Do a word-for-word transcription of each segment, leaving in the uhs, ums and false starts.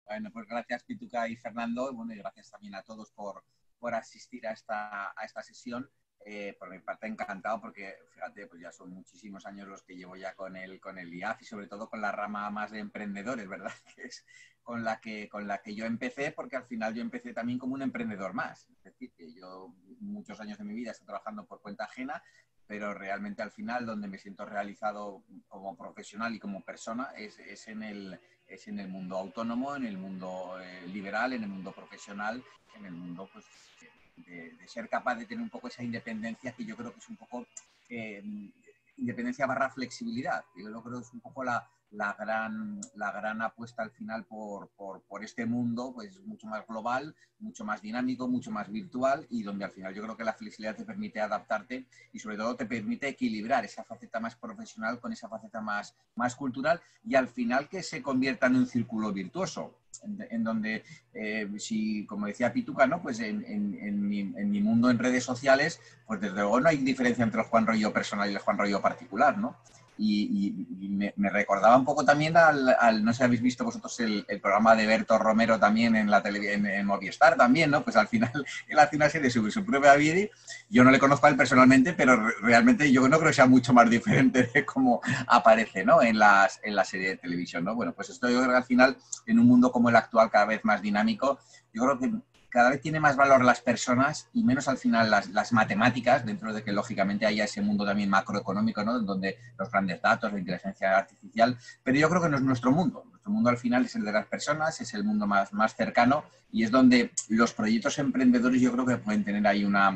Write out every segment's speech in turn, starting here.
Bueno, pues gracias Pituca y Fernando, bueno, y gracias también a todos por, por asistir a esta, a esta sesión. Eh, por mi parte encantado porque, fíjate, pues ya son muchísimos años los que llevo ya con el, con el I A F y sobre todo con la rama más de emprendedores, ¿verdad? Que es con la que, con la que yo empecé, porque al final yo empecé también como un emprendedor más. Es decir, que yo muchos años de mi vida estoy trabajando por cuenta ajena, pero realmente al final donde me siento realizado como profesional y como persona es, es, en, el, es en el mundo autónomo, en el mundo eh, liberal, en el mundo profesional, en el mundo pues, de, de ser capaz de tener un poco esa independencia que yo creo que es un poco eh, independencia barra flexibilidad. Yo creo que es un poco la, la, gran, la gran apuesta al final por, por, por este mundo pues mucho más global, mucho más dinámico, mucho más virtual y donde al final yo creo que la flexibilidad te permite adaptarte y sobre todo te permite equilibrar esa faceta más profesional con esa faceta más, más cultural y al final que se convierta en un círculo virtuoso. En, en donde, eh, si, como decía Pituca, ¿no? Pues en, en, en, mi, en mi mundo en redes sociales, pues desde luego no hay diferencia entre el Juan Rollo personal y el Juan Rollo particular, ¿no? Y, y, y me, me recordaba un poco también al, al, no sé si habéis visto vosotros el, el programa de Berto Romero también en la tele, en, en Movistar también, ¿no? Pues al final él hace una serie sobre su propia vida. Yo no le conozco a él personalmente, pero realmente yo no creo que sea mucho más diferente de cómo aparece, ¿no? En, las, en la serie de televisión, ¿no? Bueno, pues esto yo creo que al final, en un mundo como el actual, cada vez más dinámico, yo creo que cada vez tiene más valor las personas y menos al final las, las matemáticas, dentro de que lógicamente haya ese mundo también macroeconómico, ¿no? Donde los grandes datos, la inteligencia artificial, pero yo creo que no es nuestro mundo. Nuestro mundo al final es el de las personas, es el mundo más, más cercano y es donde los proyectos emprendedores yo creo que pueden tener ahí una,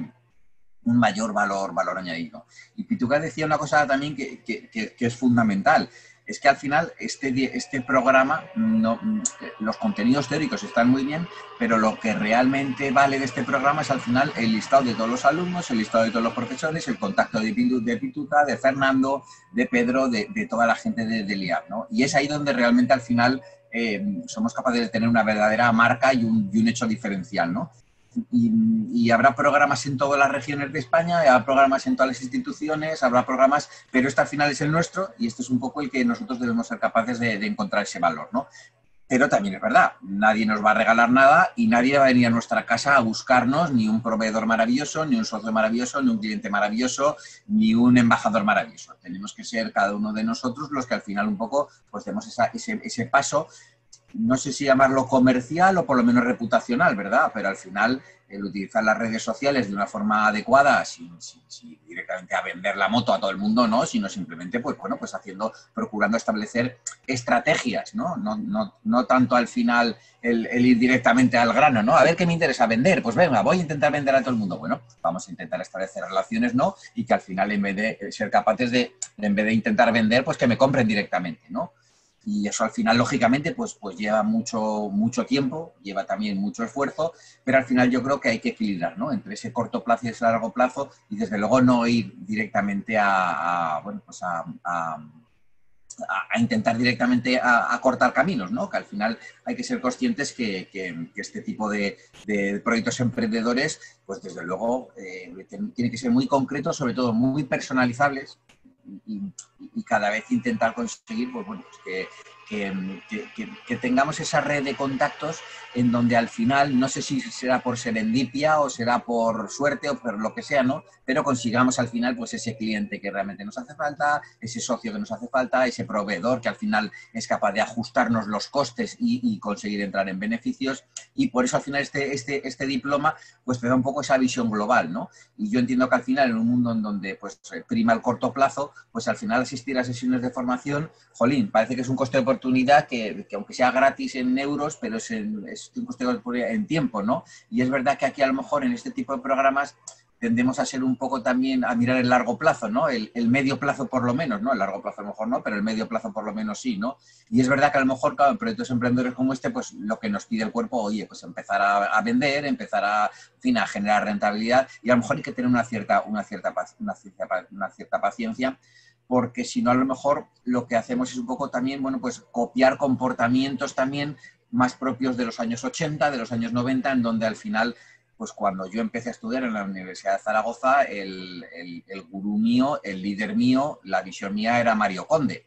un mayor valor, valor añadido. Y Pituca decía una cosa también que, que, que, que es fundamental. Es que al final este, este programa, no, los contenidos teóricos están muy bien, pero lo que realmente vale de este programa es al final el listado de todos los alumnos, el listado de todos los profesores, el contacto de, de Pituca, de Fernando, de Pedro, de, de toda la gente de, del I A F, ¿no? Y es ahí donde realmente al final eh, somos capaces de tener una verdadera marca y un, y un hecho diferencial, ¿no? Y, y habrá programas en todas las regiones de España, habrá programas en todas las instituciones, habrá programas, pero este al final es el nuestro y este es un poco el que nosotros debemos ser capaces de, de encontrar ese valor, ¿no? Pero también es verdad, nadie nos va a regalar nada y nadie va a venir a nuestra casa a buscarnos ni un proveedor maravilloso, ni un socio maravilloso, ni un cliente maravilloso, ni un embajador maravilloso. Tenemos que ser cada uno de nosotros los que al final un poco pues demos esa, ese, ese paso, no sé si llamarlo comercial o por lo menos reputacional, ¿verdad? Pero al final el utilizar las redes sociales de una forma adecuada, sin, sin, sin directamente a vender la moto a todo el mundo, no, sino simplemente, pues bueno, pues haciendo, procurando establecer estrategias, ¿no? No, no, no tanto al final el, el ir directamente al grano, ¿no? A ver qué me interesa vender, pues venga, voy a intentar vender a todo el mundo. Bueno, vamos a intentar establecer relaciones, ¿no? Y que al final, en vez de ser capaces de, en vez de intentar vender, pues que me compren directamente, ¿no? Y eso al final, lógicamente, pues, pues lleva mucho, mucho tiempo, lleva también mucho esfuerzo, pero al final yo creo que hay que equilibrar, ¿no? Entre ese corto plazo y ese largo plazo y desde luego no ir directamente a, a bueno, pues a, a, a intentar directamente a, a cortar caminos, ¿no? Que al final hay que ser conscientes que, que, que este tipo de, de proyectos emprendedores, pues desde luego eh, tienen que ser muy concretos, sobre todo muy personalizables, Y, y cada vez intentar conseguir pues, bueno, pues que, que, que, que tengamos esa red de contactos en donde al final, no sé si será por serendipia o será por suerte o por lo que sea, ¿no? Pero consigamos al final pues ese cliente que realmente nos hace falta, ese socio que nos hace falta, ese proveedor que al final es capaz de ajustarnos los costes y, y conseguir entrar en beneficios y por eso al final este, este, este diploma pues te da un poco esa visión global, ¿no? Y yo entiendo que al final en un mundo en donde pues prima el corto plazo, pues al final asistir a sesiones de formación, jolín, parece que es un coste de oportunidad que, que aunque sea gratis en euros, pero es, en, es un coste de oportunidad en tiempo, ¿no? Y es verdad que aquí a lo mejor en este tipo de programas tendemos a ser un poco también a mirar el largo plazo, ¿no? El, el medio plazo por lo menos, ¿no? El largo plazo a lo mejor no, pero el medio plazo por lo menos sí, ¿no? Y es verdad que a lo mejor, claro, en proyectos emprendedores como este, pues lo que nos pide el cuerpo, oye, pues empezar a, a vender, empezar a, en fin, a generar rentabilidad y a lo mejor hay que tener una cierta, una cierta, una cierta, una cierta paciencia porque si no a lo mejor lo que hacemos es un poco también, bueno, pues copiar comportamientos también más propios de los años ochenta, de los años noventa, en donde al final pues cuando yo empecé a estudiar en la Universidad de Zaragoza, el, el, el gurú mío, el líder mío, la visión mía era Mario Conde.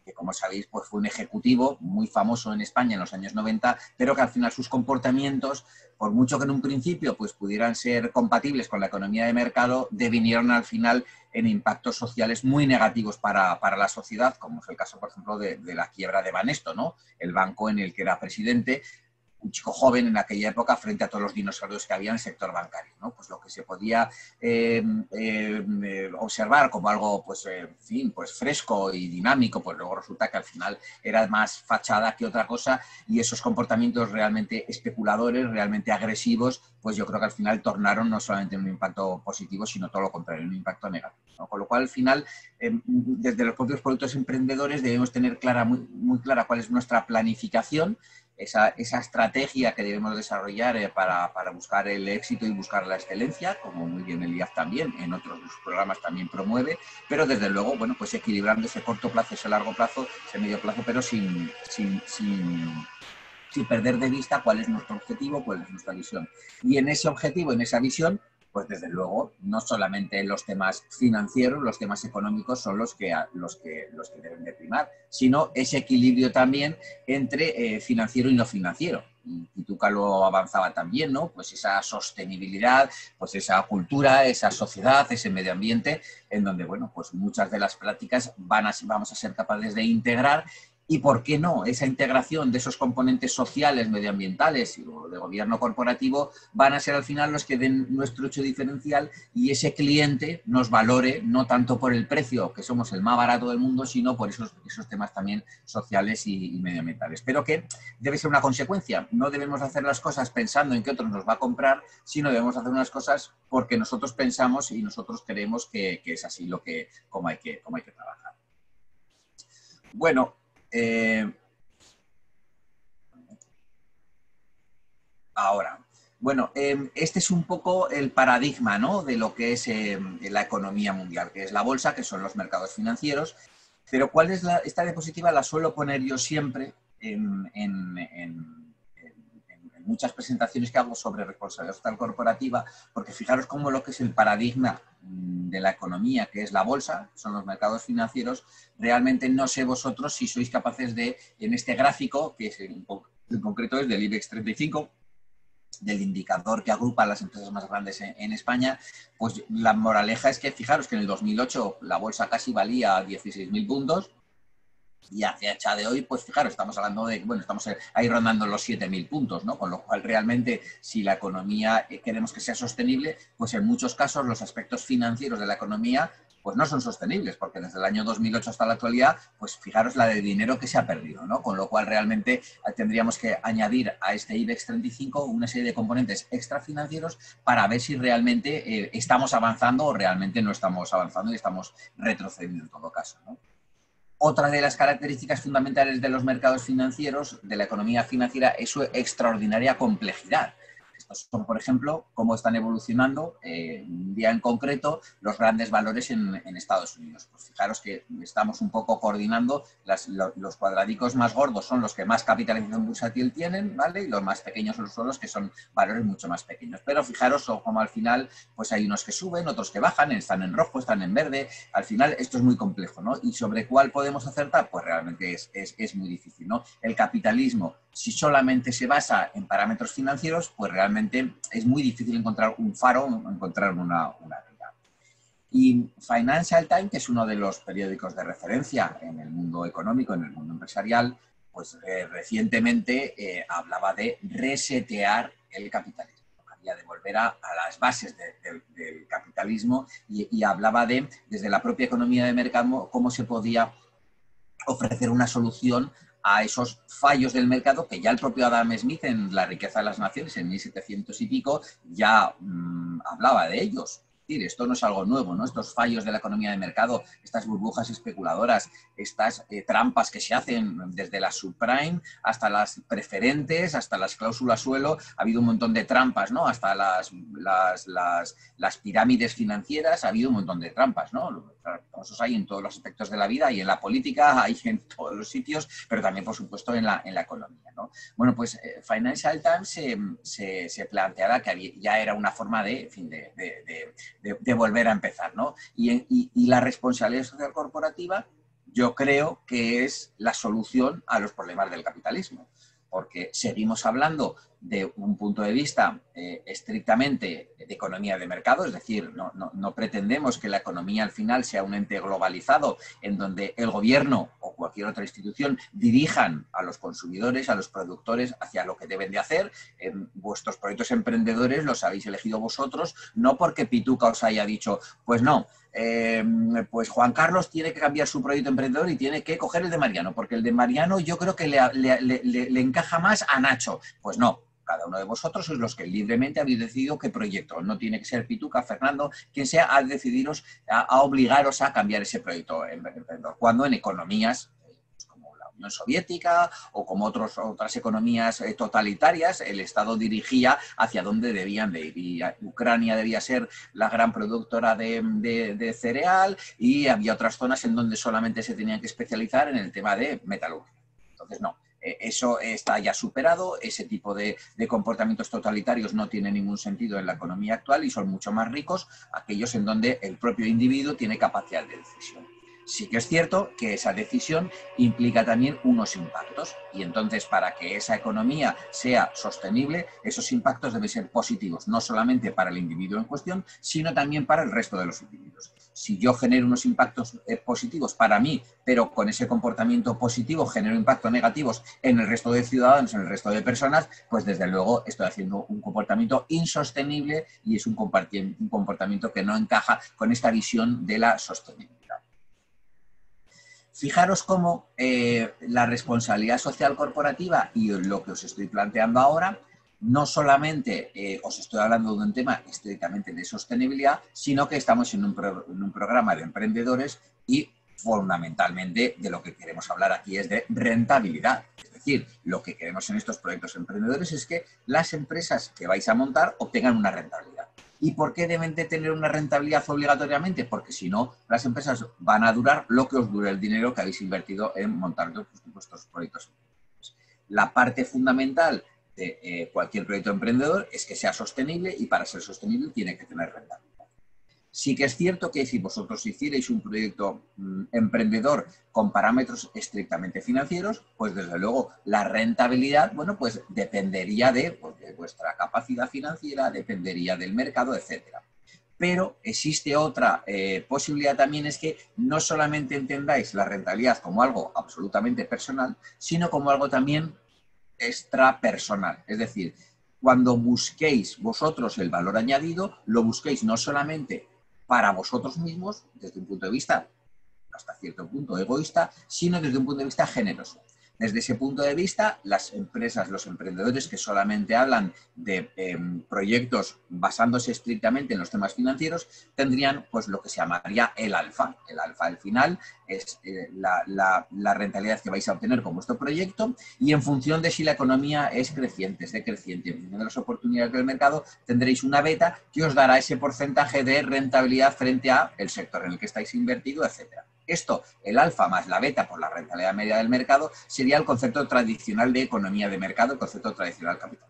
que como sabéis pues fue un ejecutivo muy famoso en España en los años noventa, pero que al final sus comportamientos, por mucho que en un principio pues pudieran ser compatibles con la economía de mercado, devinieron al final en impactos sociales muy negativos para, para la sociedad, como es el caso, por ejemplo, de, de la quiebra de Banesto, ¿no? El banco en el que era presidente, un chico joven en aquella época frente a todos los dinosaurios que había en el sector bancario, ¿no? Pues lo que se podía eh, eh, observar como algo, pues, eh, en fin, pues fresco y dinámico, pues luego resulta que al final era más fachada que otra cosa, y esos comportamientos realmente especuladores, realmente agresivos, pues yo creo que al final tornaron no solamente un impacto positivo, sino todo lo contrario, un impacto negativo, ¿no? Con lo cual, al final, eh, desde los propios productos emprendedores debemos tener clara, muy, muy clara cuál es nuestra planificación, Esa, esa estrategia que debemos desarrollar eh, para, para buscar el éxito y buscar la excelencia, como muy bien el I A F también, en otros programas también promueve, pero desde luego, bueno, pues equilibrando ese corto plazo, ese largo plazo, ese medio plazo, pero sin, sin, sin, sin perder de vista cuál es nuestro objetivo, cuál es nuestra visión. Y en ese objetivo, en esa visión, pues desde luego, no solamente los temas financieros, los temas económicos son los que, los que, los que deben de primar, sino ese equilibrio también entre eh, financiero y no financiero. Y Pituca lo avanzaba también, ¿no? Pues esa sostenibilidad, pues esa cultura, esa sociedad, ese medio ambiente, en donde, bueno, pues muchas de las prácticas van a, vamos a ser capaces de integrar. Y, ¿por qué no? Esa integración de esos componentes sociales, medioambientales o de gobierno corporativo van a ser al final los que den nuestro hecho diferencial y ese cliente nos valore no tanto por el precio, que somos el más barato del mundo, sino por esos, esos temas también sociales y, y medioambientales. Pero que debe ser una consecuencia. No debemos hacer las cosas pensando en que otro nos va a comprar, sino debemos hacer unas cosas porque nosotros pensamos y nosotros creemos que, que es así lo que, como hay que, como hay que trabajar. Bueno, Eh, ahora, bueno, eh, este es un poco el paradigma, ¿no?, de lo que es eh, la economía mundial, que es la bolsa, que son los mercados financieros, pero ¿cuál es la, esta diapositiva la suelo poner yo siempre en, en, en muchas presentaciones que hago sobre responsabilidad social corporativa, porque fijaros cómo lo que es el paradigma de la economía, que es la bolsa, son los mercados financieros, realmente no sé vosotros si sois capaces de, en este gráfico, que es en, en concreto es del IBEX treinta y cinco, del indicador que agrupa las empresas más grandes en, en España, pues la moraleja es que fijaros que en el dos mil ocho la bolsa casi valía dieciséis mil puntos, y a fecha de hoy, pues fijaros, estamos hablando de, bueno, estamos ahí rondando los siete mil puntos, ¿no? Con lo cual realmente si la economía queremos que sea sostenible, pues en muchos casos los aspectos financieros de la economía pues no son sostenibles, porque desde el año dos mil ocho hasta la actualidad, pues fijaros la de dinero que se ha perdido, ¿no? Con lo cual realmente tendríamos que añadir a este IBEX treinta y cinco una serie de componentes extrafinancieros para ver si realmente eh, estamos avanzando o realmente no estamos avanzando y estamos retrocediendo en todo caso, ¿no? Otra de las características fundamentales de los mercados financieros, de la economía financiera, es su extraordinaria complejidad. Estos son, por ejemplo, cómo están evolucionando, eh, un día en concreto, los grandes valores en, en Estados Unidos. Pues fijaros que estamos un poco coordinando, las, lo, los cuadradicos más gordos son los que más capitalización bursátil tienen, ¿vale? Y los más pequeños son los que son valores mucho más pequeños. Pero fijaros como al final pues hay unos que suben, otros que bajan, están en rojo, están en verde. Al final esto es muy complejo, ¿no? ¿Y sobre cuál podemos acertar? Pues realmente es, es, es muy difícil, ¿no? El capitalismo, si solamente se basa en parámetros financieros, pues realmente es muy difícil encontrar un faro, encontrar una, una guía. Y Financial Times, que es uno de los periódicos de referencia en el mundo económico, en el mundo empresarial, pues eh, recientemente eh, hablaba de resetear el capitalismo, había de volver a, a las bases de, de, del capitalismo y, y hablaba de, desde la propia economía de mercado, cómo se podía ofrecer una solución a esos fallos del mercado que ya el propio Adam Smith en La riqueza de las naciones, en mil setecientos y pico, ya mmm, hablaba de ellos. Es decir, esto no es algo nuevo, ¿no? Estos fallos de la economía de mercado, estas burbujas especuladoras, estas eh, trampas que se hacen desde las subprime hasta las preferentes, hasta las cláusulas suelo, ha habido un montón de trampas, ¿no? Hasta las, las, las, las pirámides financieras, ha habido un montón de trampas, ¿no? Esos hay en todos los aspectos de la vida y en la política, hay en todos los sitios, pero también, por supuesto, en la, en la economía, ¿no? Bueno, pues eh, Financial Times se, se, se planteaba que había, ya era una forma de, en fin, de, de, de, de, de volver a empezar, ¿no? Y, y, y la responsabilidad social corporativa yo creo que es la solución a los problemas del capitalismo, porque seguimos hablando de un punto de vista eh, estrictamente de economía de mercado, es decir, no, no, no pretendemos que la economía al final sea un ente globalizado en donde el gobierno o cualquier otra institución dirijan a los consumidores, a los productores hacia lo que deben de hacer. En vuestros proyectos emprendedores los habéis elegido vosotros, no porque Pituca os haya dicho, pues no, eh, pues Juan Carlos tiene que cambiar su proyecto emprendedor y tiene que coger el de Mariano, porque el de Mariano yo creo que le, le, le, le encaja más a Nacho. Pues no. Cada uno de vosotros sois los que libremente habéis decidido qué proyecto. No tiene que ser Pituca, Fernando, quien sea, a decidiros, a, a obligaros a cambiar ese proyecto. Cuando en economías como la Unión Soviética o como otros, otras economías totalitarias, el Estado dirigía hacia dónde debían de ir. Y Ucrania debía ser la gran productora de, de, de cereal y había otras zonas en donde solamente se tenían que especializar en el tema de metalurgia. Entonces, no. Eso está ya superado, ese tipo de, de comportamientos totalitarios no tiene ningún sentido en la economía actual y son mucho más ricos aquellos en donde el propio individuo tiene capacidad de decisión. Sí que es cierto que esa decisión implica también unos impactos y entonces para que esa economía sea sostenible, esos impactos deben ser positivos, no solamente para el individuo en cuestión, sino también para el resto de los individuos. Si yo genero unos impactos eh, positivos para mí, pero con ese comportamiento positivo genero impactos negativos en el resto de ciudadanos, en el resto de personas, pues desde luego estoy haciendo un comportamiento insostenible y es un comportamiento que no encaja con esta visión de la sostenibilidad. Fijaros cómo eh, la responsabilidad social corporativa y lo que os estoy planteando ahora, no solamente eh, os estoy hablando de un tema estrictamente de sostenibilidad, sino que estamos en un, pro, en un programa de emprendedores y fundamentalmente de lo que queremos hablar aquí es de rentabilidad. Es decir, lo que queremos en estos proyectos emprendedores es que las empresas que vais a montar obtengan una rentabilidad. ¿Y por qué deben de tener una rentabilidad obligatoriamente? Porque si no, las empresas van a durar lo que os dure el dinero que habéis invertido en montar vuestros proyectos. La parte fundamental de eh, cualquier proyecto emprendedor es que sea sostenible y para ser sostenible tiene que tener rentabilidad. Sí que es cierto que si vosotros hicierais un proyecto mmm, emprendedor con parámetros estrictamente financieros, pues desde luego la rentabilidad, bueno, pues dependería de, pues, de vuestra capacidad financiera, dependería del mercado, etcétera. Pero existe otra eh, posibilidad también, es que no solamente entendáis la rentabilidad como algo absolutamente personal, sino como algo también extrapersonal. Es decir, cuando busquéis vosotros el valor añadido, lo busquéis no solamente para vosotros mismos, desde un punto de vista hasta cierto punto egoísta, sino desde un punto de vista generoso. Desde ese punto de vista, las empresas, los emprendedores que solamente hablan de eh, proyectos basándose estrictamente en los temas financieros, tendrían pues lo que se llamaría el alfa. El alfa al final es eh, la, la, la rentabilidad que vais a obtener con vuestro proyecto y en función de si la economía es creciente, es decreciente, en función de las oportunidades del mercado, tendréis una beta que os dará ese porcentaje de rentabilidad frente a el sector en el que estáis invertido, etcétera. Esto, el alfa más la beta por la rentabilidad media del mercado, sería el concepto tradicional de economía de mercado, el concepto tradicional capital.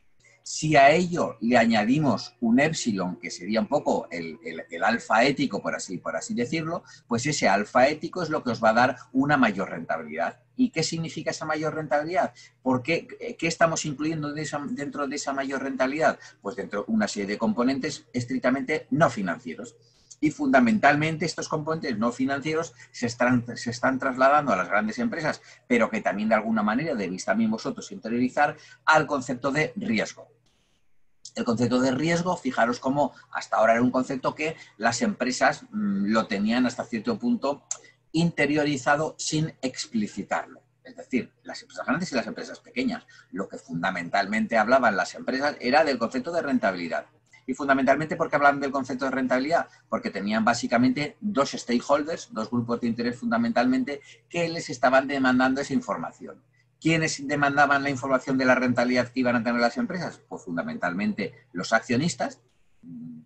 Si a ello le añadimos un épsilon, que sería un poco el, el, el alfa ético, por así, por así decirlo, pues ese alfa ético es lo que os va a dar una mayor rentabilidad. ¿Y qué significa esa mayor rentabilidad? ¿Por qué, qué estamos incluyendo de esa, dentro de esa mayor rentabilidad? Pues dentro de una serie de componentes estrictamente no financieros. Y fundamentalmente estos componentes no financieros se están, se están trasladando a las grandes empresas, pero que también de alguna manera debéis también vosotros interiorizar al concepto de riesgo. El concepto de riesgo, fijaros cómo hasta ahora era un concepto que las empresas mmm, lo tenían hasta cierto punto interiorizado sin explicitarlo. Es decir, las empresas grandes y las empresas pequeñas. Lo que fundamentalmente hablaban las empresas era del concepto de rentabilidad. Y fundamentalmente, ¿por qué hablan del concepto de rentabilidad? Porque tenían básicamente dos stakeholders, dos grupos de interés fundamentalmente, que les estaban demandando esa información. ¿Quiénes demandaban la información de la rentabilidad que iban a tener las empresas? Pues fundamentalmente los accionistas,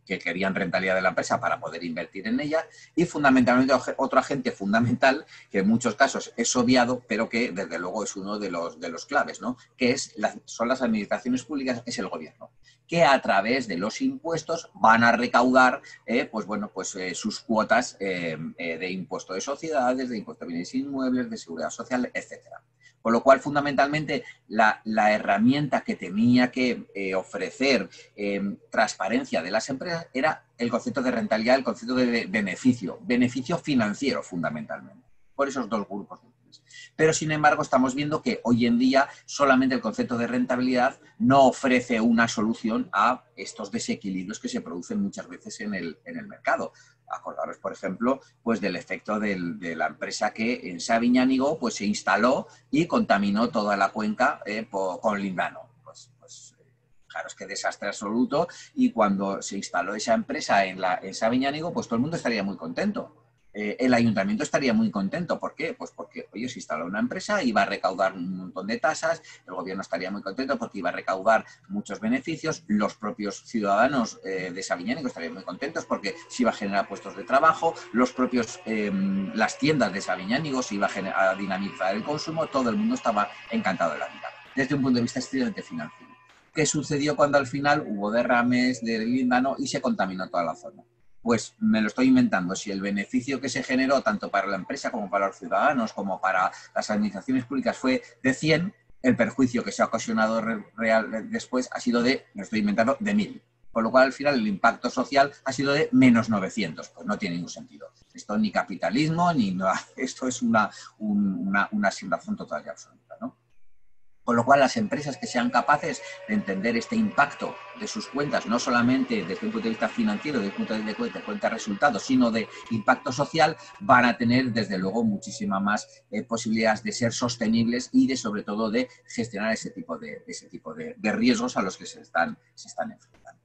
que querían rentabilidad de la empresa para poder invertir en ella, y fundamentalmente otro agente fundamental que en muchos casos es obviado, pero que desde luego es uno de los, de los claves, ¿no? Que es la, son las administraciones públicas, es el gobierno, que a través de los impuestos van a recaudar eh, pues, bueno, pues, eh, sus cuotas eh, eh, de impuesto de sociedades, de impuesto de bienes inmuebles, de seguridad social, etcétera. Con lo cual, fundamentalmente, la, la herramienta que tenía que eh, ofrecer eh, transparencia de las empresas era el concepto de rentabilidad, el concepto de beneficio, beneficio financiero, fundamentalmente, por esos dos grupos. Pero, sin embargo, estamos viendo que hoy en día solamente el concepto de rentabilidad no ofrece una solución a estos desequilibrios que se producen muchas veces en el, en el mercado. Acordaros, por ejemplo, pues del efecto del, de la empresa que en Sabiñánigo pues, se instaló y contaminó toda la cuenca eh, por, con lindano. Pues, pues, fijaros qué desastre absoluto, y cuando se instaló esa empresa en, la, en Sabiñánigo, pues todo el mundo estaría muy contento. Eh, el ayuntamiento estaría muy contento. ¿Por qué? Pues porque, oye, se instaló una empresa, iba a recaudar un montón de tasas, el gobierno estaría muy contento porque iba a recaudar muchos beneficios, los propios ciudadanos eh, de Sabiñánigo estarían muy contentos porque se iba a generar puestos de trabajo, los propios, eh, las tiendas de Sabiñánigo se iba a, generar, a dinamizar el consumo, todo el mundo estaba encantado de la vida, desde un punto de vista estrictamente financiero. ¿Qué sucedió cuando al final hubo derrames de lindano y se contaminó toda la zona? Pues me lo estoy inventando. Si el beneficio que se generó tanto para la empresa como para los ciudadanos como para las administraciones públicas fue de cien, el perjuicio que se ha ocasionado real después ha sido de, me lo estoy inventando, de mil. Con lo cual, al final, el impacto social ha sido de menos novecientos. Pues no tiene ningún sentido. Esto ni capitalismo, ni nada. Esto es una, una, una sin razón total y absoluta, ¿no? Con lo cual, las empresas que sean capaces de entender este impacto de sus cuentas, no solamente desde un punto de vista financiero, desde un punto de vista de cuenta de resultados, sino de impacto social, van a tener, desde luego, muchísimas más eh, posibilidades de ser sostenibles y, de, sobre todo, de gestionar ese tipo de, ese tipo de, de riesgos a los que se están, se están enfrentando.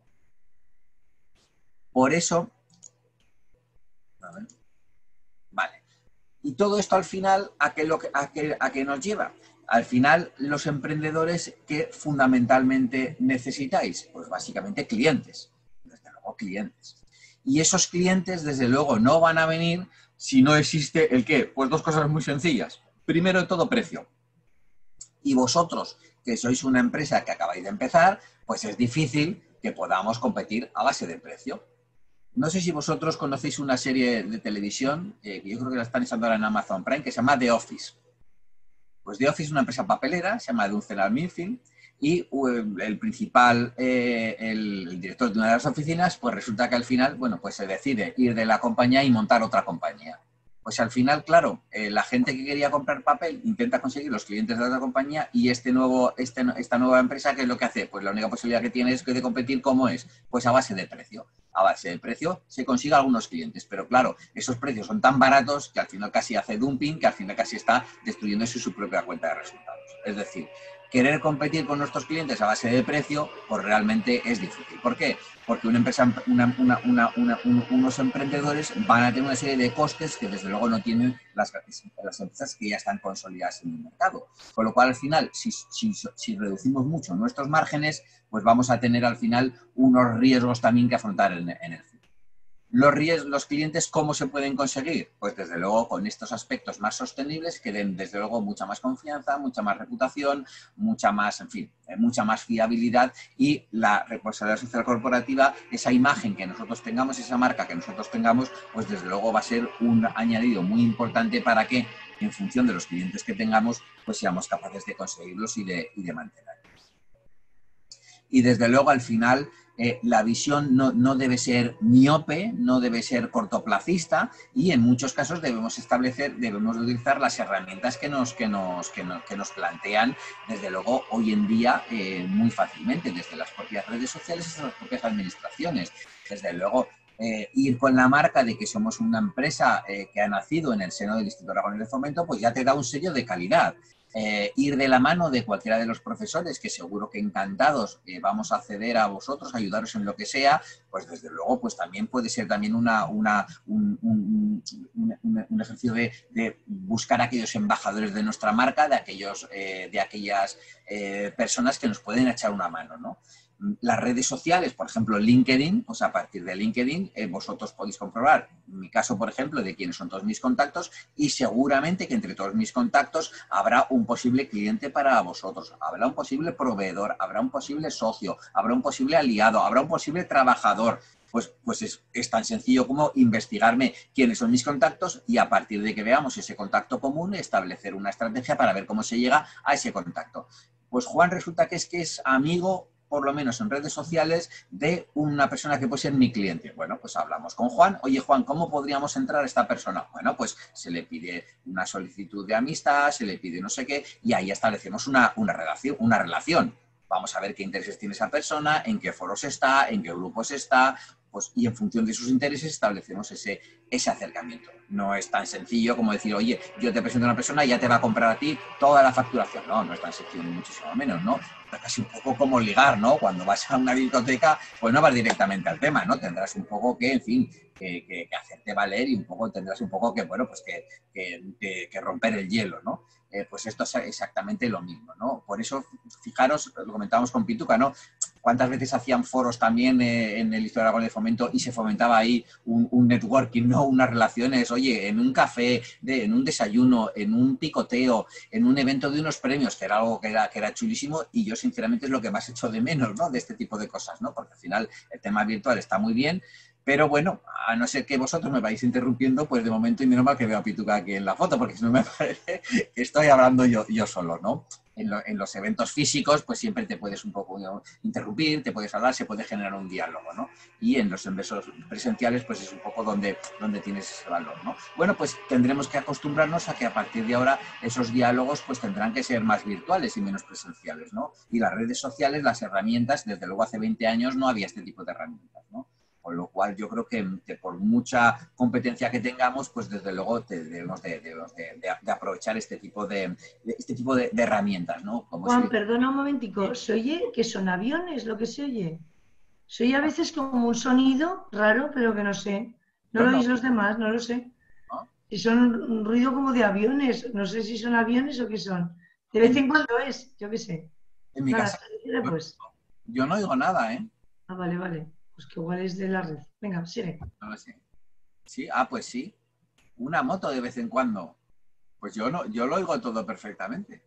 Por eso... A ver, vale. Y todo esto, al final, ¿a qué, lo que, a qué, a qué nos lleva? Al final, los emprendedores, ¿qué fundamentalmente necesitáis? Pues básicamente clientes, desde luego clientes. Y esos clientes, desde luego, no van a venir si no existe el qué. Pues dos cosas muy sencillas. Primero de todo, precio. Y vosotros, que sois una empresa que acabáis de empezar, pues es difícil que podamos competir a base de precio. No sé si vosotros conocéis una serie de televisión, eh, que yo creo que la están echando ahora en Amazon Prime, que se llama The Office. Pues The Office es una empresa papelera, se llama Duncan Mifflin, y el principal, eh, el, el director de una de las oficinas, pues resulta que al final, bueno, pues se decide ir de la compañía y montar otra compañía. Pues al final, claro, eh, la gente que quería comprar papel intenta conseguir los clientes de la otra compañía, y este nuevo, este, esta nueva empresa, ¿qué es lo que hace? Pues la única posibilidad que tiene es que de competir, ¿cómo es? Pues a base de precio. A base de precio se consigue algunos clientes, pero claro, esos precios son tan baratos que al final casi hace dumping, que al final casi está destruyéndose su propia cuenta de resultados. Es decir, querer competir con nuestros clientes a base de precio, pues realmente es difícil. ¿Por qué? Porque una empresa, una, una, una, una, unos emprendedores van a tener una serie de costes que desde luego no tienen las, las empresas que ya están consolidadas en el mercado. Con lo cual, al final, si, si, si reducimos mucho nuestros márgenes, pues vamos a tener al final unos riesgos también que afrontar en, en el futuro. Los, riesgos, los clientes, ¿cómo se pueden conseguir? Pues desde luego con estos aspectos más sostenibles que den desde luego mucha más confianza, mucha más reputación, mucha más, en fin, mucha más fiabilidad, y la responsabilidad social corporativa, esa imagen que nosotros tengamos, esa marca que nosotros tengamos, pues desde luego va a ser un añadido muy importante para que en función de los clientes que tengamos, pues seamos capaces de conseguirlos y de, y de mantenerlos. Y desde luego al final eh, la visión no, no debe ser miope, no debe ser cortoplacista, y en muchos casos debemos establecer, debemos utilizar las herramientas que nos, que nos, que nos, que nos plantean desde luego hoy en día eh, muy fácilmente, desde las propias redes sociales hasta las propias administraciones. Desde luego eh, ir con la marca de que somos una empresa eh, que ha nacido en el seno del Instituto Aragonés de Fomento, pues ya te da un sello de calidad. Eh, ir de la mano de cualquiera de los profesores, que seguro que encantados eh, vamos a acceder a vosotros, a ayudaros en lo que sea, pues desde luego pues también puede ser también una, una, un, un, un, un ejercicio de, de buscar a aquellos embajadores de nuestra marca, de, aquellos, eh, de aquellas eh, personas que nos pueden echar una mano, ¿no? Las redes sociales, por ejemplo, LinkedIn, pues a partir de LinkedIn eh, vosotros podéis comprobar, en mi caso, por ejemplo, de quiénes son todos mis contactos y seguramente que entre todos mis contactos habrá un posible cliente para vosotros, habrá un posible proveedor, habrá un posible socio, habrá un posible aliado, habrá un posible trabajador. Pues, pues es, es tan sencillo como investigarme quiénes son mis contactos y a partir de que veamos ese contacto común, establecer una estrategia para ver cómo se llega a ese contacto. Pues Juan resulta que es que es amigo, por lo menos en redes sociales, de una persona que puede ser mi cliente. Bueno, pues hablamos con Juan. Oye, Juan, ¿cómo podríamos entrar a esta persona? Bueno, pues se le pide una solicitud de amistad, se le pide no sé qué, y ahí establecemos una, una relación, una relación. Vamos a ver qué intereses tiene esa persona, en qué foros está, en qué grupos está, pues, y en función de sus intereses establecemos ese, ese acercamiento. No es tan sencillo como decir, oye, yo te presento a una persona y ya te va a comprar a ti toda la facturación. No, no es tan sencillo, ni muchísimo menos, ¿no? Es casi un poco como ligar, ¿no? Cuando vas a una biblioteca, pues no vas directamente al tema, ¿no? Tendrás un poco que, en fin, que, que, que hacerte valer y un poco tendrás un poco que, bueno, pues que, que, que, que romper el hielo, ¿no? Eh, pues esto es exactamente lo mismo, ¿no? Por eso, fijaros, lo comentábamos con Pituca, ¿no? Cuántas veces hacían foros también eh, en el Historia de Fomento y se fomentaba ahí un, un networking, ¿no? Unas relaciones, oye, en un café, de, en un desayuno, en un picoteo, en un evento de unos premios, que era algo que era, que era chulísimo y yo sinceramente es lo que más echo de menos, ¿no? De este tipo de cosas, ¿no? Porque al final el tema virtual está muy bien, pero bueno, a no ser que vosotros me vais interrumpiendo, pues de momento y menos mal que veo a Pituca aquí en la foto, porque si no me parece que estoy hablando yo, yo solo, ¿no? En, lo, en los eventos físicos, pues siempre te puedes un poco interrumpir, te puedes hablar, se puede generar un diálogo, ¿no? Y en los eventos presenciales, pues es un poco donde, donde tienes ese valor, ¿no? Bueno, pues tendremos que acostumbrarnos a que a partir de ahora esos diálogos pues tendrán que ser más virtuales y menos presenciales, ¿no? Y las redes sociales, las herramientas, desde luego hace veinte años no había este tipo de herramientas, ¿no? Con lo cual yo creo que, que por mucha competencia que tengamos, pues desde luego te, debemos, de, debemos de, de, de aprovechar este tipo de, de este tipo de, de herramientas, ¿no? Como Juan, si... perdona un momentico, ¿se oye que son aviones lo que se oye? Se oye a veces como un sonido raro, pero que no sé. ¿No Yo lo no, oís los demás? No lo sé. ¿no? Si son un, un ruido como de aviones, no sé si son aviones o qué son. De vez En, en cuando es, yo qué sé. en mi Nada, casa se dice yo, pues. yo no oigo nada, ¿eh? Ah, vale, vale. Pues que igual es de la red. Venga, sigue. No lo sé. Sí, ah, pues sí. Una moto de vez en cuando. Pues yo no, yo lo oigo todo perfectamente.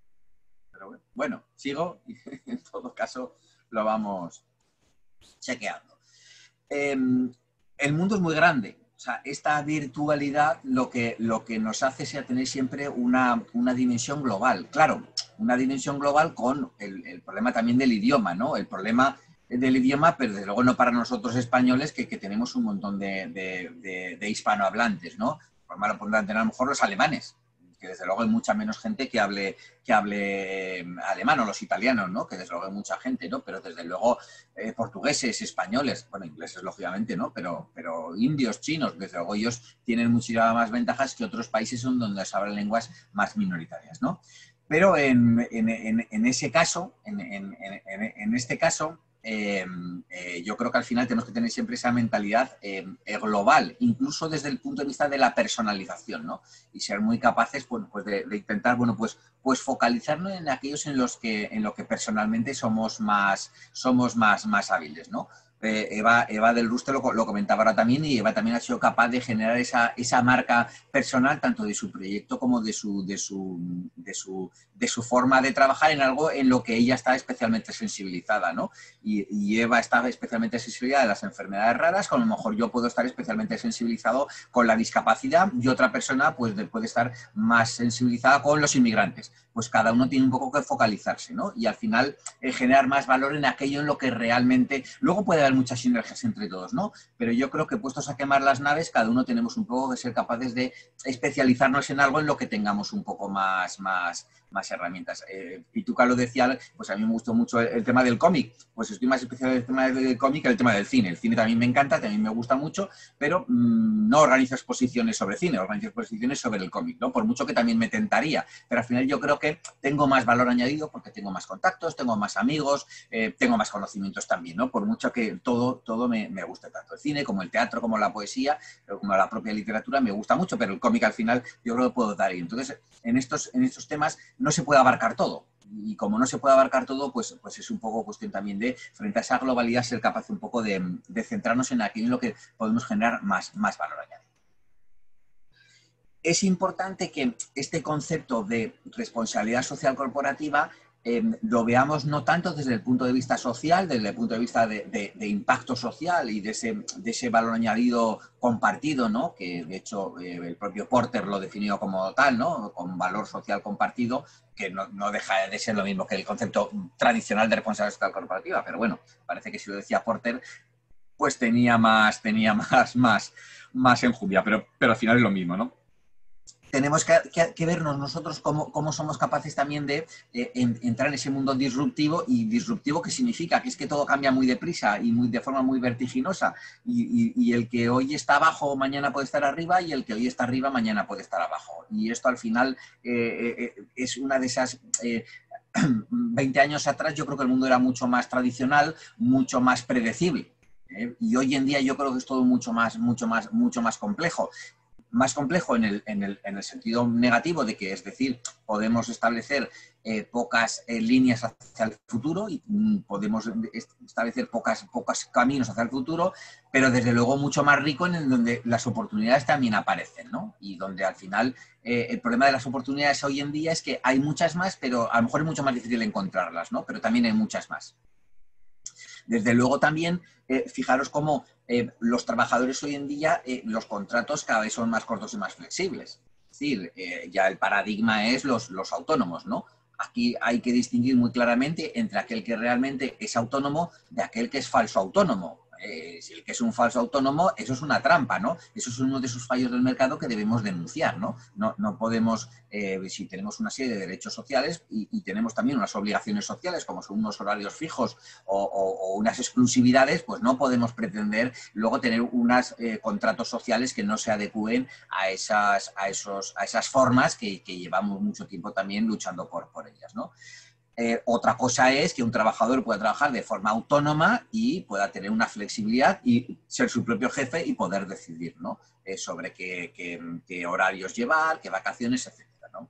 Pero bueno, bueno, sigo y en todo caso lo vamos chequeando. Eh, el mundo es muy grande. O sea, esta virtualidad lo que, lo que nos hace es tener siempre una, una dimensión global. Claro, una dimensión global con el, el problema también del idioma, ¿no? El problema del idioma, pero desde luego no para nosotros españoles, que, que tenemos un montón de, de, de, de hispanohablantes, ¿no? Por malo pondrán tener a lo mejor los alemanes, que desde luego hay mucha menos gente que hable, que hable alemán, o los italianos, ¿no? Que desde luego hay mucha gente, ¿no? Pero desde luego eh, portugueses, españoles, bueno, ingleses lógicamente, ¿no? Pero, pero indios, chinos, desde luego ellos tienen muchísimas más ventajas que otros países donde se hablan lenguas más minoritarias, ¿no? Pero en, en, en, en ese caso, en, en, en este caso, Eh, eh, yo creo que al final tenemos que tener siempre esa mentalidad eh, eh, global, incluso desde el punto de vista de la personalización, ¿no? Y ser muy capaces, bueno, pues de, de intentar, bueno, pues, pues focalizarnos en aquellos en los que, en lo que personalmente somos más, somos más, más hábiles, ¿no? Eh, Eva, Eva del Ruste lo, lo comentaba ahora también, y Eva también ha sido capaz de generar esa, esa marca personal, tanto de su proyecto como de su, de, su, de, su, de su forma de trabajar en algo en lo que ella está especialmente sensibilizada, ¿no? Y, y Eva está especialmente sensibilizada de las enfermedades raras, como a lo mejor yo puedo estar especialmente sensibilizado con la discapacidad y otra persona pues, puede estar más sensibilizada con los inmigrantes. Pues cada uno tiene un poco que focalizarse, ¿no? Y al final eh, generar más valor en aquello en lo que realmente... Luego puede haber muchas sinergias entre todos, ¿no? Pero yo creo que puestos a quemar las naves, cada uno tenemos un poco que ser capaces de especializarnos en algo en lo que tengamos un poco más, más, más herramientas. Eh, Pituca lo decía, pues a mí me gustó mucho el, el tema del cómic. Pues estoy más especial en el tema del cómic que el tema del cine. El cine también me encanta, también me gusta mucho, pero mmm, no organizo exposiciones sobre cine, organizo exposiciones sobre el cómic, ¿no? Por mucho que también me tentaría. Pero al final yo creo que tengo más valor añadido porque tengo más contactos, tengo más amigos, eh, tengo más conocimientos también, ¿no? Por mucho que todo, todo me, me guste, tanto el cine como el teatro, como la poesía, como la propia literatura, me gusta mucho, pero el cómic al final yo creo que puedo dar ahí. Entonces, en estos, en estos temas no se puede abarcar todo. y como no se puede abarcar todo, pues, pues es un poco cuestión también de, frente a esa globalidad, ser capaz un poco de, de centrarnos en aquello en lo que podemos generar más, más valor añadido. Es importante que este concepto de responsabilidad social corporativa eh, lo veamos no tanto desde el punto de vista social, desde el punto de vista de, de, de impacto social y de ese, de ese valor añadido compartido, ¿no? Que de hecho eh, el propio Porter lo definió como tal, ¿no? Con valor social compartido, que no, no deja de ser lo mismo que el concepto tradicional de responsabilidad social corporativa, pero bueno, parece que si lo decía Porter, pues tenía más, tenía más, más, más enjundia, pero, pero al final es lo mismo, ¿no? Tenemos que, que, que vernos nosotros cómo, cómo somos capaces también de eh, en, entrar en ese mundo disruptivo. ¿Y disruptivo qué significa? Que es que todo cambia muy deprisa y muy, de forma muy vertiginosa. Y, y, y el que hoy está abajo mañana puede estar arriba, y el que hoy está arriba mañana puede estar abajo. Y esto al final eh, eh, es una de esas... Eh, veinte años atrás yo creo que el mundo era mucho más tradicional, mucho más predecible. ¿eh? Y hoy en día yo creo que es todo mucho más, mucho más, mucho más complejo. Más complejo en el, en, el, en el sentido negativo de que, es decir, podemos establecer eh, pocas eh, líneas hacia el futuro y mm, podemos establecer pocas, pocos caminos hacia el futuro, pero desde luego mucho más rico en el donde las oportunidades también aparecen, ¿no? Y donde al final eh, el problema de las oportunidades hoy en día es que hay muchas más, pero a lo mejor es mucho más difícil encontrarlas, ¿no? Pero también hay muchas más. Desde luego también, eh, fijaros cómo eh, los trabajadores hoy en día, eh, los contratos cada vez son más cortos y más flexibles. Es decir, eh, ya el paradigma es los, los autónomos, ¿no? Aquí hay que distinguir muy claramente entre aquel que realmente es autónomo de aquel que es falso autónomo. Eh, si el que es un falso autónomo, eso es una trampa, ¿no? Eso es uno de esos fallos del mercado que debemos denunciar, ¿no? No, no podemos, eh, si tenemos una serie de derechos sociales y, y tenemos también unas obligaciones sociales, como son unos horarios fijos o, o, o unas exclusividades, pues no podemos pretender luego tener unos eh, contratos sociales que no se adecúen a esas, a esos, a esas formas que, que llevamos mucho tiempo también luchando por, por ellas, ¿no? Eh, otra cosa es que un trabajador pueda trabajar de forma autónoma y pueda tener una flexibilidad y ser su propio jefe y poder decidir, ¿no? eh, sobre qué, qué, qué horarios llevar, qué vacaciones, etcétera, ¿no?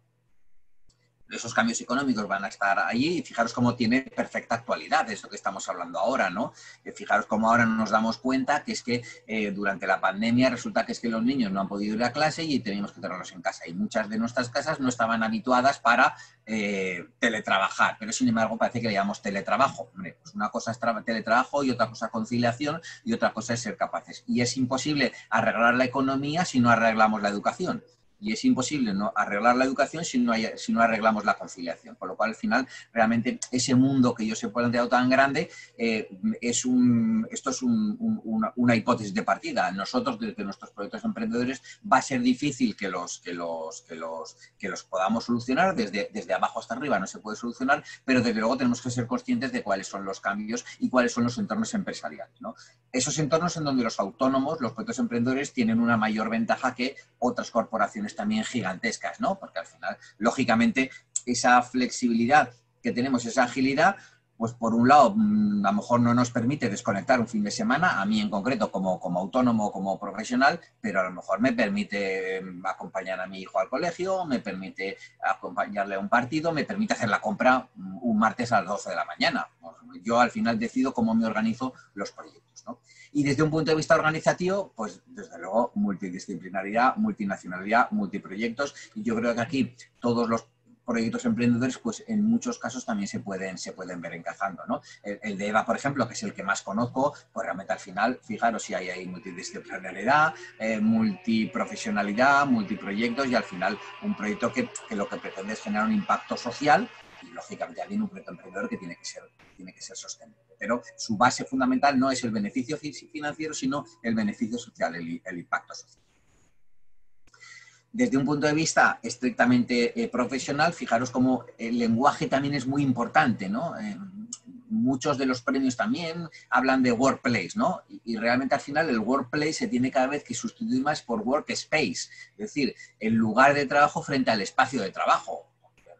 Esos cambios económicos van a estar allí y fijaros cómo tiene perfecta actualidad eso que estamos hablando ahora, ¿no? Eh, fijaros cómo ahora nos damos cuenta que es que eh, durante la pandemia resulta que es que los niños no han podido ir a clase y teníamos que tenerlos en casa. Y muchas de nuestras casas no estaban habituadas para eh, teletrabajar, pero sin embargo parece que le llamamos teletrabajo. Hombre, pues una cosa es teletrabajo y otra cosa conciliación y otra cosa es ser capaces. Y es imposible arreglar la economía si no arreglamos la educación. Y es imposible no arreglar la educación si no, hay, si no arreglamos la conciliación. Por lo cual, al final, realmente, ese mundo que yo se he planteado tan grande, eh, es un, esto es un, un, una, una hipótesis de partida. Nosotros, desde nuestros proyectos emprendedores, va a ser difícil que los, que los, que los, que los podamos solucionar. Desde, desde abajo hasta arriba no se puede solucionar, pero desde luego tenemos que ser conscientes de cuáles son los cambios y cuáles son los entornos empresariales, ¿no? Esos entornos en donde los autónomos, los proyectos emprendedores, tienen una mayor ventaja que otras corporaciones también gigantescas, ¿no? Porque al final, lógicamente, esa flexibilidad que tenemos, esa agilidad, pues por un lado, a lo mejor no nos permite desconectar un fin de semana, a mí en concreto como, como autónomo, como profesional, pero a lo mejor me permite acompañar a mi hijo al colegio, me permite acompañarle a un partido, me permite hacer la compra un martes a las doce de la mañana. Yo al final decido cómo me organizo los proyectos, ¿no? Y desde un punto de vista organizativo, pues desde luego multidisciplinaridad, multinacionalidad, multiproyectos, y yo creo que aquí todos los proyectos emprendedores, pues en muchos casos también se pueden, se pueden ver encajando, ¿no? El, el de EVA, por ejemplo, que es el que más conozco, pues realmente al final, fijaros si hay ahí multidisciplinaridad, eh, multiprofesionalidad, multiproyectos y al final un proyecto que, que lo que pretende es generar un impacto social y lógicamente también un proyecto emprendedor que tiene que ser, tiene que ser sostenible. Pero su base fundamental no es el beneficio financiero, sino el beneficio social, el, el impacto social. Desde un punto de vista estrictamente eh, profesional, fijaros cómo el lenguaje también es muy importante, ¿no? Eh, muchos de los premios también hablan de workplace, ¿no? Y, y realmente al final el workplace se tiene cada vez que sustituir más por workspace, es decir, el lugar de trabajo frente al espacio de trabajo.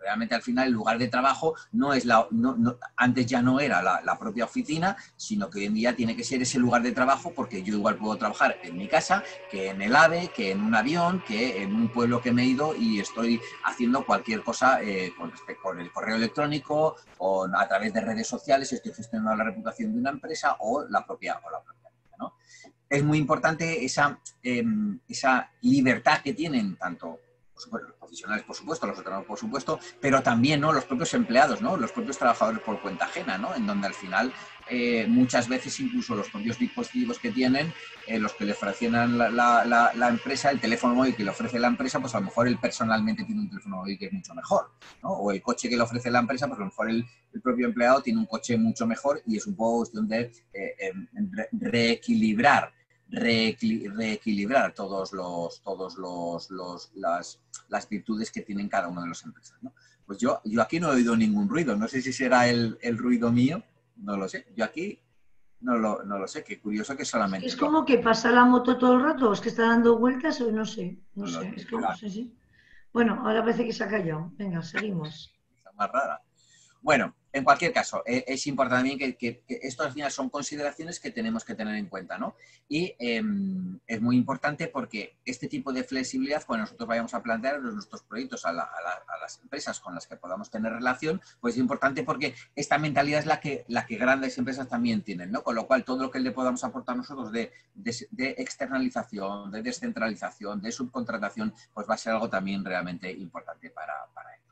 realmente al final el lugar de trabajo no es la... No, no, antes ya no era la, la propia oficina, sino que hoy en día tiene que ser ese lugar de trabajo, porque yo igual puedo trabajar en mi casa, que en el AVE, que en un avión, que en un pueblo que me he ido y estoy haciendo cualquier cosa eh, con, con el correo electrónico o a través de redes sociales, estoy gestionando la reputación de una empresa o la propia, o la propia empresa, ¿no? Es muy importante esa, eh, esa libertad que tienen tanto los profesionales, por supuesto, los autónomos, por supuesto, pero también, ¿no?, los propios empleados, ¿no?, los propios trabajadores por cuenta ajena, ¿no?, en donde al final eh, muchas veces incluso los propios dispositivos que tienen, eh, los que le ofrecen la, la, la, la empresa, el teléfono móvil que le ofrece la empresa, pues a lo mejor él personalmente tiene un teléfono móvil que es mucho mejor, ¿no?, o el coche que le ofrece la empresa, pues a lo mejor el, el propio empleado tiene un coche mucho mejor y es un poco cuestión de eh, eh, re reequilibrar reequilibrar todos los, todos los, los las, las virtudes que tienen cada una de las empresas, ¿no? Pues yo, yo aquí no he oído ningún ruido, no sé si será el, el ruido mío, no lo sé, yo aquí no lo, no lo sé, qué curioso que solamente... Es como que pasa la moto todo el rato, o es que está dando vueltas o no sé, no, no sé, es que no sé si... Bueno, ahora parece que se ha callado, venga, seguimos. Está más rara. Bueno, en cualquier caso, eh, es importante también que, que, que estas al final son consideraciones que tenemos que tener en cuenta, ¿no? Y eh, es muy importante porque este tipo de flexibilidad, cuando nosotros vayamos a plantear nuestros proyectos a, la, a, la, a las empresas con las que podamos tener relación, pues es importante porque esta mentalidad es la que, la que grandes empresas también tienen, ¿no? Con lo cual, todo lo que le podamos aportar nosotros de, de, de externalización, de descentralización, de subcontratación, pues va a ser algo también realmente importante para, para ellos.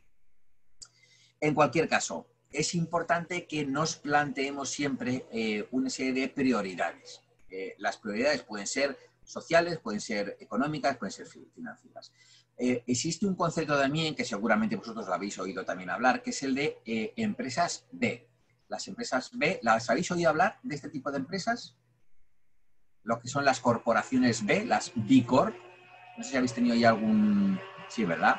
En cualquier caso, es importante que nos planteemos siempre eh, una serie de prioridades. Eh, las prioridades pueden ser sociales, pueden ser económicas, pueden ser financieras. Eh, existe un concepto también que seguramente vosotros lo habéis oído también hablar, que es el de eh, empresas B. Las empresas B, ¿las habéis oído hablar de este tipo de empresas? Lo que son las corporaciones B, las B Corp. No sé si habéis tenido ya algún... Sí, ¿verdad?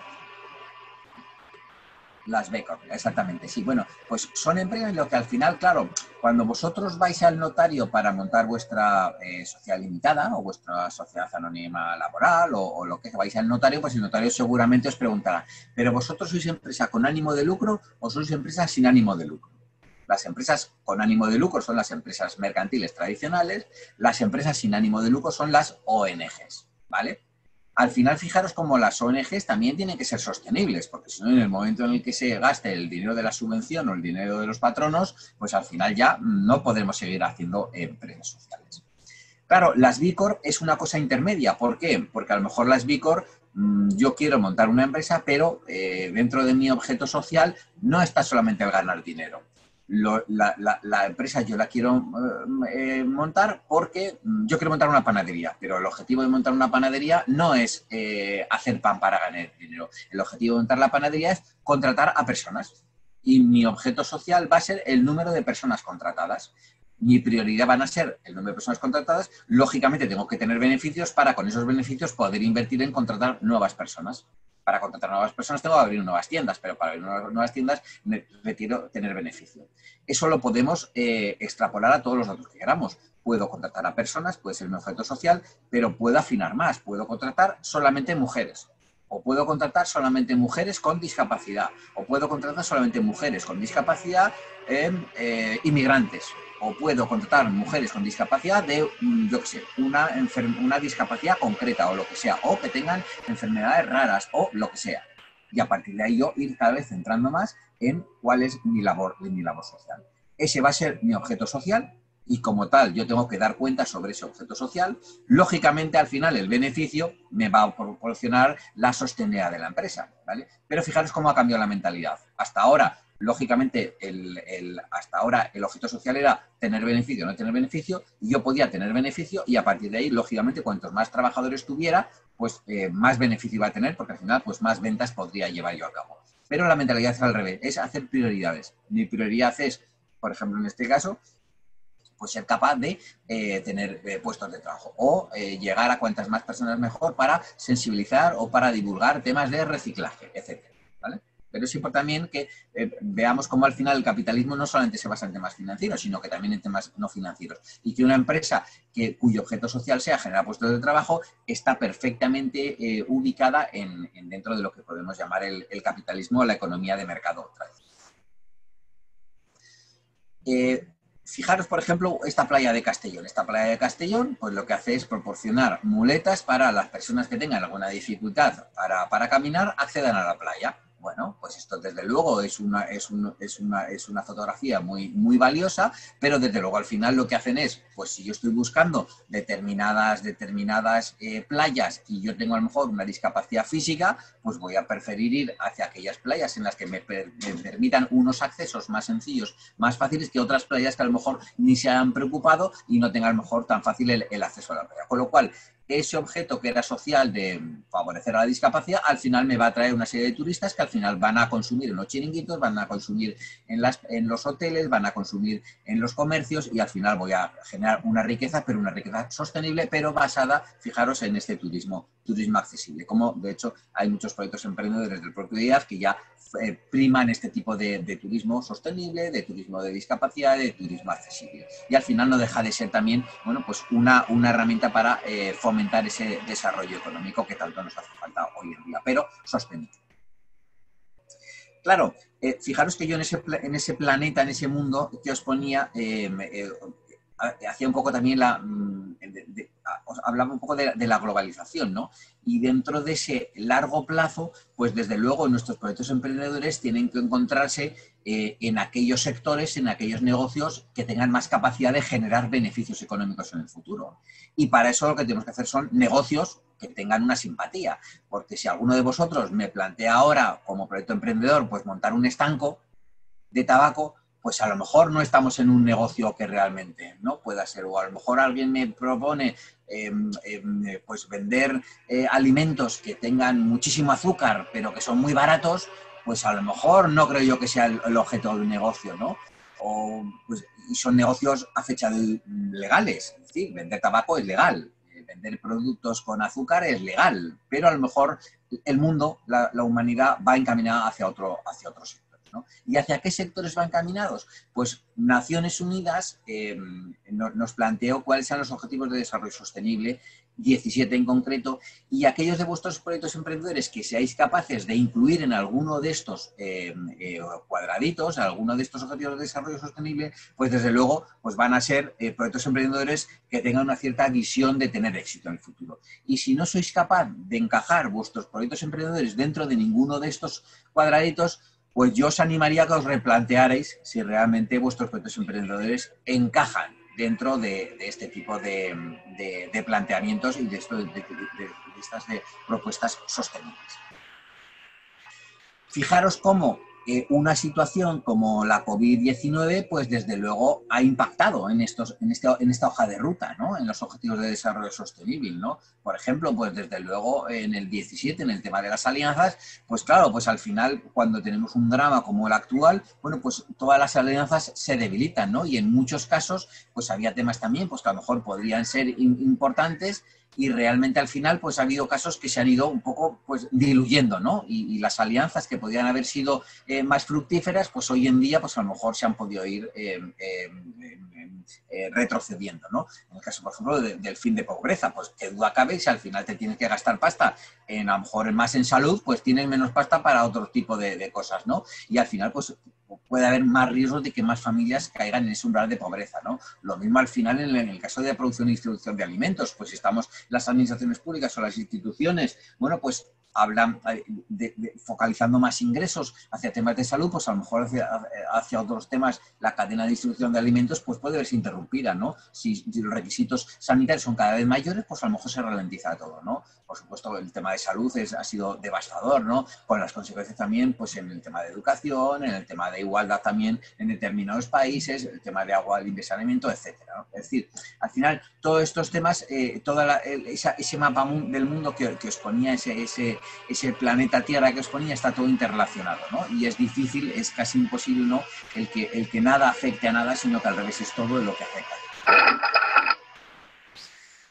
Las B Corp, exactamente, sí. Bueno, pues son empresas en lo que al final, claro, cuando vosotros vais al notario para montar vuestra eh, sociedad limitada o vuestra sociedad anónima laboral o, o lo que vais al notario, pues el notario seguramente os preguntará, ¿pero vosotros sois empresa con ánimo de lucro o sois empresa sin ánimo de lucro? Las empresas con ánimo de lucro son las empresas mercantiles tradicionales, las empresas sin ánimo de lucro son las O N Ges, ¿vale? Al final, fijaros cómo las O N Ges también tienen que ser sostenibles, porque si no, en el momento en el que se gaste el dinero de la subvención o el dinero de los patronos, pues al final ya no podemos seguir haciendo empresas sociales. Claro, las B Corp es una cosa intermedia. ¿Por qué? Porque a lo mejor las B Corp, yo quiero montar una empresa, pero eh, dentro de mi objeto social no está solamente el ganar dinero. Lo, la, la, la empresa yo la quiero eh, montar porque yo quiero montar una panadería, pero el objetivo de montar una panadería no es eh, hacer pan para ganar dinero. El objetivo de montar la panadería es contratar a personas y mi objeto social va a ser el número de personas contratadas. Mi prioridad van a ser el número de personas contratadas. Lógicamente tengo que tener beneficios para con esos beneficios poder invertir en contratar nuevas personas. Para contratar nuevas personas tengo que abrir nuevas tiendas, pero para abrir nuevas tiendas requiero tener beneficio. Eso lo podemos eh, extrapolar a todos los datos que queramos. Puedo contratar a personas, puede ser mi objeto social, pero puedo afinar más. Puedo contratar solamente mujeres, o puedo contratar solamente mujeres con discapacidad, o puedo contratar solamente mujeres con discapacidad eh, eh, inmigrantes, o puedo contratar mujeres con discapacidad de, yo qué sé, una, una discapacidad concreta o lo que sea, o que tengan enfermedades raras o lo que sea. Y a partir de ahí yo ir cada vez centrando más en cuál es mi labor, mi labor social. Ese va a ser mi objeto social y como tal yo tengo que dar cuenta sobre ese objeto social. Lógicamente al final el beneficio me va a proporcionar la sostenibilidad de la empresa, ¿vale? Pero fijaros cómo ha cambiado la mentalidad. Hasta ahora, lógicamente, el, el, hasta ahora el objeto social era tener beneficio o no tener beneficio, y yo podía tener beneficio y a partir de ahí, lógicamente, cuantos más trabajadores tuviera, pues eh, más beneficio iba a tener, porque al final pues más ventas podría llevar yo a cabo. Pero la mentalidad es al revés, es hacer prioridades. Mi prioridad es, por ejemplo, en este caso, pues ser capaz de eh, tener eh, puestos de trabajo o eh, llegar a cuantas más personas mejor para sensibilizar o para divulgar temas de reciclaje, etcétera, ¿vale? Pero es importante también que eh, veamos cómo al final el capitalismo no solamente se basa en temas financieros, sino que también en temas no financieros. Y que una empresa que, cuyo objeto social sea generar puestos de trabajo está perfectamente eh, ubicada en, en dentro de lo que podemos llamar el, el capitalismo o la economía de mercado tradicional. Eh, Fijaros, por ejemplo, esta playa de Castellón. Esta playa de Castellón, pues lo que hace es proporcionar muletas para las personas que tengan alguna dificultad para, para caminar, accedan a la playa. Bueno, pues esto desde luego es una, es un, es una, es una fotografía muy, muy valiosa, pero desde luego al final lo que hacen es, pues si yo estoy buscando determinadas, determinadas eh, playas y yo tengo a lo mejor una discapacidad física, pues voy a preferir ir hacia aquellas playas en las que me, per, me permitan unos accesos más sencillos, más fáciles que otras playas que a lo mejor ni se han preocupado y no tengan a lo mejor tan fácil el, el acceso a la playa. Con lo cual, ese objeto que era social de favorecer a la discapacidad, al final me va a traer una serie de turistas que al final van a consumir en los chiringuitos, van a consumir en, las, en los hoteles, van a consumir en los comercios y al final voy a generar una riqueza, pero una riqueza sostenible, pero basada, fijaros, en este turismo, turismo accesible. Como de hecho hay muchos proyectos emprendedores del propio I A F que ya eh, priman este tipo de, de turismo sostenible, de turismo de discapacidad, de turismo accesible. Y al final no deja de ser también, bueno, pues una, una herramienta para eh, fomentar ese desarrollo económico que tanto nos hace falta hoy en día, pero sostenible. Claro, eh, fijaros que yo en ese, en ese planeta, en ese mundo que os ponía, eh, eh, hacía un poco también la... De, de, os hablaba un poco de, de la globalización, ¿no? Y dentro de ese largo plazo, pues desde luego nuestros proyectos emprendedores tienen que encontrarse eh, en aquellos sectores, en aquellos negocios que tengan más capacidad de generar beneficios económicos en el futuro. Y para eso lo que tenemos que hacer son negocios que tengan una simpatía. Porque si alguno de vosotros me plantea ahora, como proyecto emprendedor, pues montar un estanco de tabaco, pues a lo mejor no estamos en un negocio que realmente no pueda ser. O a lo mejor alguien me propone eh, eh, pues vender eh, alimentos que tengan muchísimo azúcar, pero que son muy baratos, pues a lo mejor no creo yo que sea el, el objeto del negocio, ¿no? O, pues, y son negocios a fecha de, legales. Es decir, vender tabaco es legal. Vender productos con azúcar es legal. Pero a lo mejor el mundo, la, la humanidad, va encaminada hacia otro, hacia otro sector, ¿no? ¿Y hacia qué sectores van encaminados? Pues Naciones Unidas eh, nos planteó cuáles eran los objetivos de desarrollo sostenible, diecisiete en concreto, y aquellos de vuestros proyectos emprendedores que seáis capaces de incluir en alguno de estos eh, eh, cuadraditos, alguno de estos objetivos de desarrollo sostenible, pues desde luego pues van a ser eh, proyectos emprendedores que tengan una cierta visión de tener éxito en el futuro. Y si no sois capaz de encajar vuestros proyectos emprendedores dentro de ninguno de estos cuadraditos, pues yo os animaría a que os replantearais si realmente vuestros proyectos emprendedores encajan dentro de, de este tipo de, de, de planteamientos y de, esto, de, de, de, de estas de propuestas sostenibles. Fijaros cómo eh, una situación como la COVID diecinueve, pues desde luego ha impactado en, estos, en, este, en esta hoja de ruta, ¿no? En los objetivos de desarrollo sostenible, ¿no? Por ejemplo, pues desde luego en el diecisiete, en el tema de las alianzas, pues claro, pues al final cuando tenemos un drama como el actual, bueno, pues todas las alianzas se debilitan, ¿no? Y en muchos casos, pues había temas también, pues que a lo mejor podrían ser importantes, y realmente al final pues ha habido casos que se han ido un poco pues diluyendo, ¿no? Y, y las alianzas que podían haber sido eh, más fructíferas, pues hoy en día pues a lo mejor se han podido ir eh, eh, eh, eh, retrocediendo, ¿no? En el caso, por ejemplo, de, del fin de pobreza, pues qué duda cabe si al final te tienes que gastar pasta en a lo mejor más en salud, pues tienes menos pasta para otro tipo de, de cosas, ¿no? Y al final pues puede haber más riesgos de que más familias caigan en ese umbral de pobreza, ¿no? Lo mismo al final en el, en el caso de la producción y distribución de alimentos, pues si estamos las administraciones públicas o las instituciones, bueno, pues hablan de, de, focalizando más ingresos hacia temas de salud, pues a lo mejor hacia, hacia otros temas la cadena de distribución de alimentos pues puede verse interrumpida, ¿no? Si, si los requisitos sanitarios son cada vez mayores, pues a lo mejor se ralentiza todo, ¿no? Por supuesto, el tema de salud es, ha sido devastador, ¿no? Con las consecuencias también pues en el tema de educación, en el tema de igualdad también en determinados países, el tema de agua, limpia y saneamiento, etcétera, ¿no? Es decir, al final, todos estos temas, eh, toda la, esa, ese mapa del mundo que, que os ponía, ese, ese, ese planeta Tierra que os ponía, está todo interrelacionado, ¿no? Y es difícil, es casi imposible, ¿no? El que, el que nada afecte a nada, sino que al revés es todo lo que afecta.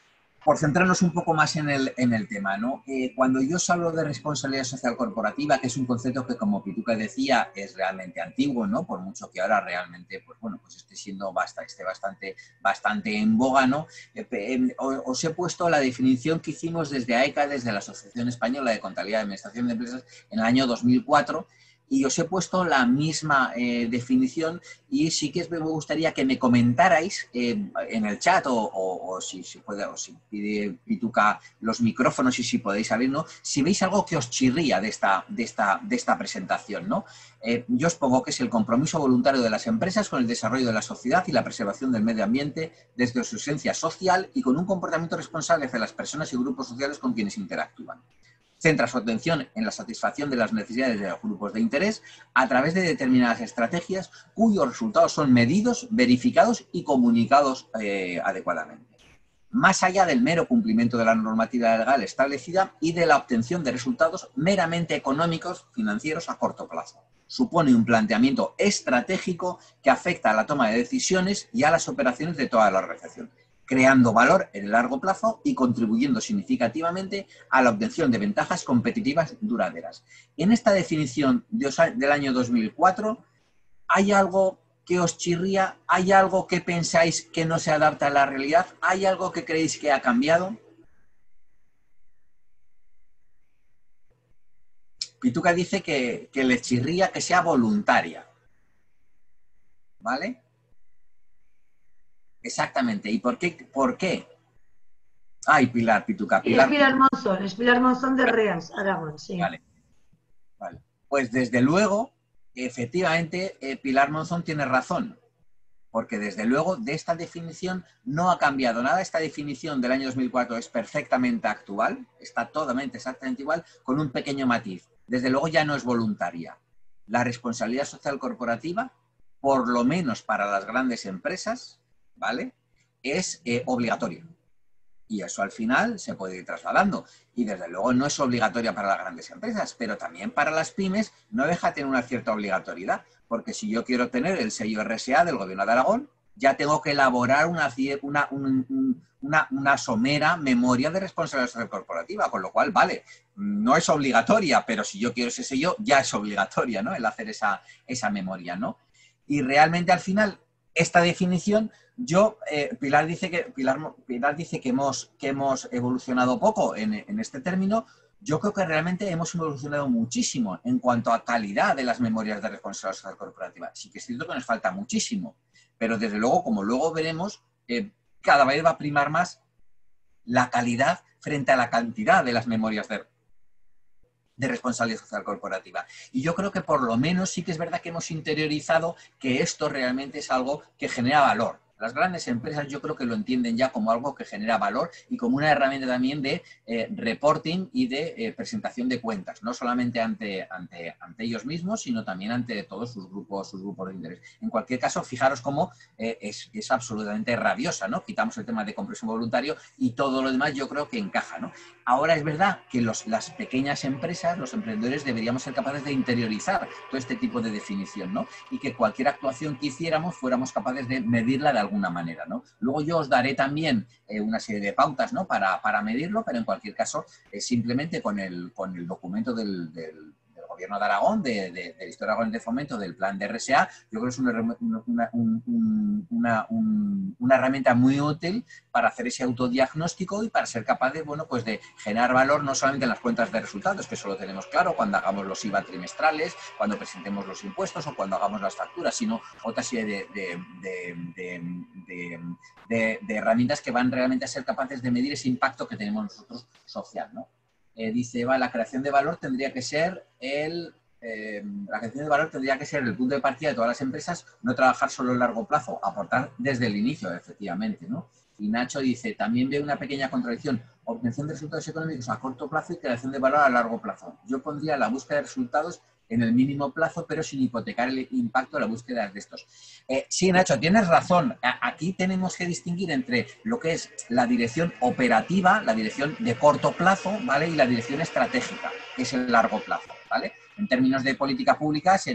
por centrarnos un poco más en el, en el tema, ¿no? Eh, cuando yo os hablo de responsabilidad social corporativa, que es un concepto que, como Pituca decía, es realmente antiguo, ¿no? Por mucho que ahora realmente, pues bueno, pues esté siendo bastante, esté bastante, bastante en boga, ¿no? Eh, eh, os he puesto la definición que hicimos desde A E C A, desde la Asociación Española de Contabilidad y Administración de Empresas, en el año dos mil cuatro, y os he puesto la misma eh, definición, y sí que me gustaría que me comentarais eh, en el chat o, o, o, si, si puede, o si pide Pituca los micrófonos y si podéis abrir, ¿no? Si veis algo que os chirría de esta, de esta, de esta presentación, ¿no? Eh, yo os pongo que es el compromiso voluntario de las empresas con el desarrollo de la sociedad y la preservación del medio ambiente desde su esencia social y con un comportamiento responsable hacia las personas y grupos sociales con quienes interactúan. Centra su atención en la satisfacción de las necesidades de los grupos de interés a través de determinadas estrategias cuyos resultados son medidos, verificados y comunicados eh, adecuadamente. Más allá del mero cumplimiento de la normativa legal establecida y de la obtención de resultados meramente económicos, financieros a corto plazo. Supone un planteamiento estratégico que afecta a la toma de decisiones y a las operaciones de toda la organización, creando valor en el largo plazo y contribuyendo significativamente a la obtención de ventajas competitivas duraderas. En esta definición de os, del año dos mil cuatro, ¿hay algo que os chirría? ¿Hay algo que pensáis que no se adapta a la realidad? ¿Hay algo que creéis que ha cambiado? Pituca dice que, que le chirría que sea voluntaria. ¿Vale? Exactamente. ¿Y por qué? ¿Por qué? Ay, Pilar, Pituca. Pilar. Es Pilar Monzón, es Pilar Monzón de Reas, Aragón, sí. Vale. Vale. Pues desde luego, efectivamente, eh, Pilar Monzón tiene razón. Porque desde luego de esta definición no ha cambiado nada. Esta definición del año dos mil cuatro es perfectamente actual, está totalmente exactamente igual, con un pequeño matiz. Desde luego ya no es voluntaria. La responsabilidad social corporativa, por lo menos para las grandes empresas, ¿vale?, es eh, obligatoria. Y eso al final se puede ir trasladando. Y desde luego no es obligatoria para las grandes empresas, pero también para las pymes no deja de tener una cierta obligatoriedad. Porque si yo quiero tener el sello R S A del Gobierno de Aragón, ya tengo que elaborar una, una, un, una, una somera memoria de responsabilidad social corporativa, con lo cual, vale, no es obligatoria, pero si yo quiero ese sello, ya es obligatoria, ¿no?, el hacer esa, esa memoria, ¿no? Y realmente al final, esta definición, yo, eh, Pilar dice que, Pilar, Pilar dice que hemos, que hemos evolucionado poco en, en este término. Yo creo que realmente hemos evolucionado muchísimo en cuanto a calidad de las memorias de responsabilidad social corporativa. Sí que es cierto que nos falta muchísimo, pero desde luego, como luego veremos, eh, cada vez va a primar más la calidad frente a la cantidad de las memorias de, de responsabilidad social corporativa. Y yo creo que por lo menos sí que es verdad que hemos interiorizado que esto realmente es algo que genera valor. Las grandes empresas yo creo que lo entienden ya como algo que genera valor y como una herramienta también de eh, reporting y de eh, presentación de cuentas, no solamente ante, ante, ante ellos mismos, sino también ante todos sus grupos, sus grupos de interés. En cualquier caso, fijaros cómo eh, es, es absolutamente rabiosa, ¿no? Quitamos el tema de compromiso voluntario y todo lo demás yo creo que encaja, ¿no? Ahora es verdad que los, las pequeñas empresas, los emprendedores, deberíamos ser capaces de interiorizar todo este tipo de definición, ¿no? Y que cualquier actuación que hiciéramos fuéramos capaces de medirla de alguna manera, ¿no? Luego yo os daré también eh, una serie de pautas, ¿no?, para, para medirlo, pero en cualquier caso, eh, simplemente con el, con el documento del, del, del Gobierno de Aragón, de, de, del Instituto Aragón de Fomento, del plan de R S A, yo creo que es una, una, un, una, un, una herramienta muy útil para hacer ese autodiagnóstico y para ser capaz de, bueno, pues de generar valor no solamente en las cuentas de resultados, que eso lo tenemos claro cuando hagamos los I V A trimestrales, cuando presentemos los impuestos o cuando hagamos las facturas, sino otra serie de, de, de, de, de, de, de herramientas que van realmente a ser capaces de medir ese impacto que tenemos nosotros social, ¿no? Eh, dice Eva, la creación de valor tendría que ser el... Eh, la creación de valor tendría que ser el punto de partida de todas las empresas, no trabajar solo a largo plazo, aportar desde el inicio, efectivamente, ¿no? Y Nacho dice, también veo una pequeña contradicción, obtención de resultados económicos a corto plazo y creación de valor a largo plazo. Yo pondría la búsqueda de resultados en el mínimo plazo, pero sin hipotecar el impacto de la búsqueda de estos. Eh, sí, Nacho, tienes razón. Aquí tenemos que distinguir entre lo que es la dirección operativa, la dirección de corto plazo, ¿vale?, y la dirección estratégica, que es el largo plazo, ¿vale? En términos de política pública sería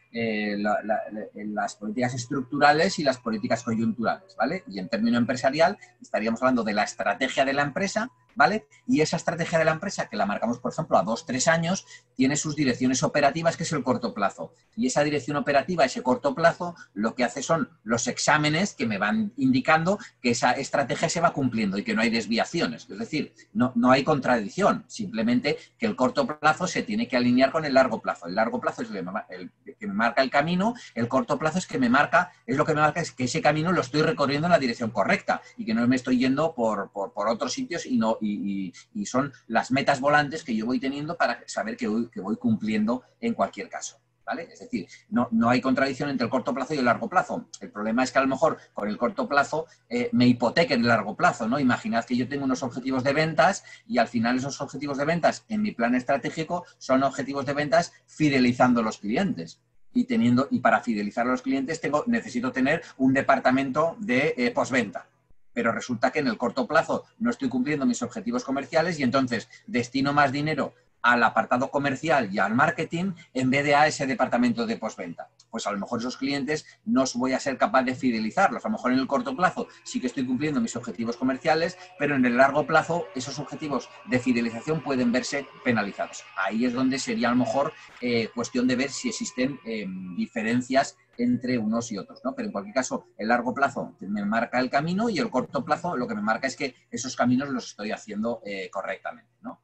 eh, la, la, las políticas estructurales y las políticas coyunturales, ¿vale? Y en término empresarial estaríamos hablando de la estrategia de la empresa, ¿vale? Y esa estrategia de la empresa, que la marcamos, por ejemplo, a dos, tres años, tiene sus direcciones operativas, que es el corto plazo. Y esa dirección operativa, ese corto plazo, lo que hace son los exámenes que me van indicando que esa estrategia se va cumpliendo y que no hay desviaciones. Es decir, no, no hay contradicción, simplemente que el corto plazo se tiene que alinear con el largo plazo. El largo plazo es el, el que me marca el camino, el corto plazo es que me marca, es lo que me marca es que ese camino lo estoy recorriendo en la dirección correcta y que no me estoy yendo por, por, por otros sitios y no y, y, y son las metas volantes que yo voy teniendo para saber que voy, que voy cumpliendo en cualquier caso. ¿Vale? Es decir, no, no hay contradicción entre el corto plazo y el largo plazo. El problema es que a lo mejor con el corto plazo eh, me hipotequen el largo plazo, ¿no? Imaginad que yo tengo unos objetivos de ventas y al final esos objetivos de ventas en mi plan estratégico son objetivos de ventas fidelizando a los clientes. Y, teniendo, y para fidelizar a los clientes tengo, necesito tener un departamento de eh, postventa. Pero resulta que en el corto plazo no estoy cumpliendo mis objetivos comerciales y entonces destino más dinero al apartado comercial y al marketing en vez de a ese departamento de postventa. Pues a lo mejor esos clientes no voy a ser capaz de fidelizarlos. A lo mejor en el corto plazo sí que estoy cumpliendo mis objetivos comerciales, pero en el largo plazo esos objetivos de fidelización pueden verse penalizados. Ahí es donde sería a lo mejor eh, cuestión de ver si existen eh, diferencias entre unos y otros, ¿no? Pero en cualquier caso, el largo plazo me marca el camino y el corto plazo lo que me marca es que esos caminos los estoy haciendo eh, correctamente, ¿no?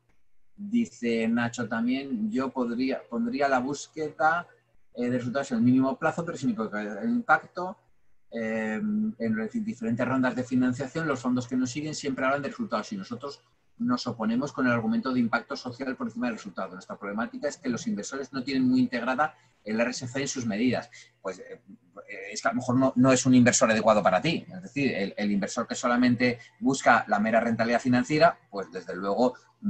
Dice Nacho también, yo podría, pondría la búsqueda eh, de resultados en el mínimo plazo, pero sin impacto. Eh, en diferentes rondas de financiación, los fondos que nos siguen siempre hablan de resultados y nosotros nos oponemos con el argumento de impacto social por encima del resultado. Nuestra problemática es que los inversores no tienen muy integrada el R S C en sus medidas. Pues eh, es que a lo mejor no, no es un inversor adecuado para ti. Es decir, el, el inversor que solamente busca la mera rentabilidad financiera, pues desde luego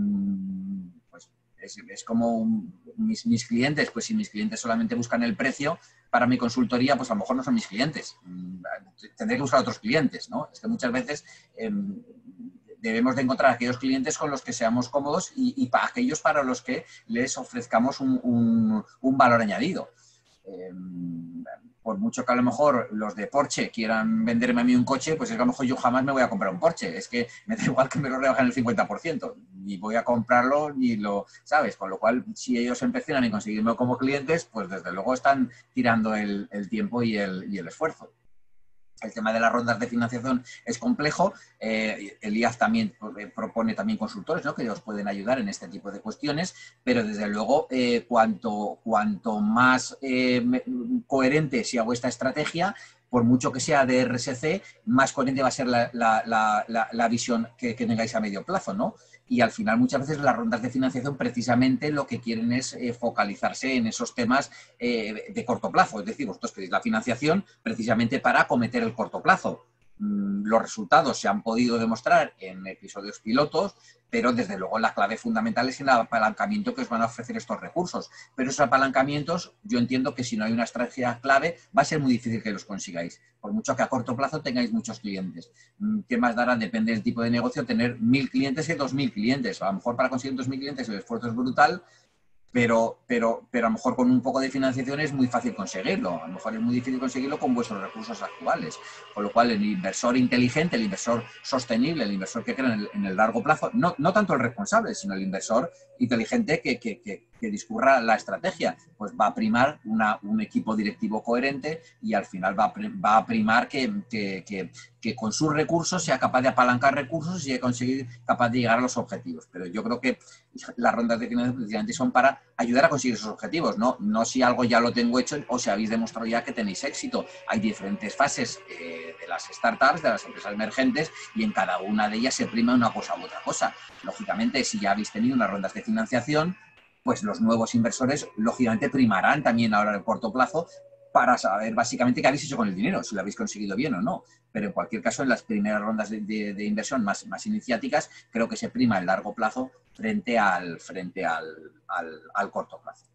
mmm, pues es, es como un, mis, mis clientes, pues si mis clientes solamente buscan el precio para mi consultoría, pues a lo mejor no son mis clientes. Tendré que buscar otros clientes, ¿no? Es que muchas veces eh, debemos de encontrar aquellos clientes con los que seamos cómodos y, y para aquellos para los que les ofrezcamos un, un, un valor añadido. Eh, por mucho que a lo mejor los de Porsche quieran venderme a mí un coche, pues es que a lo mejor yo jamás me voy a comprar un Porsche. Es que me da igual que me lo rebajen el cincuenta por ciento. Ni voy a comprarlo, ni lo... ¿Sabes? Con lo cual, si ellos empezaran en conseguirme como clientes, pues desde luego están tirando el, el tiempo y el, y el esfuerzo. El tema de las rondas de financiación es complejo. Eh, el I A F también propone también consultores, ¿no?, que os pueden ayudar en este tipo de cuestiones, pero desde luego eh, cuanto, cuanto más eh, coherente sea vuestra estrategia, por mucho que sea de R S C, más coherente va a ser la, la, la, la, la visión que, que tengáis a medio plazo, ¿no? Y al final muchas veces las rondas de financiación precisamente lo que quieren es eh, focalizarse en esos temas eh, de corto plazo. Es decir, vosotros pedís la financiación precisamente para acometer el corto plazo. Mm, los resultados se han podido demostrar en episodios pilotos, pero desde luego la clave fundamental es el apalancamiento que os van a ofrecer estos recursos. Pero esos apalancamientos, yo entiendo que si no hay una estrategia clave, va a ser muy difícil que los consigáis. Por mucho que a corto plazo tengáis muchos clientes. ¿Qué más dará? Depende del tipo de negocio, tener mil clientes que dos mil clientes. A lo mejor para conseguir dos mil clientes el esfuerzo es brutal, pero, pero, pero a lo mejor con un poco de financiación es muy fácil conseguirlo. A lo mejor es muy difícil conseguirlo con vuestros recursos actuales. Con lo cual, el inversor inteligente, el inversor sostenible, el inversor que cree en el, en el largo plazo, no, no tanto el responsable, sino el inversor inteligente que, que, que, que discurra la estrategia, pues va a primar una, un equipo directivo coherente y al final va a, va a primar que, que, que, que con sus recursos sea capaz de apalancar recursos y de conseguir capaz de llegar a los objetivos. Pero yo creo que las rondas de financiación precisamente son para ayudar a conseguir esos objetivos, no, no si algo ya lo tengo hecho o si habéis demostrado ya que tenéis éxito. Hay diferentes fases eh, de las startups, de las empresas emergentes, y en cada una de ellas se prima una cosa u otra cosa. Lógicamente, si ya habéis tenido unas rondas de financiación, pues los nuevos inversores, lógicamente, primarán también ahora en el corto plazo para saber básicamente qué habéis hecho con el dinero, si lo habéis conseguido bien o no. Pero en cualquier caso, en las primeras rondas de, de, de inversión más, más iniciáticas, creo que se prima el largo plazo frente al, frente al, al, al corto plazo.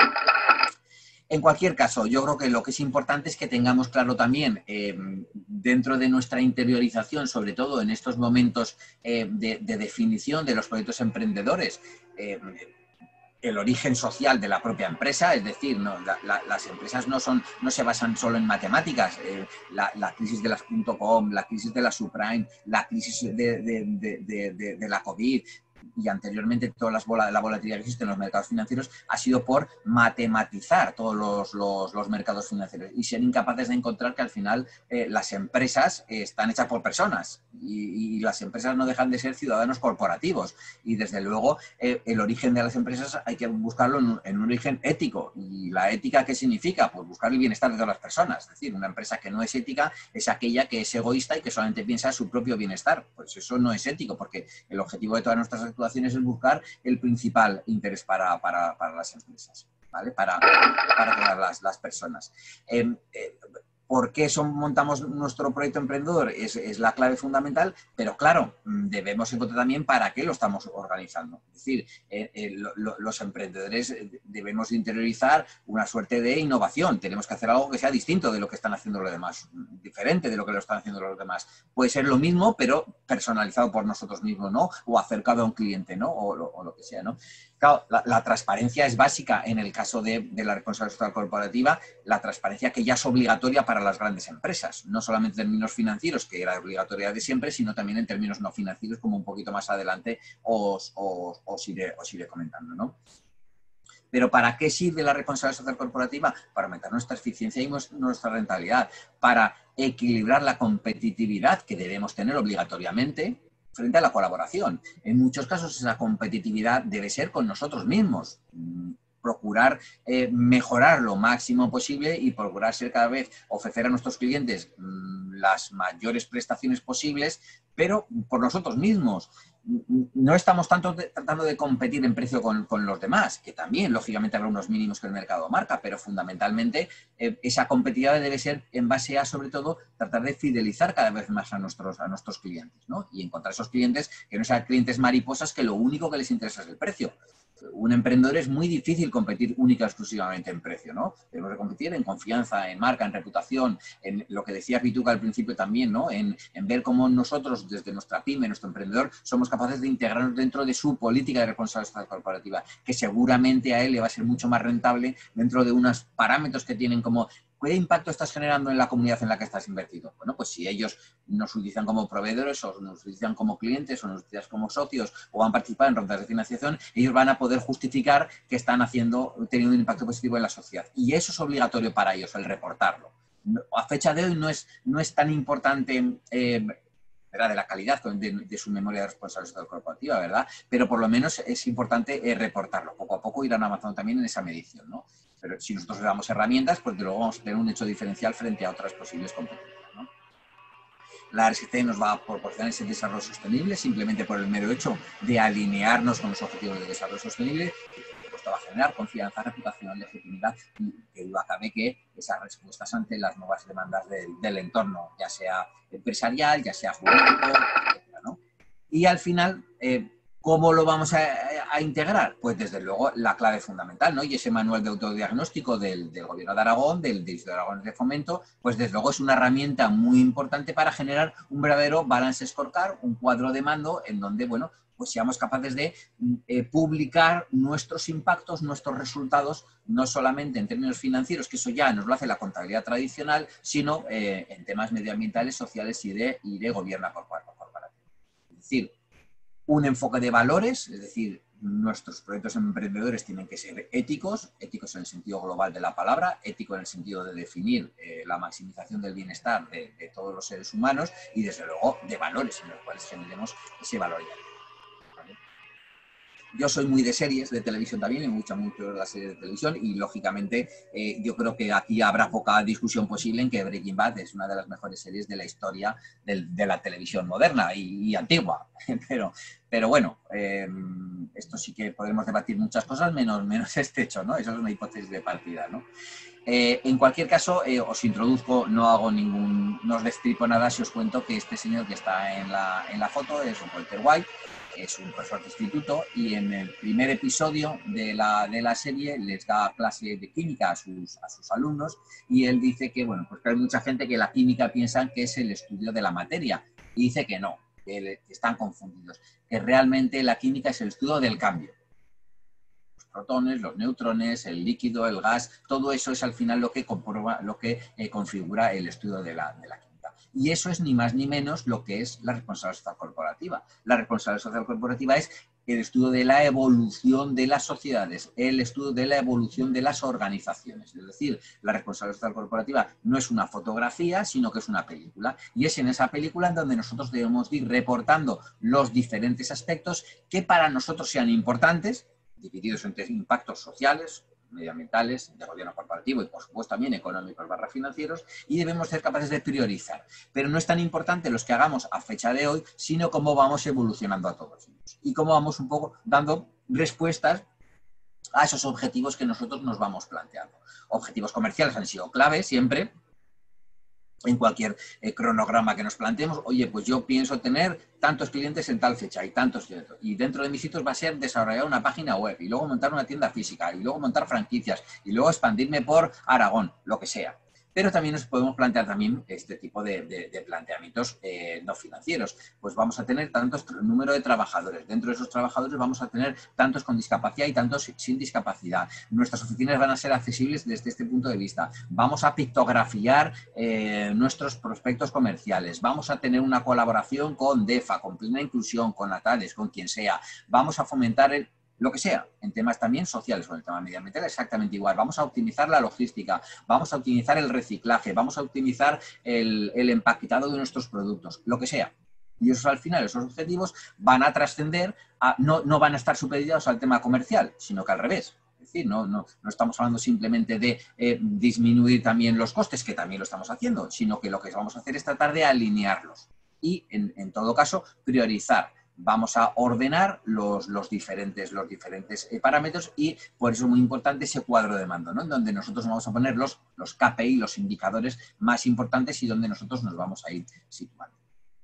En cualquier caso, yo creo que lo que es importante es que tengamos claro también, eh, dentro de nuestra interiorización, sobre todo en estos momentos eh, de, de definición de los proyectos emprendedores, eh, el origen social de la propia empresa, es decir, no, la, la, las empresas no, son, no se basan solo en matemáticas. Eh, la, la crisis de las punto com, la crisis de la subprime, la crisis de, de, de, de, de, de la COVID y anteriormente toda las bola, la volatilidad que existe en los mercados financieros ha sido por matematizar todos los, los, los mercados financieros y ser incapaces de encontrar que al final eh, las empresas eh, están hechas por personas y, y las empresas no dejan de ser ciudadanos corporativos y desde luego eh, el origen de las empresas hay que buscarlo en un, en un origen ético. ¿Y la ética qué significa? Pues buscar el bienestar de todas las personas. Es decir, una empresa que no es ética es aquella que es egoísta y que solamente piensa en su propio bienestar. Pues eso no es ético porque el objetivo de todas nuestras actuaciones es buscar el principal interés para, para, para las empresas, ¿vale? Para, para todas las, las personas. Eh, eh, ¿Por qué son, montamos nuestro proyecto emprendedor? Es, es la clave fundamental, pero claro, debemos encontrar también para qué lo estamos organizando. Es decir, eh, eh, lo, lo, los emprendedores debemos interiorizar una suerte de innovación. Tenemos que hacer algo que sea distinto de lo que están haciendo los demás, diferente de lo que lo están haciendo los demás. Puede ser lo mismo, pero personalizado por nosotros mismos, ¿no? O acercado a un cliente, ¿no? O lo, o lo que sea, ¿no? Claro, la, la transparencia es básica en el caso de, de la responsabilidad social corporativa, la transparencia que ya es obligatoria para las grandes empresas, no solamente en términos financieros, que era obligatoria de siempre, sino también en términos no financieros, como un poquito más adelante os, os, os, iré, os iré comentando, ¿no? Pero ¿para qué sirve la responsabilidad social corporativa? Para aumentar nuestra eficiencia y nuestra rentabilidad, para equilibrar la competitividad que debemos tener obligatoriamente frente a la colaboración. En muchos casos esa competitividad debe ser con nosotros mismos. Procurar eh, mejorar lo máximo posible y procurar ser cada vez, ofrecer a nuestros clientes mmm, las mayores prestaciones posibles, pero por nosotros mismos. No estamos tanto de, tratando de competir en precio con, con los demás, que también, lógicamente, habrá unos mínimos que el mercado marca, pero fundamentalmente eh, esa competitividad debe ser en base a, sobre todo, tratar de fidelizar cada vez más a nuestros, a nuestros clientes, ¿no? Y encontrar esos clientes que no sean clientes mariposas que lo único que les interesa es el precio. Un emprendedor es muy difícil competir única y exclusivamente en precio, ¿no? Tenemos que competir en confianza, en marca, en reputación, en lo que decía Pituca al principio también, ¿no? En, en ver cómo nosotros, desde nuestra pyme, nuestro emprendedor, somos capaces de integrarnos dentro de su política de responsabilidad corporativa, que seguramente a él le va a ser mucho más rentable dentro de unos parámetros que tienen como ¿qué impacto estás generando en la comunidad en la que estás invertido? Bueno, pues si ellos nos utilizan como proveedores o nos utilizan como clientes o nos utilizan como socios o han participado en rondas de financiación, ellos van a poder justificar que están haciendo, teniendo un impacto positivo en la sociedad. Y eso es obligatorio para ellos, el reportarlo. A fecha de hoy no es, no es tan importante eh, ¿verdad? De la calidad de, de su memoria de responsabilidad corporativa, ¿verdad? Pero por lo menos es importante eh, reportarlo. Poco a poco irán avanzando también en esa medición, ¿no? Pero si nosotros le damos herramientas, pues luego vamos a tener un hecho diferencial frente a otras posibles competencias, ¿no? La R S C nos va a proporcionar ese desarrollo sostenible simplemente por el mero hecho de alinearnos con los objetivos de desarrollo sostenible. Esto va a generar confianza, reputación, legitimidad y que duda cabe que esas respuestas ante las nuevas demandas del, del entorno, ya sea empresarial, ya sea jurídico, etcétera, ¿no? Y al final, eh, ¿cómo lo vamos a, a integrar? Pues desde luego la clave fundamental, ¿no? Y ese manual de autodiagnóstico del, del Gobierno de Aragón, del Distrito de Aragón de Fomento, pues desde luego es una herramienta muy importante para generar un verdadero balance scorecard, un cuadro de mando en donde, bueno, pues seamos capaces de eh, publicar nuestros impactos, nuestros resultados, no solamente en términos financieros, que eso ya nos lo hace la contabilidad tradicional, sino eh, en temas medioambientales, sociales y de, y de gobierno corporativo. Es decir, un enfoque de valores, es decir, nuestros proyectos emprendedores tienen que ser éticos, éticos en el sentido global de la palabra, ético en el sentido de definir eh, la maximización del bienestar de, de todos los seres humanos y, desde luego, de valores en los cuales generemos ese valor. Yo soy muy de series de televisión también, me gusta mucho las series de televisión y, lógicamente, eh, yo creo que aquí habrá poca discusión posible en que Breaking Bad es una de las mejores series de la historia del, de la televisión moderna y, y antigua. Pero, pero bueno, eh, esto sí que podemos debatir muchas cosas menos, menos este hecho, ¿no? Eso es una hipótesis de partida, ¿no? Eh, en cualquier caso, eh, os introduzco, no hago ningún, no os destripo nada si os cuento que este señor que está en la, en la foto es un Walter White, es un profesor de instituto y en el primer episodio de la, de la serie les da clase de química a sus, a sus alumnos y él dice que, bueno, pues que hay mucha gente que la química piensa que es el estudio de la materia y dice que no, que están confundidos, que realmente la química es el estudio del cambio. protones, los neutrones, el líquido, el gas, todo eso es al final lo que, comprueba, lo que eh, configura el estudio de la, de la química. Y eso es ni más ni menos lo que es la responsabilidad social corporativa. La responsabilidad social corporativa es el estudio de la evolución de las sociedades, el estudio de la evolución de las organizaciones. Es decir, la responsabilidad social corporativa no es una fotografía, sino que es una película. Y es en esa película en donde nosotros debemos ir reportando los diferentes aspectos que para nosotros sean importantes, divididos entre impactos sociales, medioambientales, de gobierno corporativo y, por supuesto, también económicos barra financieros, y debemos ser capaces de priorizar. Pero no es tan importante los que hagamos a fecha de hoy, sino cómo vamos evolucionando a todos ellos y cómo vamos un poco dando respuestas a esos objetivos que nosotros nos vamos planteando. Objetivos comerciales han sido clave siempre. En cualquier eh, cronograma que nos planteemos, oye, pues yo pienso tener tantos clientes en tal fecha y tantos, y dentro de mis sitios va a ser desarrollar una página web y luego montar una tienda física y luego montar franquicias y luego expandirme por Aragón, lo que sea. Pero también nos podemos plantear también este tipo de, de, de planteamientos eh, no financieros. Pues vamos a tener tantos número de trabajadores. Dentro de esos trabajadores vamos a tener tantos con discapacidad y tantos sin discapacidad. Nuestras oficinas van a ser accesibles desde este punto de vista. Vamos a pictografiar eh, nuestros prospectos comerciales. Vamos a tener una colaboración con DEFA, con Plena Inclusión, con Natales, con quien sea. Vamos a fomentar el... lo que sea, en temas también sociales o en el tema medioambiental, exactamente igual. Vamos a optimizar la logística, vamos a optimizar el reciclaje, vamos a optimizar el, el empaquetado de nuestros productos, lo que sea. Y esos al final, esos objetivos van a trascender, a, no, no van a estar supeditados al tema comercial, sino que al revés. Es decir, no, no, no estamos hablando simplemente de eh, disminuir también los costes, que también lo estamos haciendo, sino que lo que vamos a hacer es tratar de alinearlos y, en, en todo caso, priorizar. Vamos a ordenar los, los diferentes, los diferentes eh, parámetros y por eso es muy importante ese cuadro de mando, ¿no? En donde nosotros vamos a poner los, los K P I, los indicadores más importantes y donde nosotros nos vamos a ir situando.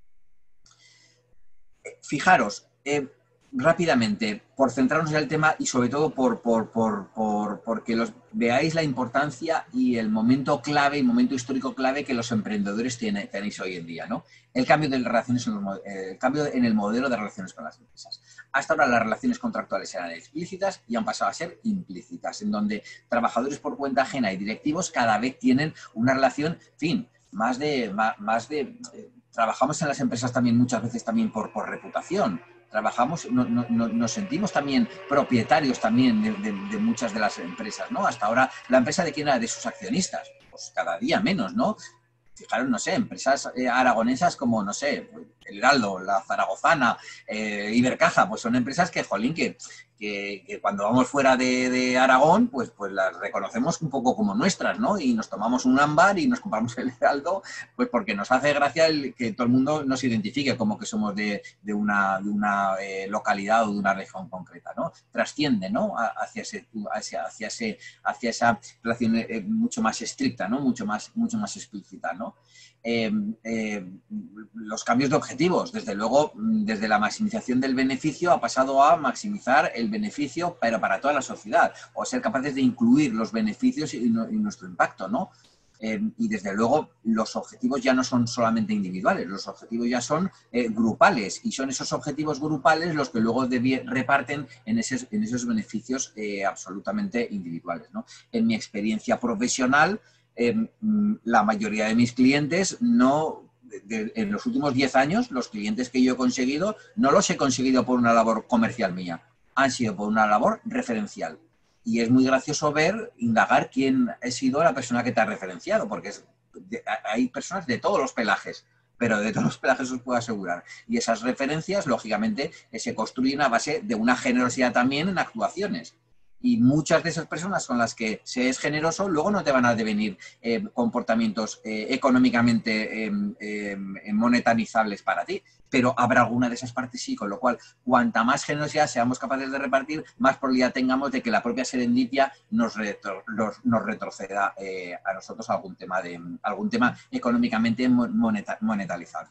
Eh, fijaros, eh, rápidamente, por centrarnos en el tema y sobre todo por, por, por, por, porque los, veáis la importancia y el momento clave, el momento histórico clave que los emprendedores tiene, tenéis hoy en día, ¿no? El cambio, de relaciones en los, eh, el cambio en el modelo de relaciones con las empresas. Hasta ahora las relaciones contractuales eran explícitas y han pasado a ser implícitas, en donde trabajadores por cuenta ajena y directivos cada vez tienen una relación, en fin, más de... Más, más de eh, trabajamos en las empresas también muchas veces también por, por reputación. Trabajamos, no, no, nos sentimos también propietarios también de, de, de muchas de las empresas, ¿no? Hasta ahora, ¿la empresa de quién era? De sus accionistas. Pues cada día menos, ¿no? Fijaros, no sé, empresas eh, aragonesas como, no sé, el Heraldo, la Zaragozana, eh, Ibercaja, pues son empresas que, jolín, que, que, que cuando vamos fuera de, de Aragón, pues, pues las reconocemos un poco como nuestras, ¿no? Y nos tomamos un ámbar y nos compramos el Heraldo, pues porque nos hace gracia el, que todo el mundo nos identifique como que somos de, de una, de una eh, localidad o de una región concreta, ¿no? Trasciende, ¿no? Hacia, ese, hacia, hacia, ese, hacia esa relación eh, mucho más estricta, ¿no? Mucho más, mucho más explícita, ¿no? Eh, eh, los cambios de objetivos, desde luego, desde la maximización del beneficio ha pasado a maximizar el beneficio, pero para toda la sociedad, o ser capaces de incluir los beneficios y, no, y nuestro impacto, ¿no? Eh, y desde luego los objetivos ya no son solamente individuales, los objetivos ya son eh, grupales y son esos objetivos grupales los que luego reparten en, ese, en esos beneficios eh, absolutamente individuales, ¿no? En mi experiencia profesional, Eh, la mayoría de mis clientes no, de, de, en los últimos diez años, los clientes que yo he conseguido, no los he conseguido por una labor comercial mía, han sido por una labor referencial. Y es muy gracioso ver, indagar quién ha sido la persona que te ha referenciado, porque es, de, hay personas de todos los pelajes, pero de todos los pelajes os puedo asegurar. Y esas referencias, lógicamente, se construyen a base de una generosidad también en actuaciones. Y muchas de esas personas con las que se es generoso luego no te van a devenir eh, comportamientos eh, económicamente eh, eh, monetarizables para ti, pero habrá alguna de esas partes sí, con lo cual cuanta más generosidad seamos capaces de repartir, más probabilidad tengamos de que la propia serendipia nos, retro, nos, nos retroceda eh, a nosotros algún tema, de, algún tema económicamente moneta, monetarizable.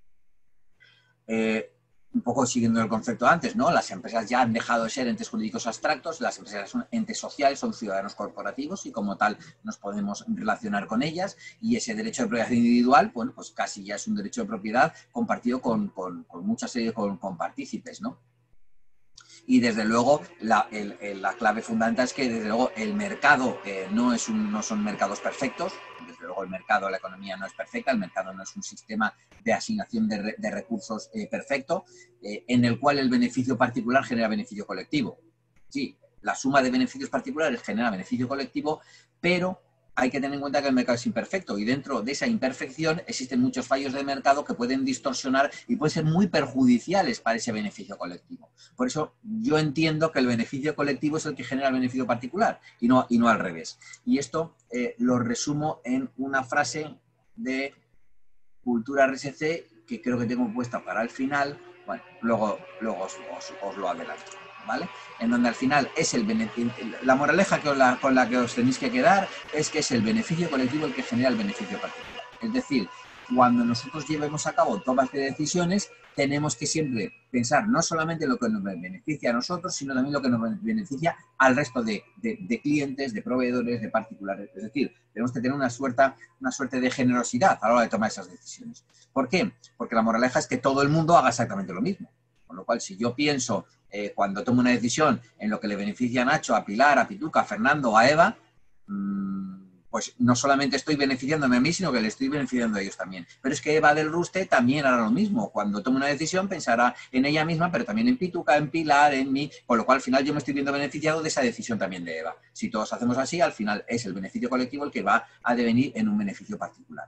Eh, Un poco siguiendo el concepto de antes, ¿no? Las empresas ya han dejado de ser entes jurídicos abstractos, las empresas son entes sociales, son ciudadanos corporativos y como tal nos podemos relacionar con ellas y ese derecho de propiedad individual, bueno, pues casi ya es un derecho de propiedad compartido con, con, con mucha serie, con, con partícipes, ¿no? Y desde luego la, el, el, la clave fundamental es que desde luego el mercado eh, no, es un, no son mercados perfectos, desde luego el mercado, la economía no es perfecta, el mercado no es un sistema de asignación de, re, de recursos eh, perfecto, eh, en el cual el beneficio particular genera beneficio colectivo. Sí, la suma de beneficios particulares genera beneficio colectivo, pero hay que tener en cuenta que el mercado es imperfecto y dentro de esa imperfección existen muchos fallos de mercado que pueden distorsionar y pueden ser muy perjudiciales para ese beneficio colectivo. Por eso yo entiendo que el beneficio colectivo es el que genera el beneficio particular y no, y no al revés. Y esto eh, lo resumo en una frase de Cultura R S C que creo que tengo puesta para el final. Bueno, luego, luego os, os, os lo adelanto, ¿vale? En donde al final es el beneficio, la moraleja con la, con la que os tenéis que quedar es que es el beneficio colectivo el que genera el beneficio particular. Es decir, cuando nosotros llevemos a cabo tomas de decisiones, tenemos que siempre pensar no solamente en lo que nos beneficia a nosotros, sino también lo que nos beneficia al resto de, de, de clientes, de proveedores, de particulares. Es decir, tenemos que tener una suerte, una suerte de generosidad a la hora de tomar esas decisiones. ¿Por qué? Porque la moraleja es que todo el mundo haga exactamente lo mismo. Con lo cual, si yo pienso, eh, cuando tomo una decisión en lo que le beneficia a Nacho, a Pilar, a Pituca, a Fernando, a Eva, mmm, pues no solamente estoy beneficiándome a mí, sino que le estoy beneficiando a ellos también. Pero es que Eva del Ruste también hará lo mismo. Cuando tome una decisión pensará en ella misma, pero también en Pituca, en Pilar, en mí, con lo cual al final yo me estoy viendo beneficiado de esa decisión también de Eva. Si todos hacemos así, al final es el beneficio colectivo el que va a devenir en un beneficio particular.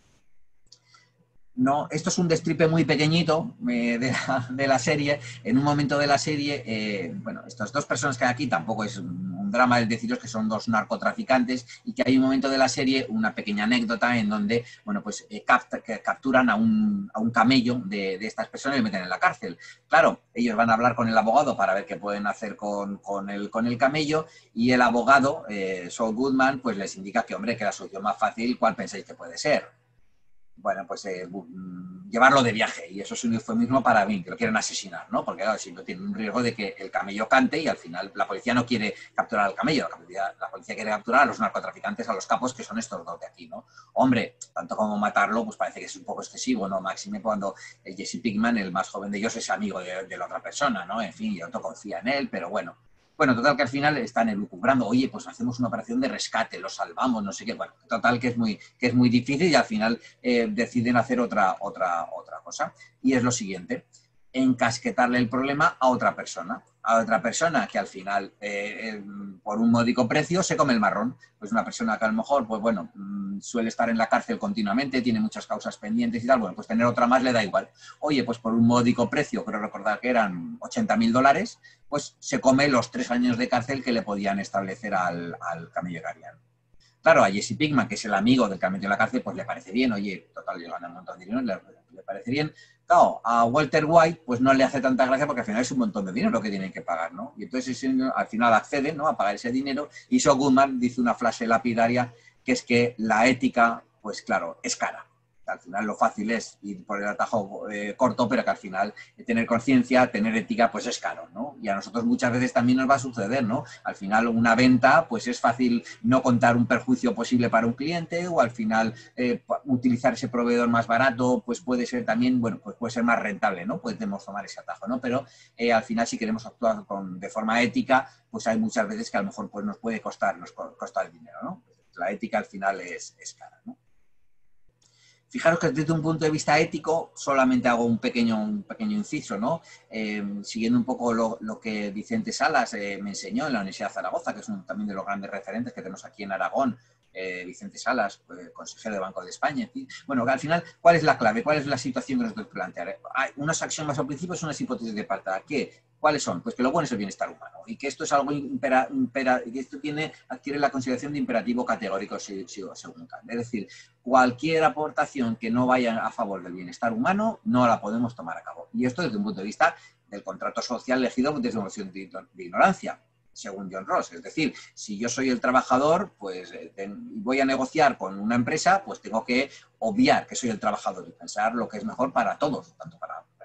No, esto es un destripe muy pequeñito eh, de, la, de la serie. En un momento de la serie, eh, bueno, estas dos personas que hay aquí tampoco es un drama el deciros que son dos narcotraficantes y que hay un momento de la serie, una pequeña anécdota en donde, bueno, pues eh, capta, que capturan a un, a un camello de, de estas personas y lo meten en la cárcel. Claro, ellos van a hablar con el abogado para ver qué pueden hacer con, con, el, con el camello y el abogado, eh, Saul Goodman, pues les indica que, hombre, que la solución más fácil, ¿cuál pensáis que puede ser? Bueno, pues eh, llevarlo de viaje, y eso es un eufemismo para mí, que lo quieren asesinar, ¿no? Porque claro, si no tiene un riesgo de que el camello cante y al final la policía no quiere capturar al camello, la policía, la policía quiere capturar a los narcotraficantes, a los capos, que son estos dos de aquí, ¿no? Hombre, tanto como matarlo, pues parece que es un poco excesivo, ¿no? Máxime cuando el Jesse Pinkman, el más joven de ellos, es amigo de, de la otra persona, ¿no? En fin, y otro confía en él, pero bueno. Bueno, total que al final están elucubrando, oye, pues hacemos una operación de rescate, lo salvamos, no sé qué. Bueno, total que es muy, que es muy difícil y al final eh, deciden hacer otra, otra, otra cosa. Y es lo siguiente, encasquetarle el problema a otra persona. A otra persona que al final, eh, eh, por un módico precio, se come el marrón. Pues una persona que a lo mejor, pues bueno, mmm, suele estar en la cárcel continuamente, tiene muchas causas pendientes y tal, bueno, pues tener otra más le da igual. Oye, pues por un módico precio, pero recordar que eran ochenta mil dólares, pues se come los tres años de cárcel que le podían establecer al, al camello gariano. Claro, a Jesse Pinkman, que es el amigo del que ha metido en la cárcel, pues le parece bien, oye, total, yo gano un montón de dinero, le, le parece bien. Claro, a Walter White, pues no le hace tanta gracia porque al final es un montón de dinero lo que tienen que pagar, ¿no? Y entonces al final accede, ¿no?, a pagar ese dinero y Saul Goodman dice una frase lapidaria que es que la ética, pues claro, es cara. Al final lo fácil es ir por el atajo eh, corto, pero que al final eh, tener conciencia, tener ética, pues es caro, ¿no? Y a nosotros muchas veces también nos va a suceder, ¿no? Al final una venta, pues es fácil no contar un perjuicio posible para un cliente o al final eh, utilizar ese proveedor más barato, pues puede ser también, bueno, pues puede ser más rentable, ¿no? Podemos tomar ese atajo, ¿no? Pero eh, al final si queremos actuar con, de forma ética, pues hay muchas veces que a lo mejor pues nos puede costar, nos costar dinero, ¿no? La ética al final es, es cara, ¿no? Fijaros que desde un punto de vista ético solamente hago un pequeño, un pequeño inciso, ¿no? Eh, siguiendo un poco lo, lo que Vicente Salas eh, me enseñó en la Universidad de Zaragoza, que es un, también de los grandes referentes que tenemos aquí en Aragón, eh, Vicente Salas, pues, consejero del Banco de España. En fin. Bueno, al final, ¿cuál es la clave? ¿Cuál es la situación que nos tenemos que plantear? Hay unos axiomas o principios, unas hipótesis de partida. ¿Qué? ¿Cuáles son? Pues que lo bueno es el bienestar humano y que esto es algo impera, impera, que esto tiene, adquiere la consideración de imperativo categórico según Kant. Es decir, cualquier aportación que no vaya a favor del bienestar humano no la podemos tomar a cabo. Y esto desde un punto de vista del contrato social elegido desde una noción de, de ignorancia, según John Rawls. Es decir, si yo soy el trabajador, pues eh, voy a negociar con una empresa, pues tengo que obviar que soy el trabajador y pensar lo que es mejor para todos, tanto para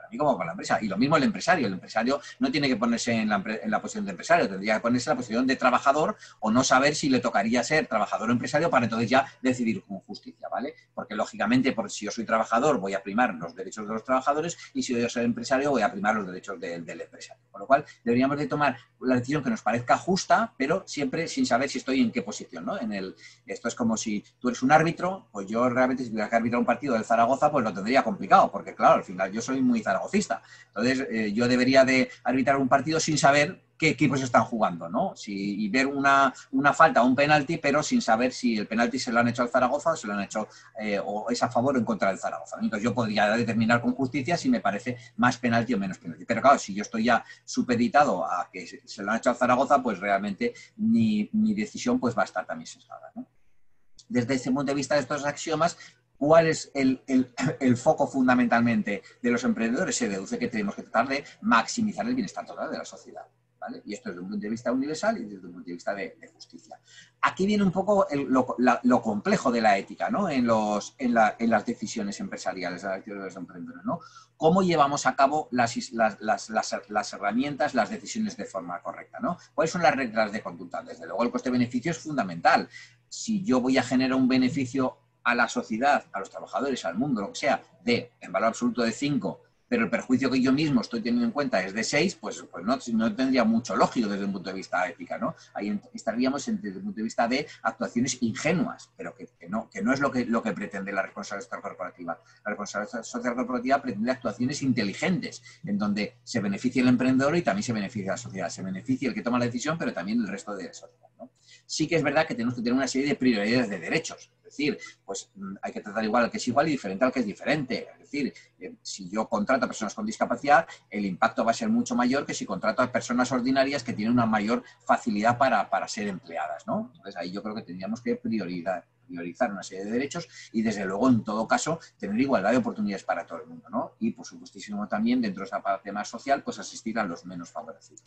para mí como para la empresa. Y lo mismo el empresario. El empresario no tiene que ponerse en la, en la posición de empresario, tendría que ponerse en la posición de trabajador o no saber si le tocaría ser trabajador o empresario para entonces ya decidir con justicia, ¿vale? Porque lógicamente, por, si yo soy trabajador, voy a primar los derechos de los trabajadores y si yo soy empresario, voy a primar los derechos de, del empresario. Con lo cual, deberíamos de tomar la decisión que nos parezca justa, pero siempre sin saber si estoy en qué posición, ¿no? En el, esto es como si tú eres un árbitro, pues yo realmente si tuviera que arbitrar un partido del Zaragoza, pues lo tendría complicado, porque claro, al final yo soy muy zaragocista. Entonces, eh, yo debería de arbitrar un partido sin saber qué equipos están jugando, ¿no? Si, y ver una, una falta o un penalti, pero sin saber si el penalti se lo han hecho al Zaragoza o se lo han hecho eh, o es a favor o en contra del Zaragoza. Entonces yo podría determinar con justicia si me parece más penalti o menos penalti. Pero claro, si yo estoy ya supeditado a que se, se lo han hecho al Zaragoza, pues realmente mi, mi decisión pues va a estar también sesgada, ¿no? Desde ese punto de vista de estos axiomas, ¿cuál es el, el, el foco fundamentalmente de los emprendedores? Se deduce que tenemos que tratar de maximizar el bienestar total de la sociedad, ¿vale? Y esto desde un punto de vista universal y desde un punto de vista de, de justicia. Aquí viene un poco el, lo, la, lo complejo de la ética, ¿no? En, los, en, la, en las decisiones empresariales, en las decisiones de los emprendedores, ¿no? ¿Cómo llevamos a cabo las, las, las, las, las herramientas, las decisiones de forma correcta, ¿no? ¿Cuáles son las reglas de conducta? Desde luego el coste-beneficio es fundamental. Si yo voy a generar un beneficio a la sociedad, a los trabajadores, al mundo, lo que sea, de, en valor absoluto de cinco, pero el perjuicio que yo mismo estoy teniendo en cuenta es de seis, pues, pues no, no tendría mucho lógico desde un punto de vista ética, ¿no? Ahí estaríamos desde el punto de vista de actuaciones ingenuas, pero que, que, no, que no es lo que, lo que pretende la responsabilidad social corporativa. La responsabilidad social corporativa pretende actuaciones inteligentes, en donde se beneficie el emprendedor y también se beneficia la sociedad. Se beneficia el que toma la decisión, pero también el resto de la sociedad, ¿no? Sí que es verdad que tenemos que tener una serie de prioridades de derechos. Es decir, pues hay que tratar igual al que es igual y diferente al que es diferente. Es decir, eh, si yo contrato a personas con discapacidad, el impacto va a ser mucho mayor que si contrato a personas ordinarias que tienen una mayor facilidad para, para ser empleadas, ¿no? Entonces ahí yo creo que tendríamos que priorizar, priorizar una serie de derechos y desde luego en todo caso tener igualdad de oportunidades para todo el mundo, ¿no? Y por supuestísimo también dentro de esa parte más social, pues asistir a los menos favorecidos.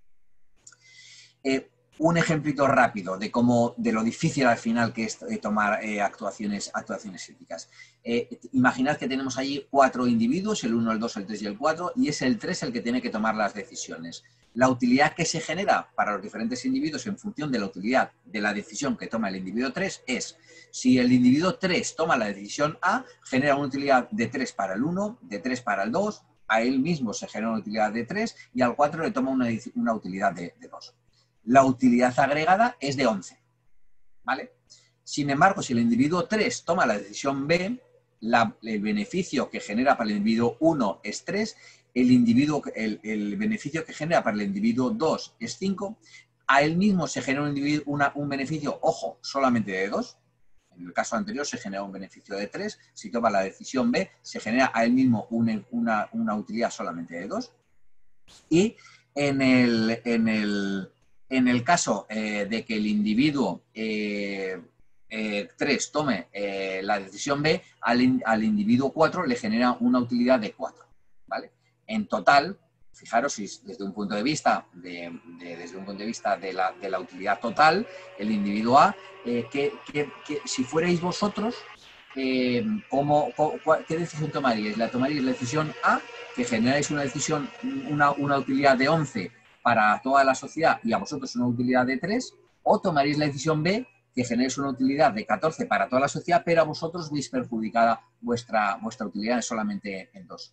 Eh, Un ejemplito rápido de cómo, de lo difícil al final que es eh, tomar eh, actuaciones, actuaciones éticas. Eh, imaginad que tenemos allí cuatro individuos, el uno, el dos, el tres y el cuatro, y es el tres el que tiene que tomar las decisiones. La utilidad que se genera para los diferentes individuos en función de la utilidad de la decisión que toma el individuo tres es, si el individuo tres toma la decisión A, genera una utilidad de tres para el uno, de tres para el dos, a él mismo se genera una utilidad de tres y al cuatro le toma una, una utilidad de, de dos. La utilidad agregada es de once, ¿vale? Sin embargo, si el individuo tres toma la decisión B, la, el beneficio que genera para el individuo uno es tres, el, individuo, el, el beneficio que genera para el individuo dos es cinco, a él mismo se genera un, individuo, una, un beneficio, ojo, solamente de dos. En el caso anterior se genera un beneficio de tres, si toma la decisión B, se genera a él mismo una, una, una utilidad solamente de dos. Y en el... En el En el caso eh, de que el individuo eh, eh, tres tome eh, la decisión B, al, in, al individuo cuatro le genera una utilidad de cuatro, ¿vale? En total, fijaros, si desde un punto de vista de, de, desde un punto de, vista de, la, de la utilidad total, el individuo A, eh, que, que, que si fuerais vosotros, eh, ¿cómo, cuál, ¿qué decisión tomaríais? ¿La tomaríais la decisión A, que generáis una decisión, una, una utilidad de once para toda la sociedad y a vosotros una utilidad de tres, o tomaréis la decisión B, que generéis una utilidad de catorce para toda la sociedad, pero a vosotros veis perjudicada vuestra, vuestra utilidad solamente en dos?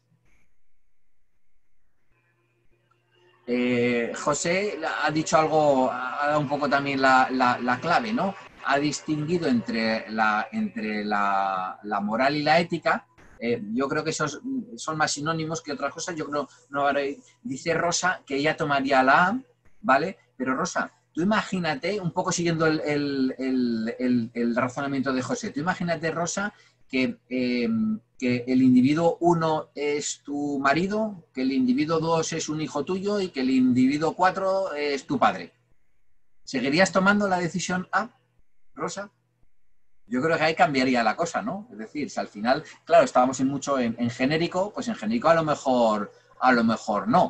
Eh, José ha dicho algo, ha dado un poco también la, la, la clave, ¿no? Ha distinguido entre la, entre la, la moral y la ética. Eh, yo creo que esos son más sinónimos que otras cosas. Yo creo, no, dice Rosa que ella tomaría la A, ¿vale? Pero Rosa, tú imagínate, un poco siguiendo el, el, el, el, el razonamiento de José, tú imagínate, Rosa, que, eh, que el individuo uno es tu marido, que el individuo dos es un hijo tuyo y que el individuo cuatro es tu padre. ¿Seguirías tomando la decisión A, Rosa? Yo creo que ahí cambiaría la cosa, ¿no? Es decir, si al final, claro, estábamos en mucho en, en genérico, pues en genérico a lo mejor, a lo mejor no.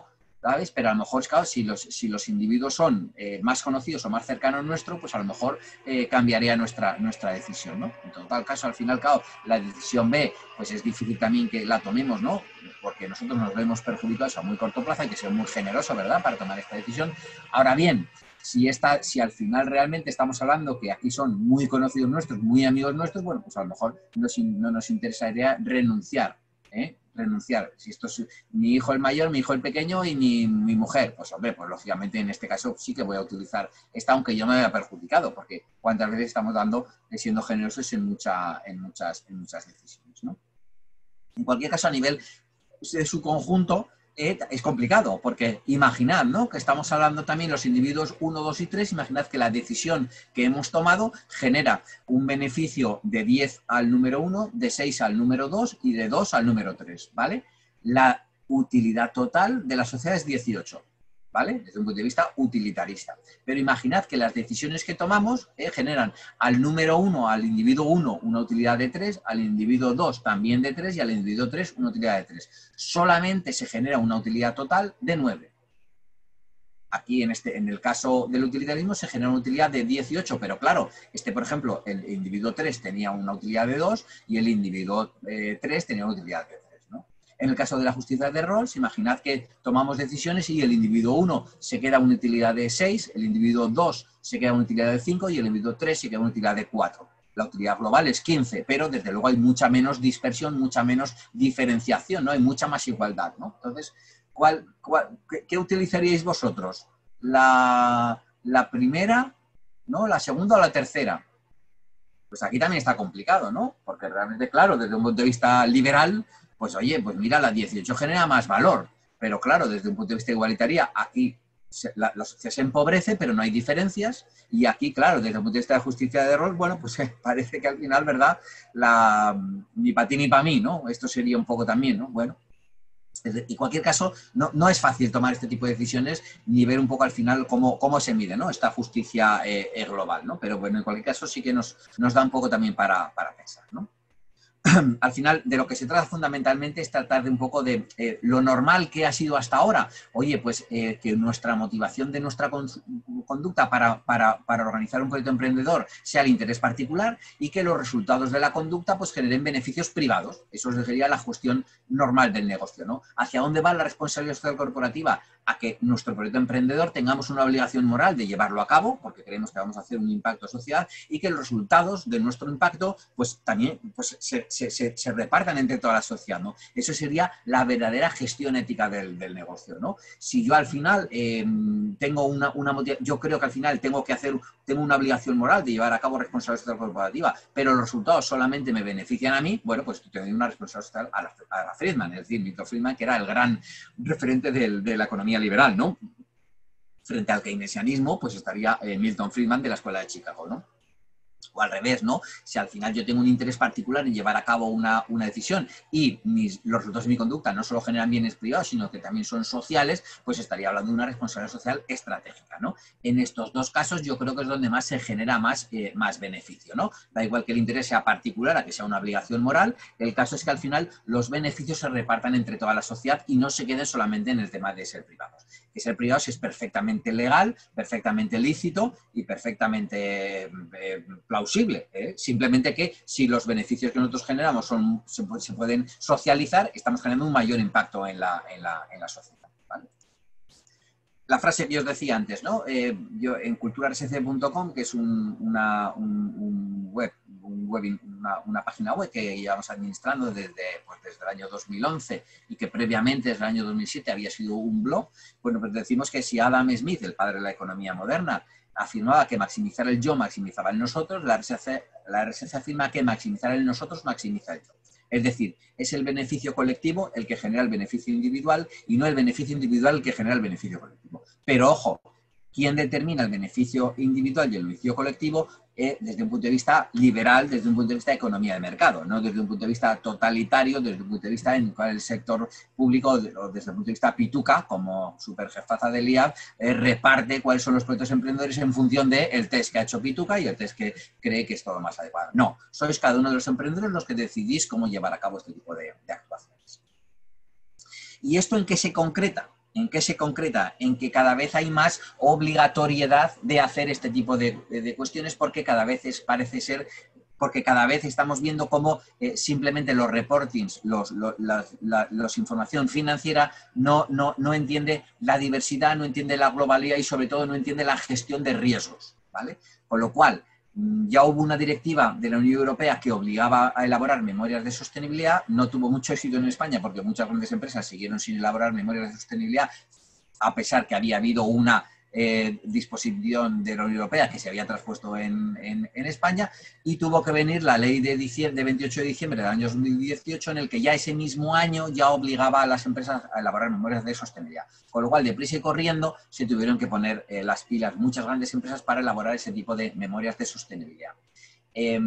¿sabes? Pero a lo mejor, claro, si los, si los individuos son eh, más conocidos o más cercanos a nuestro, pues a lo mejor eh, cambiaría nuestra, nuestra decisión, ¿no? En todo caso, al final, claro, la decisión B, pues es difícil también que la tomemos, ¿no? Porque nosotros nos vemos perjudicados a muy corto plazo, hay que ser muy generoso, ¿verdad?, para tomar esta decisión. Ahora bien, si, esta, si al final realmente estamos hablando que aquí son muy conocidos nuestros, muy amigos nuestros, bueno, pues a lo mejor nos, no nos interesaría renunciar, ¿eh? renunciar. Si esto es mi hijo el mayor, mi hijo el pequeño y mi, mi mujer, pues hombre, pues lógicamente en este caso sí que voy a utilizar esta, aunque yo me haya perjudicado, porque cuántas veces estamos dando, siendo generosos en, mucha, en, muchas, en muchas decisiones, ¿no? En cualquier caso, a nivel de su conjunto, eh, es complicado, porque imaginad, ¿no?, que estamos hablando también los individuos uno, dos y tres, imaginad que la decisión que hemos tomado genera un beneficio de diez al número uno, de seis al número dos y de dos al número tres, ¿vale? La utilidad total de la sociedad es dieciocho, ¿vale? Desde un punto de vista utilitarista. Pero imaginad que las decisiones que tomamos eh, generan al número uno, al individuo uno, una utilidad de tres, al individuo dos también de tres y al individuo tres una utilidad de tres. Solamente se genera una utilidad total de nueve. Aquí, en, este, en el caso del utilitarismo, se genera una utilidad de dieciocho, pero claro, este, por ejemplo, el individuo tres tenía una utilidad de dos y el individuo eh, tres tenía una utilidad de tres. En el caso de la justicia de roles, imaginad que tomamos decisiones y el individuo uno se queda una utilidad de seis, el individuo dos se queda una utilidad de cinco y el individuo tres se queda una utilidad de cuatro. La utilidad global es quince, pero desde luego hay mucha menos dispersión, mucha menos diferenciación, ¿no? Hay mucha más igualdad, ¿no? Entonces, ¿cuál, cuál, qué, ¿qué utilizaríais vosotros? ¿La, la primera, ¿no?, la segunda o la tercera? Pues aquí también está complicado, ¿no? Porque realmente, claro, desde un punto de vista liberal, pues oye, pues mira, la dieciocho genera más valor, pero claro, desde un punto de vista igualitario, aquí se, la, la sociedad se empobrece, pero no hay diferencias, y aquí, claro, desde el punto de vista de justicia de rol, bueno, pues eh, parece que al final, ¿verdad?, la, ni para ti ni para mí, ¿no? Esto sería un poco también, ¿no? Bueno, en cualquier caso, no, no es fácil tomar este tipo de decisiones ni ver un poco al final cómo, cómo se mide, ¿no?, esta justicia eh, eh, global, ¿no? Pero bueno, en cualquier caso sí que nos, nos da un poco también para, para pensar, ¿no? Al final, de lo que se trata fundamentalmente es tratar de un poco de eh, lo normal que ha sido hasta ahora. Oye, pues eh, que nuestra motivación de nuestra con conducta para, para, para organizar un proyecto emprendedor sea el interés particular y que los resultados de la conducta pues generen beneficios privados. Eso sería la cuestión normal del negocio, ¿no? ¿Hacia dónde va la responsabilidad social corporativa? A que nuestro proyecto emprendedor tengamos una obligación moral de llevarlo a cabo, porque creemos que vamos a hacer un impacto social, y que los resultados de nuestro impacto pues también pues, se, se, se, se repartan entre toda la sociedad, ¿no? Eso sería la verdadera gestión ética del, del negocio, ¿no? Si yo al final eh, tengo una, una motivación, yo creo que al final tengo que hacer, tengo una obligación moral de llevar a cabo responsabilidad social corporativa, pero los resultados solamente me benefician a mí, bueno, pues tengo una responsabilidad social a la, a la Friedman, es decir, Milton Friedman, que era el gran referente del, de la economía liberal, ¿no? Frente al keynesianismo, pues estaría eh, Milton Friedman de la Escuela de Chicago, ¿no? O al revés, ¿no? Si al final yo tengo un interés particular en llevar a cabo una, una decisión y mis, los resultados de mi conducta no solo generan bienes privados, sino que también son sociales, pues estaría hablando de una responsabilidad social estratégica, ¿no? En estos dos casos yo creo que es donde más se genera más, eh, más beneficio, ¿no? Da igual que el interés sea particular a que sea una obligación moral, el caso es que al final los beneficios se repartan entre toda la sociedad y no se queden solamente en el tema de ser privados. Que ser privados es perfectamente legal, perfectamente lícito y perfectamente eh, plausible, ¿eh? Simplemente que si los beneficios que nosotros generamos son, se, se pueden socializar, estamos generando un mayor impacto en la, en la, en la sociedad, ¿vale? La frase que yo os decía antes, ¿no? Eh, yo en cultura r s c punto com, que es un, una, un, un web, un web una, una página web que llevamos administrando desde, pues desde el año dos mil once y que previamente desde el año dos mil siete había sido un blog. Bueno, pues decimos que si Adam Smith, el padre de la economía moderna, afirmaba que maximizar el yo maximizaba el nosotros, la R S C, la R S C afirma que maximizar el nosotros maximiza el yo. Es decir, es el beneficio colectivo el que genera el beneficio individual y no el beneficio individual el que genera el beneficio colectivo. Pero ojo, ¿quién determina el beneficio individual y el beneficio colectivo? Eh, desde un punto de vista liberal, desde un punto de vista de economía de mercado, no desde un punto de vista totalitario, desde un punto de vista en el cual el sector público, o desde el punto de vista pituca, como superjefaza del I A B, eh, reparte cuáles son los proyectos emprendedores en función del test que ha hecho pituca y el test que cree que es todo más adecuado. No, sois cada uno de los emprendedores los que decidís cómo llevar a cabo este tipo de, de actuaciones. ¿Y esto en qué se concreta? ¿En qué se concreta? En que cada vez hay más obligatoriedad de hacer este tipo de, de, de cuestiones porque cada vez es, parece ser, porque cada vez estamos viendo cómo eh, simplemente los reportings, los, los, la, la los información financiera no, no, no entiende la diversidad, no entiende la globalidad y sobre todo no entiende la gestión de riesgos, ¿vale? Con lo cual, ya hubo una directiva de la Unión Europea que obligaba a elaborar memorias de sostenibilidad, no tuvo mucho éxito en España porque muchas grandes empresas siguieron sin elaborar memorias de sostenibilidad, a pesar que había habido una eh, disposición de la Unión Europea que se había traspuesto en, en, en España, y tuvo que venir la ley de, diciembre, de veintiocho de diciembre del año dos mil dieciocho, en el que ya ese mismo año ya obligaba a las empresas a elaborar memorias de sostenibilidad. Con lo cual, deprisa y corriendo, se tuvieron que poner eh, las pilas muchas grandes empresas para elaborar ese tipo de memorias de sostenibilidad. Eh,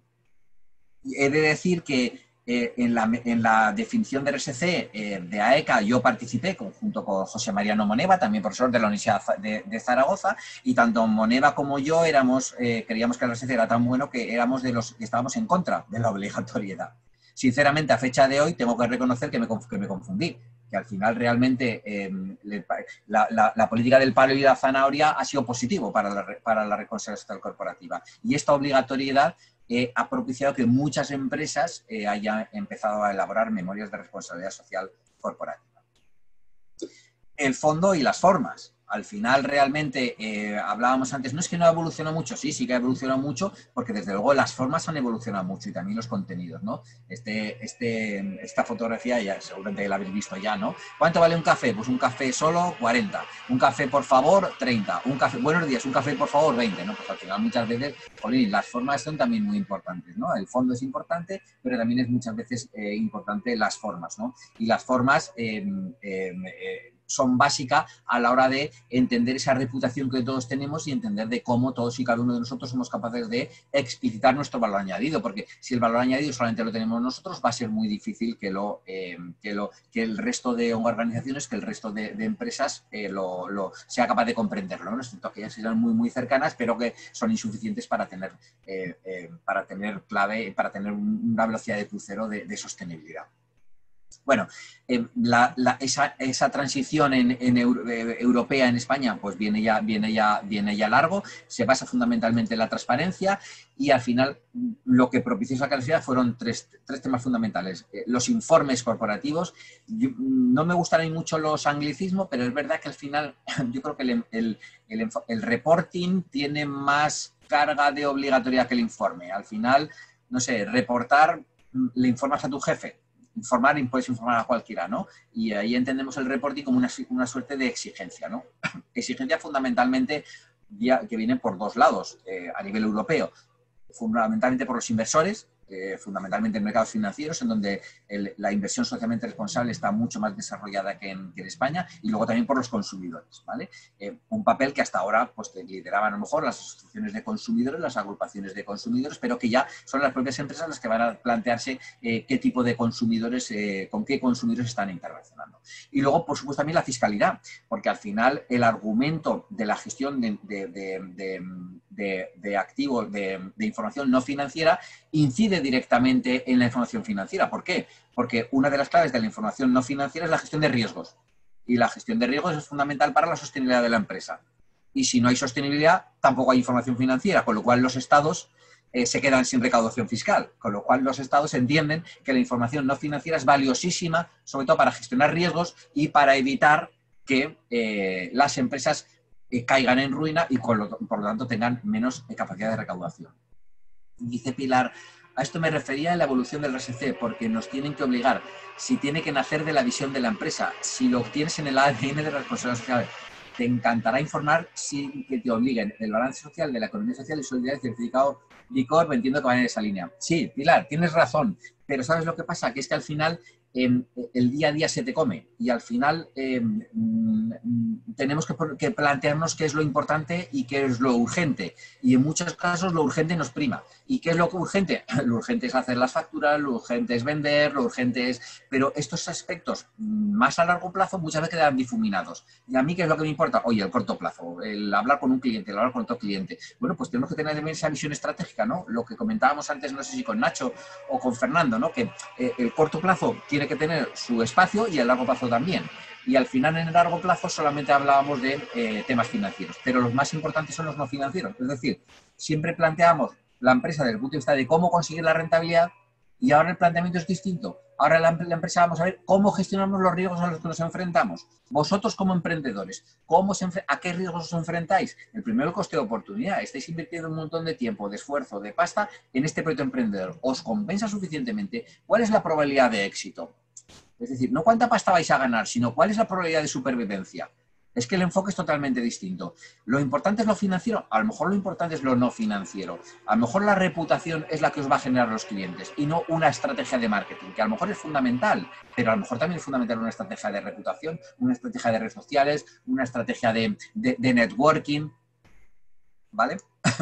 he de decir que eh, en, la, en la definición de R S C eh, de A E C A yo participé junto con José Mariano Moneva, también profesor de la Universidad de, de Zaragoza, y tanto Moneva como yo éramos, eh, creíamos que el R S C era tan bueno que éramos de los que estábamos en contra de la obligatoriedad. Sinceramente, a fecha de hoy, tengo que reconocer que me, que me confundí, que al final realmente eh, la, la, la política del palo y la zanahoria ha sido positivo para la, para la responsabilidad social corporativa. Y esta obligatoriedad eh, ha propiciado que muchas empresas eh, hayan empezado a elaborar memorias de responsabilidad social corporativa. El fondo y las formas. Al final, realmente, eh, hablábamos antes, no es que no ha evolucionado mucho, sí, sí que ha evolucionado mucho, porque desde luego las formas han evolucionado mucho y también los contenidos, ¿no? Este, este, esta fotografía, ya seguramente la habéis visto ya, ¿no? ¿Cuánto vale un café? Pues un café solo, cuarenta. Un café, por favor, treinta. Un café, buenos días, un café, por favor, veinte, ¿no? Pues al final muchas veces, jolín, las formas son también muy importantes, ¿no? El fondo es importante, pero también es muchas veces eh, importante las formas, ¿no? Y las formas eh, eh, eh, son básicas a la hora de entender esa reputación que todos tenemos y entender de cómo todos y cada uno de nosotros somos capaces de explicitar nuestro valor añadido, porque si el valor añadido solamente lo tenemos nosotros, va a ser muy difícil que, lo, eh, que, lo, que el resto de organizaciones, que el resto de, de empresas eh, lo, lo, sea capaz de comprenderlo, ¿no? Excepto que ellas sean muy, muy cercanas, pero que son insuficientes para tener, eh, eh, para tener clave, para tener una velocidad de crucero de, de sostenibilidad. Bueno, eh, la, la, esa, esa transición en, en euro, eh, europea en España pues viene ya, viene, ya, viene ya largo, se basa fundamentalmente en la transparencia y al final lo que propició esa claridad fueron tres, tres temas fundamentales. Eh, los informes corporativos, yo, no me gustan ahí mucho los anglicismos, pero es verdad que al final yo creo que el, el, el, el reporting tiene más carga de obligatoriedad que el informe. Al final, no sé, reportar, le informas a tu jefe. Informar y puedes informar a cualquiera, ¿no? Y ahí entendemos el reporting como una, una suerte de exigencia, ¿no? Exigencia fundamentalmente ya, que viene por dos lados eh, a nivel europeo. Fundamentalmente por los inversores, eh, fundamentalmente en mercados financieros, en donde el, la inversión socialmente responsable está mucho más desarrollada que en, que en España, y luego también por los consumidores, ¿vale? Eh, un papel que hasta ahora pues, lideraban a lo mejor las asociaciones de consumidores, las agrupaciones de consumidores, pero que ya son las propias empresas las que van a plantearse eh, qué tipo de consumidores, eh, con qué consumidores están interrelacionando. Y luego, por supuesto, también la fiscalidad, porque al final el argumento de la gestión de, de, de, de De, de activos, de, de información no financiera, incide directamente en la información financiera. ¿Por qué? Porque una de las claves de la información no financiera es la gestión de riesgos. Y la gestión de riesgos es fundamental para la sostenibilidad de la empresa. Y si no hay sostenibilidad, tampoco hay información financiera, con lo cual los estados eh, se quedan sin recaudación fiscal. Con lo cual los estados entienden que la información no financiera es valiosísima, sobre todo para gestionar riesgos y para evitar que eh, las empresas Eh, caigan en ruina y por lo, por lo tanto tengan menos eh, capacidad de recaudación. Dice Pilar, a esto me refería en la evolución del R S C, porque nos tienen que obligar, si tiene que nacer de la visión de la empresa, si lo tienes en el A D N de la responsabilidad social, te encantará informar si que te obliguen el balance social de la economía social y solidaridad certificado B Corp, entiendo que van en esa línea. Sí, Pilar, tienes razón, pero ¿sabes lo que pasa? Que es que al final eh, el día a día se te come y al final eh, tenemos que, que plantearnos qué es lo importante y qué es lo urgente. Y en muchos casos lo urgente nos prima. ¿Y qué es lo urgente? Lo urgente es hacer las facturas, lo urgente es vender, lo urgente es... Pero estos aspectos más a largo plazo muchas veces quedan difuminados. Y a mí, ¿qué es lo que me importa? Oye, el corto plazo, el hablar con un cliente, el hablar con otro cliente. Bueno, pues tenemos que tener también esa visión estratégica, ¿no? Lo que comentábamos antes, no sé si con Nacho o con Fernando, ¿no? Que eh, el corto plazo tiene que tener su espacio y el largo plazo también. y al final en el largo plazo solamente hablábamos de eh, temas financieros, pero los más importantes son los no financieros. Es decir, siempre planteamos la empresa desde el punto de vista de cómo conseguir la rentabilidad y ahora el planteamiento es distinto. Ahora la, la empresa vamos a ver cómo gestionamos los riesgos a los que nos enfrentamos. Vosotros como emprendedores, ¿cómo se ¿a qué riesgos os enfrentáis? El primero, el coste de oportunidad. Estáis invirtiendo un montón de tiempo, de esfuerzo, de pasta en este proyecto emprendedor. ¿Os compensa suficientemente? ¿Cuál es la probabilidad de éxito? Es decir, no cuánta pasta vais a ganar, sino cuál es la probabilidad de supervivencia. Es que el enfoque es totalmente distinto. Lo importante es lo financiero, a lo mejor lo importante es lo no financiero. A lo mejor la reputación es la que os va a generar los clientes y no una estrategia de marketing, que a lo mejor es fundamental, pero a lo mejor también es fundamental una estrategia de reputación, una estrategia de redes sociales, una estrategia de, de, de networking. ¿Vale?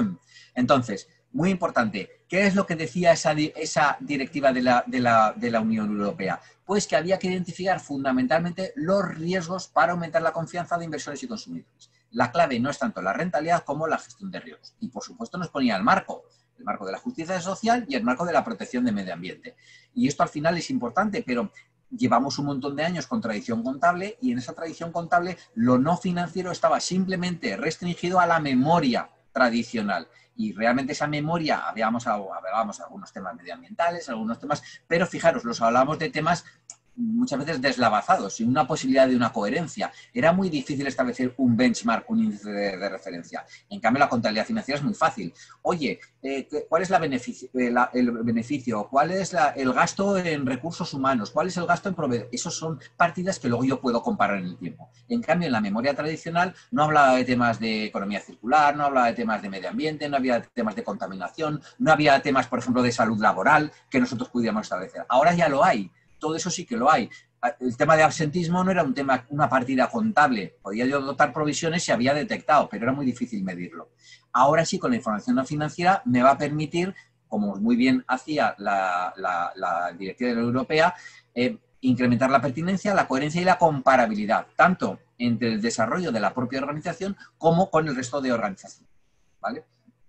Entonces, muy importante, ¿qué es lo que decía esa, esa directiva de la, de, la, de la Unión Europea? Pues que había que identificar fundamentalmente los riesgos para aumentar la confianza de inversores y consumidores. La clave no es tanto la rentabilidad como la gestión de riesgos. Y por supuesto nos ponía el marco, el marco de la justicia social y el marco de la protección del medio ambiente. Y esto al final es importante, pero llevamos un montón de años con tradición contable y en esa tradición contable lo no financiero estaba simplemente restringido a la memoria tradicional. Y realmente esa memoria, hablábamos, hablábamos de algunos temas medioambientales, algunos temas, pero fijaros, los hablábamos de temas muchas veces deslavazados, sin una posibilidad de una coherencia. Era muy difícil establecer un benchmark, un índice de, de referencia. En cambio, la contabilidad financiera es muy fácil. Oye, eh, ¿cuál es la beneficio, eh, la, el beneficio? ¿Cuál es la, el gasto en recursos humanos? ¿Cuál es el gasto en proveedores? Esos son partidas que luego yo puedo comparar en el tiempo. En cambio, en la memoria tradicional no hablaba de temas de economía circular, no hablaba de temas de medio ambiente, no había temas de contaminación, no había temas, por ejemplo, de salud laboral que nosotros pudiéramos establecer. Ahora ya lo hay. Todo eso sí que lo hay. El tema de absentismo no era un tema, una partida contable. Podía yo dotar provisiones si había detectado, pero era muy difícil medirlo. Ahora sí, con la información no financiera, me va a permitir, como muy bien hacía la, la, la Directiva de la Unión Europea, eh, incrementar la pertinencia, la coherencia y la comparabilidad, tanto entre el desarrollo de la propia organización como con el resto de organizaciones. ¿Vale?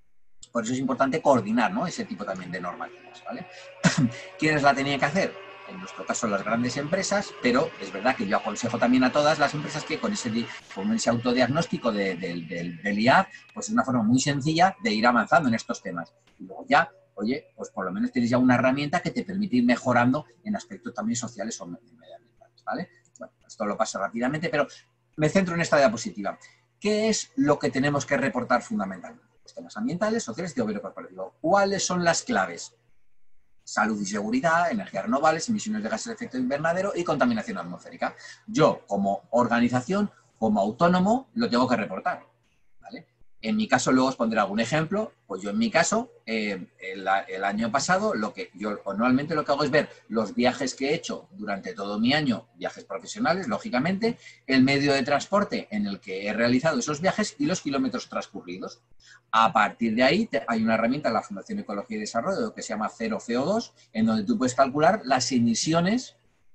Por eso es importante coordinar, ¿no?, ese tipo también de normativas. ¿Vale? ¿Quiénes la tenían que hacer? En nuestro caso las grandes empresas, pero es verdad que yo aconsejo también a todas las empresas que con ese, con ese autodiagnóstico de, de, de, del I A D, pues es una forma muy sencilla de ir avanzando en estos temas. Y luego ya, oye, pues por lo menos tienes ya una herramienta que te permite ir mejorando en aspectos también sociales o medioambientales, ¿vale? Bueno, esto lo paso rápidamente, pero me centro en esta diapositiva. ¿Qué es lo que tenemos que reportar fundamentalmente? Los temas ambientales, sociales y gobierno corporativo. ¿Cuáles son las claves? Salud y seguridad, energías renovables, emisiones de gases de efecto invernadero y contaminación atmosférica. Yo, como organización, como autónomo, lo tengo que reportar. ¿Vale? En mi caso, luego os pondré algún ejemplo. Pues yo, en mi caso, eh, el, el año pasado, lo que yo anualmente lo que hago es ver los viajes que he hecho durante todo mi año, viajes profesionales, lógicamente, el medio de transporte en el que he realizado esos viajes y los kilómetros transcurridos. A partir de ahí te, hay una herramienta en la Fundación Ecología y Desarrollo que se llama Cero C O dos, en donde tú puedes calcular las emisiones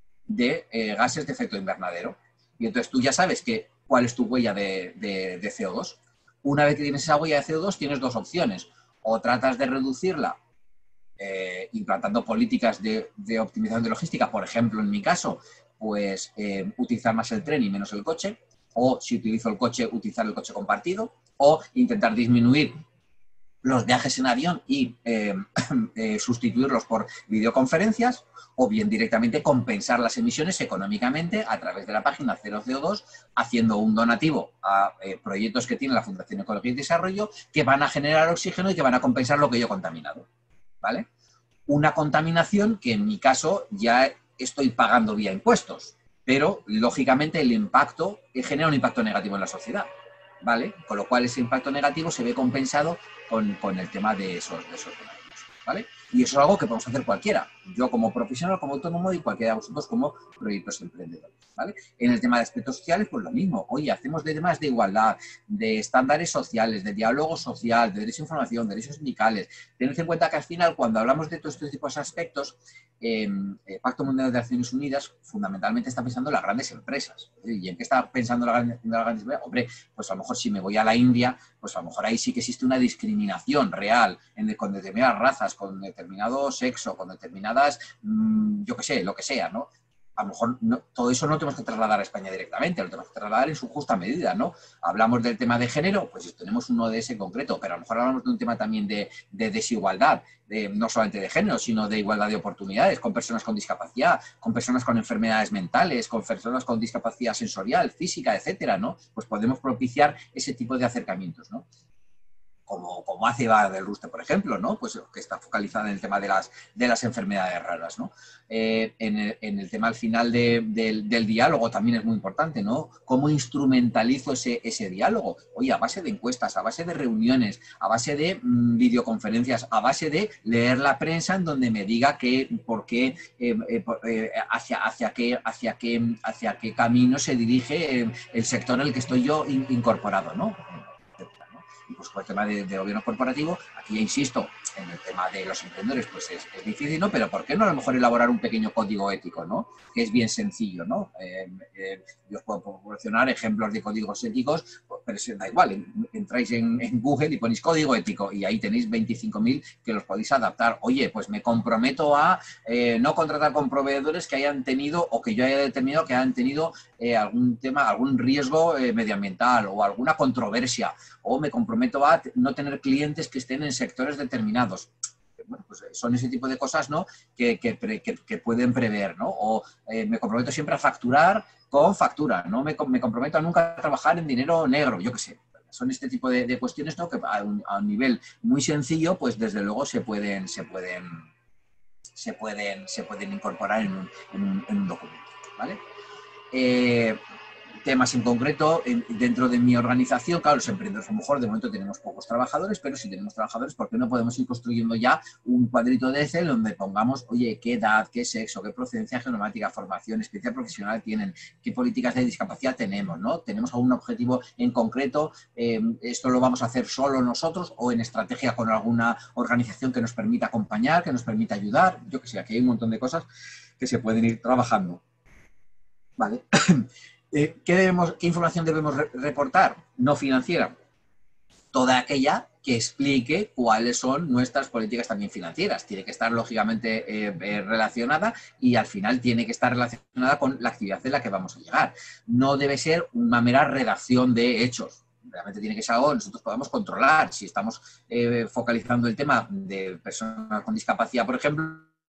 de eh, gases de efecto invernadero. Y entonces tú ya sabes que, cuál es tu huella de, de, de C O dos. Una vez que tienes esa huella de C O dos, tienes dos opciones. O tratas de reducirla eh, implantando políticas de, de optimización de logística, por ejemplo, en mi caso, pues eh, utilizar más el tren y menos el coche, o si utilizo el coche, utilizar el coche compartido, o intentar disminuir los viajes en avión y eh, eh, sustituirlos por videoconferencias, o bien directamente compensar las emisiones económicamente a través de la página Cero C O dos, haciendo un donativo a eh, proyectos que tiene la Fundación Ecología y Desarrollo que van a generar oxígeno y que van a compensar lo que yo he contaminado. ¿Vale? Una contaminación que en mi caso ya estoy pagando vía impuestos, pero lógicamente el impacto genera un impacto negativo en la sociedad. ¿Vale? Con lo cual ese impacto negativo se ve compensado con, con el tema de esos, de esos donativos, ¿vale? Y eso es algo que podemos hacer cualquiera, yo como profesional, como autónomo y cualquiera de vosotros como proyectos emprendedores, ¿vale? En el tema de aspectos sociales, pues lo mismo. Oye, hacemos de temas de igualdad, de estándares sociales, de diálogo social, de derecho a información, de derechos sindicales. Tened en cuenta que al final, cuando hablamos de todos estos tipos de aspectos, eh, el Pacto Mundial de Naciones Unidas fundamentalmente está pensando en las grandes empresas. ¿Y en qué está pensando la, la grandes empresas? Hombre, pues a lo mejor si me voy a la India, pues a lo mejor ahí sí que existe una discriminación real en, con determinadas razas, con determinado sexo, con determinadas, mmm, yo qué sé, lo que sea, ¿no? a lo mejor no, todo eso no tenemos que trasladar a España directamente, lo tenemos que trasladar en su justa medida, ¿no? Hablamos del tema de género, pues tenemos uno de ese concreto, pero a lo mejor hablamos de un tema también de, de desigualdad, de, no solamente de género, sino de igualdad de oportunidades, con personas con discapacidad, con personas con enfermedades mentales, con personas con discapacidad sensorial, física, etcétera, ¿no? Pues podemos propiciar ese tipo de acercamientos, ¿no? Como, como hace Eva del Ruste, por ejemplo, ¿no? Pues que está focalizada en el tema de las, de las enfermedades raras, ¿no? Eh, en, el, en el tema al final de, de, del diálogo también es muy importante, ¿no? ¿Cómo instrumentalizo ese, ese diálogo? Oye, a base de encuestas, a base de reuniones, a base de mmm, videoconferencias, a base de leer la prensa en donde me diga que, por qué, eh, eh, eh, hacia, hacia, qué, hacia, qué, hacia qué camino se dirige eh, el sector en el que estoy yo in, incorporado, ¿no? Y pues con el tema de, de gobierno corporativo, aquí ya insisto, en el tema de los emprendedores pues es, es difícil, ¿no? Pero ¿por qué no a lo mejor elaborar un pequeño código ético, ¿no? Que es bien sencillo, ¿no? Eh, eh, yo os puedo proporcionar ejemplos de códigos éticos, pues, pero da igual, entráis en, en Google y ponéis código ético y ahí tenéis veinticinco mil que los podéis adaptar. Oye, pues me comprometo a eh, no contratar con proveedores que hayan tenido o que yo haya determinado que hayan tenido eh, algún tema, algún riesgo eh, medioambiental o alguna controversia, o me comprometo a no tener clientes que estén en sectores determinados. Bueno, pues son ese tipo de cosas, ¿no? que, que, que, que pueden prever, ¿no? O eh, me comprometo siempre a facturar con factura, no me, me comprometo a nunca trabajar en dinero negro, yo qué sé. Son este tipo de, de cuestiones, ¿no? Que a un, a un nivel muy sencillo, pues desde luego se pueden, se pueden, se pueden, se pueden incorporar en un, en un, en un documento, ¿vale? Eh, temas en concreto, en, dentro de mi organización, claro, los emprendedores a lo mejor de momento tenemos pocos trabajadores, pero si tenemos trabajadores, ¿por qué no podemos ir construyendo ya un cuadrito de Excel donde pongamos, oye, qué edad, qué sexo, qué procedencia genomática, formación, experiencia profesional tienen, qué políticas de discapacidad tenemos, ¿no? ¿Tenemos algún objetivo en concreto? Eh, ¿Esto lo vamos a hacer solo nosotros o en estrategia con alguna organización que nos permita acompañar, que nos permita ayudar? Yo que sé, aquí hay un montón de cosas que se pueden ir trabajando. Vale. ¿Qué, debemos, ¿Qué información debemos re reportar? No financiera. Toda aquella que explique cuáles son nuestras políticas también financieras. Tiene que estar, lógicamente, eh, eh, relacionada y al final tiene que estar relacionada con la actividad en la que vamos a llegar. No debe ser una mera redacción de hechos. Realmente tiene que ser algo que nosotros podamos controlar. Si estamos eh, focalizando el tema de personas con discapacidad, por ejemplo,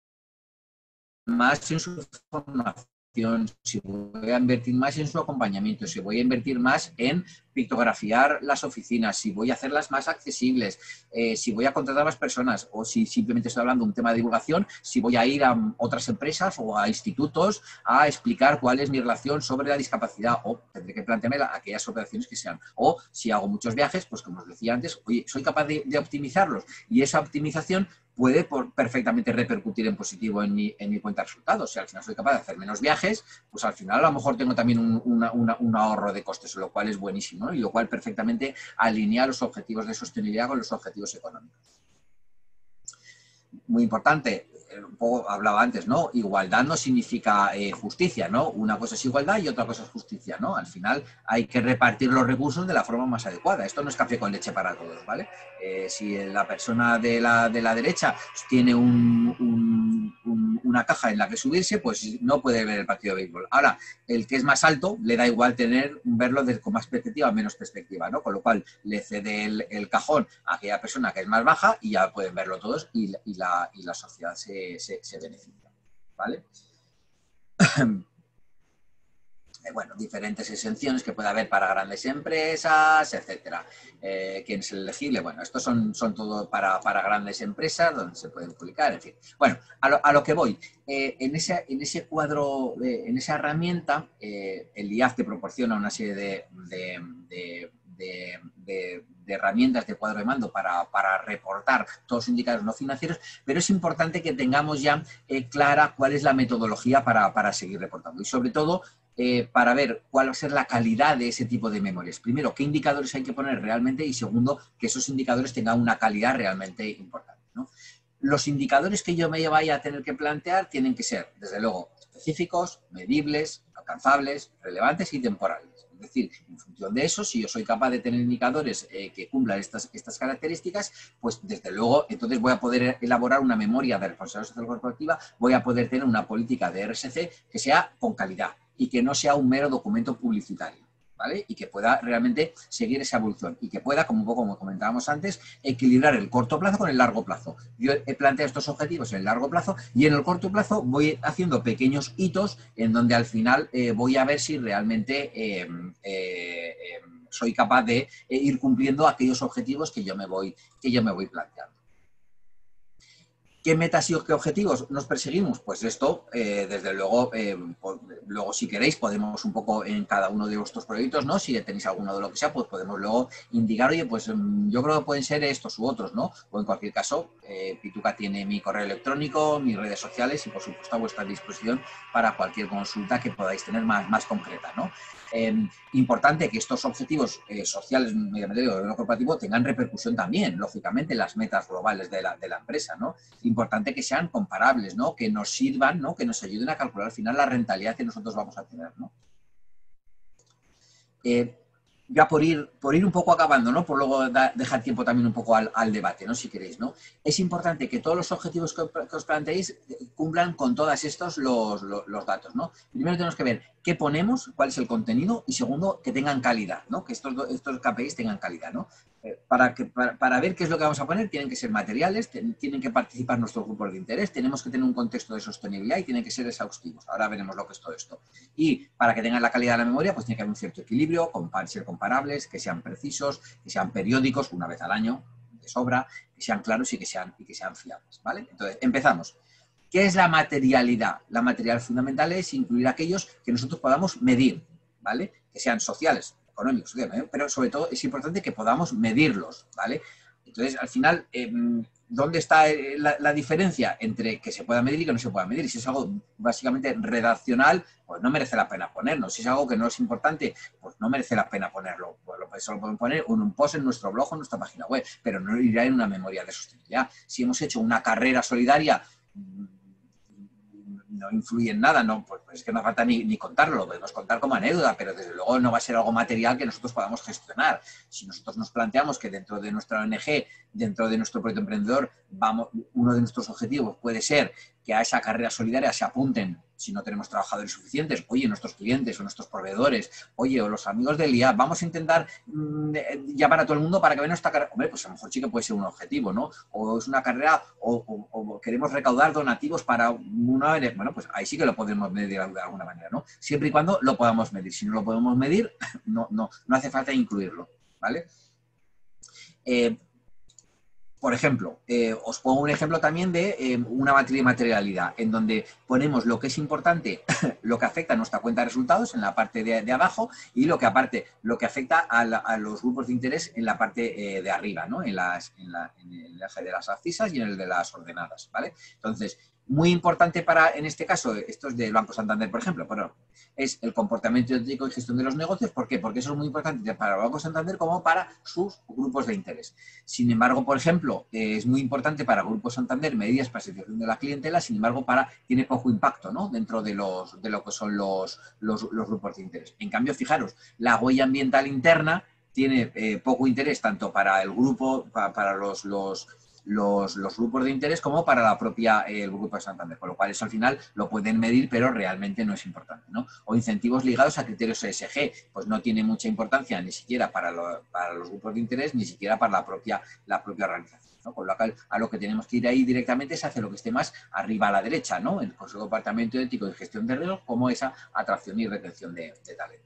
más en su formación, si voy a invertir más en su acompañamiento, si voy a invertir más en pictografiar las oficinas, si voy a hacerlas más accesibles, eh, si voy a contratar más personas o si simplemente estoy hablando de un tema de divulgación, si voy a ir a otras empresas o a institutos a explicar cuál es mi relación sobre la discapacidad o tendré que plantearme la, aquellas operaciones que sean. O si hago muchos viajes, pues como os decía antes, oye, soy capaz de, de optimizarlos y esa optimización puede por, perfectamente repercutir en positivo en mi, en mi cuenta de resultados. Si al final soy capaz de hacer menos viajes, pues al final a lo mejor tengo también un, una, una, un ahorro de costes, lo cual es buenísimo, ¿no? Y lo cual perfectamente alinea los objetivos de sostenibilidad con los objetivos económicos. Muy importante, un poco hablaba antes, ¿no? Igualdad no significa eh, justicia, ¿no? Una cosa es igualdad y otra cosa es justicia, ¿no? Al final hay que repartir los recursos de la forma más adecuada. Esto no es café con leche para todos, ¿vale? Eh, si la persona de la, de la derecha tiene un, un, un, una caja en la que subirse, pues no puede ver el partido de béisbol. Ahora, el que es más alto, le da igual tener verlo de, con más perspectiva o menos perspectiva, ¿no? Con lo cual, le cede el, el cajón a aquella persona que es más baja y ya pueden verlo todos y, y, la, y la sociedad se, se, se beneficia, ¿vale? Bueno, diferentes exenciones que puede haber para grandes empresas, etcétera. Eh, ¿Quién es el elegible? Bueno, estos son, son todo para, para grandes empresas, donde se pueden publicar, en fin. Bueno, a lo, a lo que voy. Eh, en, ese, en ese cuadro, eh, en esa herramienta, eh, el I A F te proporciona una serie de, de, de, de, de, de herramientas de cuadro de mando para, para reportar todos los indicadores no financieros, pero es importante que tengamos ya eh, clara cuál es la metodología para, para seguir reportando. Y sobre todo, Eh, para ver cuál va a ser la calidad de ese tipo de memorias. Primero, qué indicadores hay que poner realmente y segundo, que esos indicadores tengan una calidad realmente importante, ¿no? Los indicadores que yo me vaya a tener que plantear tienen que ser, desde luego, específicos, medibles, alcanzables, relevantes y temporales. decir, en función de eso, si yo soy capaz de tener indicadores eh, que cumplan estas, estas características, pues desde luego, entonces voy a poder elaborar una memoria de responsabilidad social corporativa, voy a poder tener una política de R S C que sea con calidad y que no sea un mero documento publicitario, ¿vale? Y que pueda realmente seguir esa evolución y que pueda, como un poco como comentábamos antes, equilibrar el corto plazo con el largo plazo. Yo he planteado estos objetivos en el largo plazo y en el corto plazo voy haciendo pequeños hitos en donde al final eh, voy a ver si realmente eh, eh, eh, soy capaz de eh, ir cumpliendo aquellos objetivos que yo me voy, que yo me voy planteando. ¿Qué metas y qué objetivos nos perseguimos? Pues esto, eh, desde luego, eh, por, luego si queréis podemos un poco en cada uno de vuestros proyectos, ¿no? Si tenéis alguno de lo que sea, pues podemos luego indicar, oye, pues yo creo que pueden ser estos u otros, ¿no? O en cualquier caso, eh, Pituca tiene mi correo electrónico, mis redes sociales y por supuesto a vuestra disposición para cualquier consulta que podáis tener más, más concreta, ¿no? Eh, importante que estos objetivos eh, sociales, medioambientales o no corporativo tengan repercusión también, lógicamente, en las metas globales de la, de la empresa, ¿no? Importante que sean comparables, ¿no? Que nos sirvan, ¿no? Que nos ayuden a calcular al final la rentabilidad que nosotros vamos a tener, ¿no? Eh, ya por ir, por ir un poco acabando, ¿no? Por luego da, dejar tiempo también un poco al, al debate, ¿no? Si queréis, ¿no? Es importante que todos los objetivos que, que os planteéis cumplan con todos estos los, los, los datos, ¿no? Primero tenemos que ver qué ponemos, cuál es el contenido y segundo, que tengan calidad, ¿no? Que estos, estos K P Is tengan calidad, ¿no? Eh, para, que, para, para ver qué es lo que vamos a poner, tienen que ser materiales, ten, tienen que participar nuestros grupos de interés, tenemos que tener un contexto de sostenibilidad y tienen que ser exhaustivos. Ahora veremos lo que es todo esto. Y para que tengan la calidad de la memoria, pues tiene que haber un cierto equilibrio, compar, ser comparables, que sean precisos, que sean periódicos, una vez al año, de sobra, que sean claros y que sean, y que sean fiables, ¿vale? Entonces, empezamos. ¿Qué es la materialidad? La materialidad fundamental es incluir aquellos que nosotros podamos medir, ¿vale? Que sean sociales, económicos, pero sobre todo es importante que podamos medirlos, ¿vale? Entonces, al final, eh, ¿dónde está la, la diferencia entre que se pueda medir y que no se pueda medir? Si es algo básicamente redaccional, pues no merece la pena ponerlo. Si es algo que no es importante, pues no merece la pena ponerlo. Pues eso lo podemos poner en un post en nuestro blog o en nuestra página web, pero no irá en una memoria de sostenibilidad. Si hemos hecho una carrera solidaria, no influye en nada, no, pues, pues es que no falta ni, ni contarlo, lo podemos contar como anécdota, pero desde luego no va a ser algo material que nosotros podamos gestionar. Si nosotros nos planteamos que dentro de nuestra O N G, dentro de nuestro proyecto emprendedor, vamos, uno de nuestros objetivos puede ser que a esa carrera solidaria se apunten, si no tenemos trabajadores suficientes, oye, nuestros clientes o nuestros proveedores, oye, o los amigos del I A, vamos a intentar mmm, llamar a todo el mundo para que vean esta carrera. Hombre, pues a lo mejor sí que puede ser un objetivo, ¿no? O es una carrera, o, o, o queremos recaudar donativos para una... Bueno, pues ahí sí que lo podemos medir de alguna manera, ¿no? Siempre y cuando lo podamos medir. Si no lo podemos medir, no, no, no hace falta incluirlo, ¿vale? Eh, Por ejemplo, eh, os pongo un ejemplo también de eh, una materialidad, en donde ponemos lo que es importante, lo que afecta a nuestra cuenta de resultados en la parte de, de abajo y lo que aparte, lo que afecta a, la, a los grupos de interés en la parte eh, de arriba, ¿no? En, las, en, la, en el eje de las abscisas y en el de las ordenadas, ¿vale? Entonces, muy importante para, en este caso, esto es del Banco Santander, por ejemplo, pero es el comportamiento ético y gestión de los negocios. ¿Por qué? Porque eso es muy importante para el Banco Santander como para sus grupos de interés. Sin embargo, por ejemplo, eh, es muy importante para el Grupo Santander medidas para la situación de la clientela, sin embargo, para, tiene poco impacto, ¿no? Dentro de, los, de lo que son los, los, los grupos de interés. En cambio, fijaros, la huella ambiental interna tiene eh, poco interés tanto para el grupo, para, para los... los Los, los grupos de interés como para la propia, eh, el Grupo de Santander, con lo cual eso al final lo pueden medir, pero realmente no es importante, ¿no? O incentivos ligados a criterios E S G, pues no tiene mucha importancia ni siquiera para, lo, para los grupos de interés, ni siquiera para la propia, la propia organización, ¿no? Con lo cual a lo que tenemos que ir ahí directamente es hacia lo que esté más arriba a la derecha, ¿no? El Consejo de Departamento Ético de Gestión de Riesgos, como esa atracción y retención de, de talento.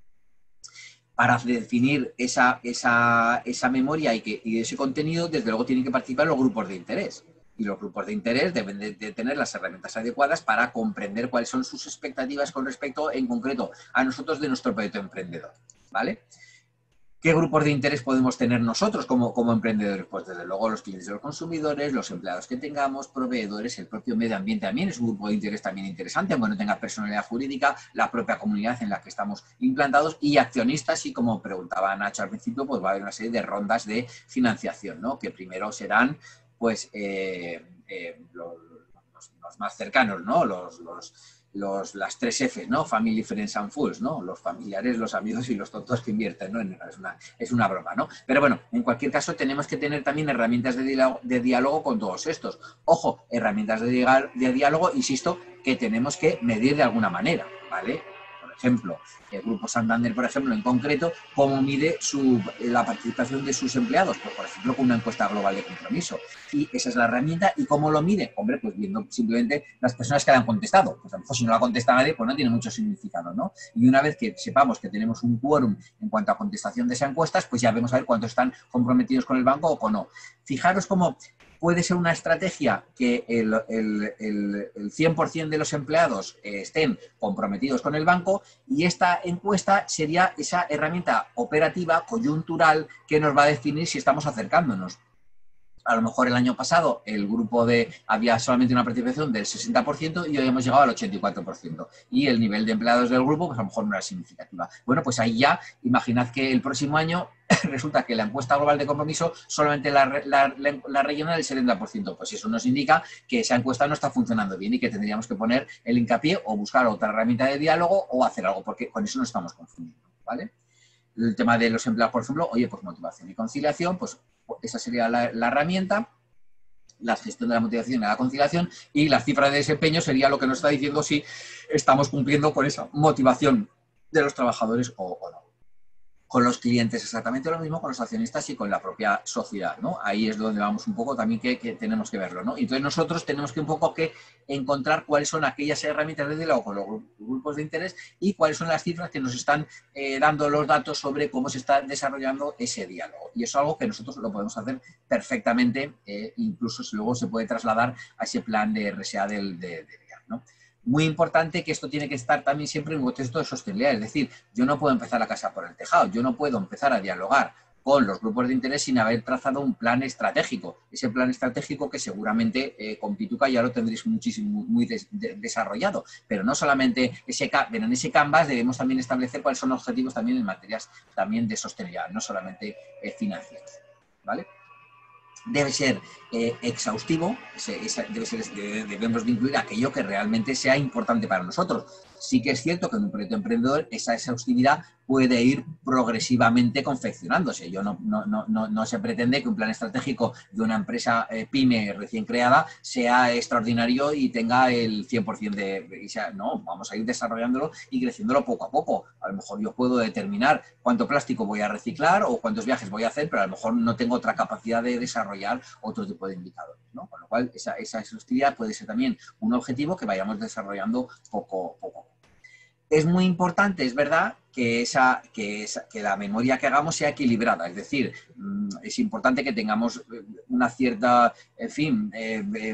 Para definir esa, esa, esa memoria y, que, y ese contenido, desde luego tienen que participar los grupos de interés. Y los grupos de interés deben de, de tener las herramientas adecuadas para comprender cuáles son sus expectativas con respecto, en concreto, a nosotros de nuestro proyecto emprendedor, ¿vale? ¿Qué grupos de interés podemos tener nosotros como, como emprendedores? Pues desde luego los clientes de los consumidores, los empleados que tengamos, proveedores, el propio medio ambiente también es un grupo de interés también interesante, aunque no tenga personalidad jurídica, la propia comunidad en la que estamos implantados y accionistas, y como preguntaba Nacho al principio, pues va a haber una serie de rondas de financiación, ¿no? Que primero serán pues eh, eh, los, los, los más cercanos, ¿no? Los... los los, las tres Fs, ¿no? Family, Friends and Fools, ¿no? Los familiares, los amigos y los tontos que invierten, ¿no? Es una, es una broma, ¿no? Pero bueno, en cualquier caso tenemos que tener también herramientas de diálogo, de diálogo con todos estos. Ojo, herramientas de, de diálogo, insisto, que tenemos que medir de alguna manera, ¿vale? Por ejemplo, el Grupo Santander, por ejemplo, en concreto, ¿cómo mide su, la participación de sus empleados? Pues, por ejemplo, con una encuesta global de compromiso. Y esa es la herramienta. ¿Y cómo lo mide? Hombre, pues viendo simplemente las personas que le han contestado. Pues a lo mejor si no la contesta nadie, pues no tiene mucho significado, ¿no? Y una vez que sepamos que tenemos un quórum en cuanto a contestación de esas encuestas, pues ya vemos a ver cuántos están comprometidos con el banco o no. Fijaros cómo puede ser una estrategia que el, el, el, el cien por cien de los empleados eh, estén comprometidos con el banco, y esta encuesta sería esa herramienta operativa, coyuntural, que nos va a definir si estamos acercándonos. A lo mejor el año pasado el grupo de había solamente una participación del sesenta por ciento y hoy hemos llegado al ochenta y cuatro por ciento. Y el nivel de empleados del grupo, pues a lo mejor no era significativa. Bueno, pues ahí ya, imaginad que el próximo año resulta que la encuesta global de compromiso solamente la, la, la, la rellena el setenta por ciento. Pues eso nos indica que esa encuesta no está funcionando bien y que tendríamos que poner el hincapié o buscar otra herramienta de diálogo o hacer algo, porque con eso nos estamos confundiendo, ¿vale? El tema de los empleados, por ejemplo, oye, pues motivación y conciliación, pues esa sería la, la herramienta, la gestión de la motivación y la conciliación, y la cifra de desempeño sería lo que nos está diciendo si estamos cumpliendo con esa motivación de los trabajadores o, o no. Con los clientes exactamente lo mismo, con los accionistas y con la propia sociedad, ¿no? Ahí es donde vamos un poco también que, que tenemos que verlo, ¿no? Entonces nosotros tenemos que un poco que encontrar cuáles son aquellas herramientas de diálogo con los grupos de interés y cuáles son las cifras que nos están eh, dando los datos sobre cómo se está desarrollando ese diálogo. Y eso es algo que nosotros lo podemos hacer perfectamente, eh, incluso si luego se puede trasladar a ese plan de R S A del, de, de I A, ¿no? Muy importante que esto tiene que estar también siempre en un contexto de sostenibilidad. Es decir, yo no puedo empezar la casa por el tejado. Yo no puedo empezar a dialogar con los grupos de interés sin haber trazado un plan estratégico. Ese plan estratégico que seguramente eh, con Pituca ya lo tendréis muchísimo, muy des, de, desarrollado. Pero no solamente ese, pero en ese canvas debemos también establecer cuáles son los objetivos también en materias también de sostenibilidad, no solamente eh, financieros, ¿vale? Debe ser eh, exhaustivo, debe ser, debemos de incluir aquello que realmente sea importante para nosotros. Sí que es cierto que en un proyecto emprendedor esa exhaustividad puede ir progresivamente confeccionándose. Yo no, no, no, no se pretende que un plan estratégico de una empresa eh, pyme recién creada sea extraordinario y tenga el cien por cien de... de sea, no, vamos a ir desarrollándolo y creciéndolo poco a poco. A lo mejor yo puedo determinar cuánto plástico voy a reciclar o cuántos viajes voy a hacer, pero a lo mejor no tengo otra capacidad de desarrollar otro tipo de indicadores, ¿no? Con lo cual, esa, esa exhaustividad puede ser también un objetivo que vayamos desarrollando poco a poco. Es muy importante, es verdad, que, esa, que, esa, que la memoria que hagamos sea equilibrada. Es decir, es importante que tengamos una cierta, en fin, eh, eh,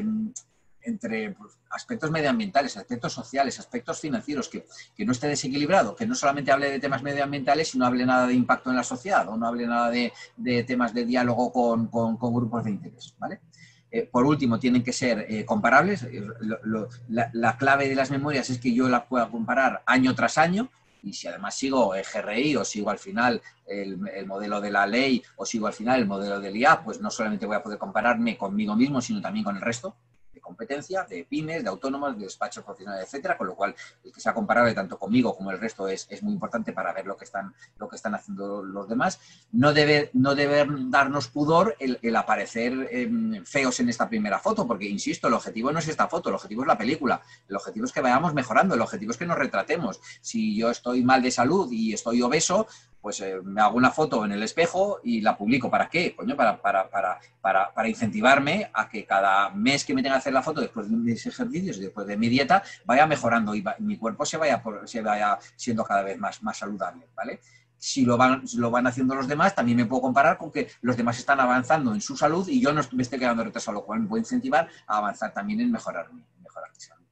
entre pues, aspectos medioambientales, aspectos sociales, aspectos financieros, que, que no esté desequilibrado, que no solamente hable de temas medioambientales y no hable nada de impacto en la sociedad o no hable nada de, de temas de diálogo con, con, con grupos de interés, ¿vale? Eh, por último, tienen que ser eh, comparables. Lo, lo, la, la clave de las memorias es que yo las pueda comparar año tras año, y si además sigo el G R I o sigo al final el, el modelo de la ley o sigo al final el modelo del I A, pues no solamente voy a poder compararme conmigo mismo, sino también con el resto de competencia, de pymes, de autónomos, de despachos profesionales, etcétera, con lo cual el que sea comparable tanto conmigo como el resto es, es muy importante para ver lo que están, lo que están haciendo los demás. No debe, no debe darnos pudor el, el aparecer eh, feos en esta primera foto, porque, insisto, el objetivo no es esta foto, el objetivo es la película, el objetivo es que vayamos mejorando, el objetivo es que nos retratemos. Si yo estoy mal de salud y estoy obeso, pues eh, me hago una foto en el espejo y la publico. ¿Para qué? Coño, para, para, para, para, para incentivarme a que cada mes que me tenga que hacer la foto después de mis ejercicios y después de mi dieta vaya mejorando y va, mi cuerpo se vaya, por, se vaya siendo cada vez más, más saludable, ¿vale? Si lo, van, lo van haciendo los demás, también me puedo comparar con que los demás están avanzando en su salud y yo no me estoy quedando retrasado, lo cual me puede incentivar a avanzar también en mejorar mi, mejorar mi salud.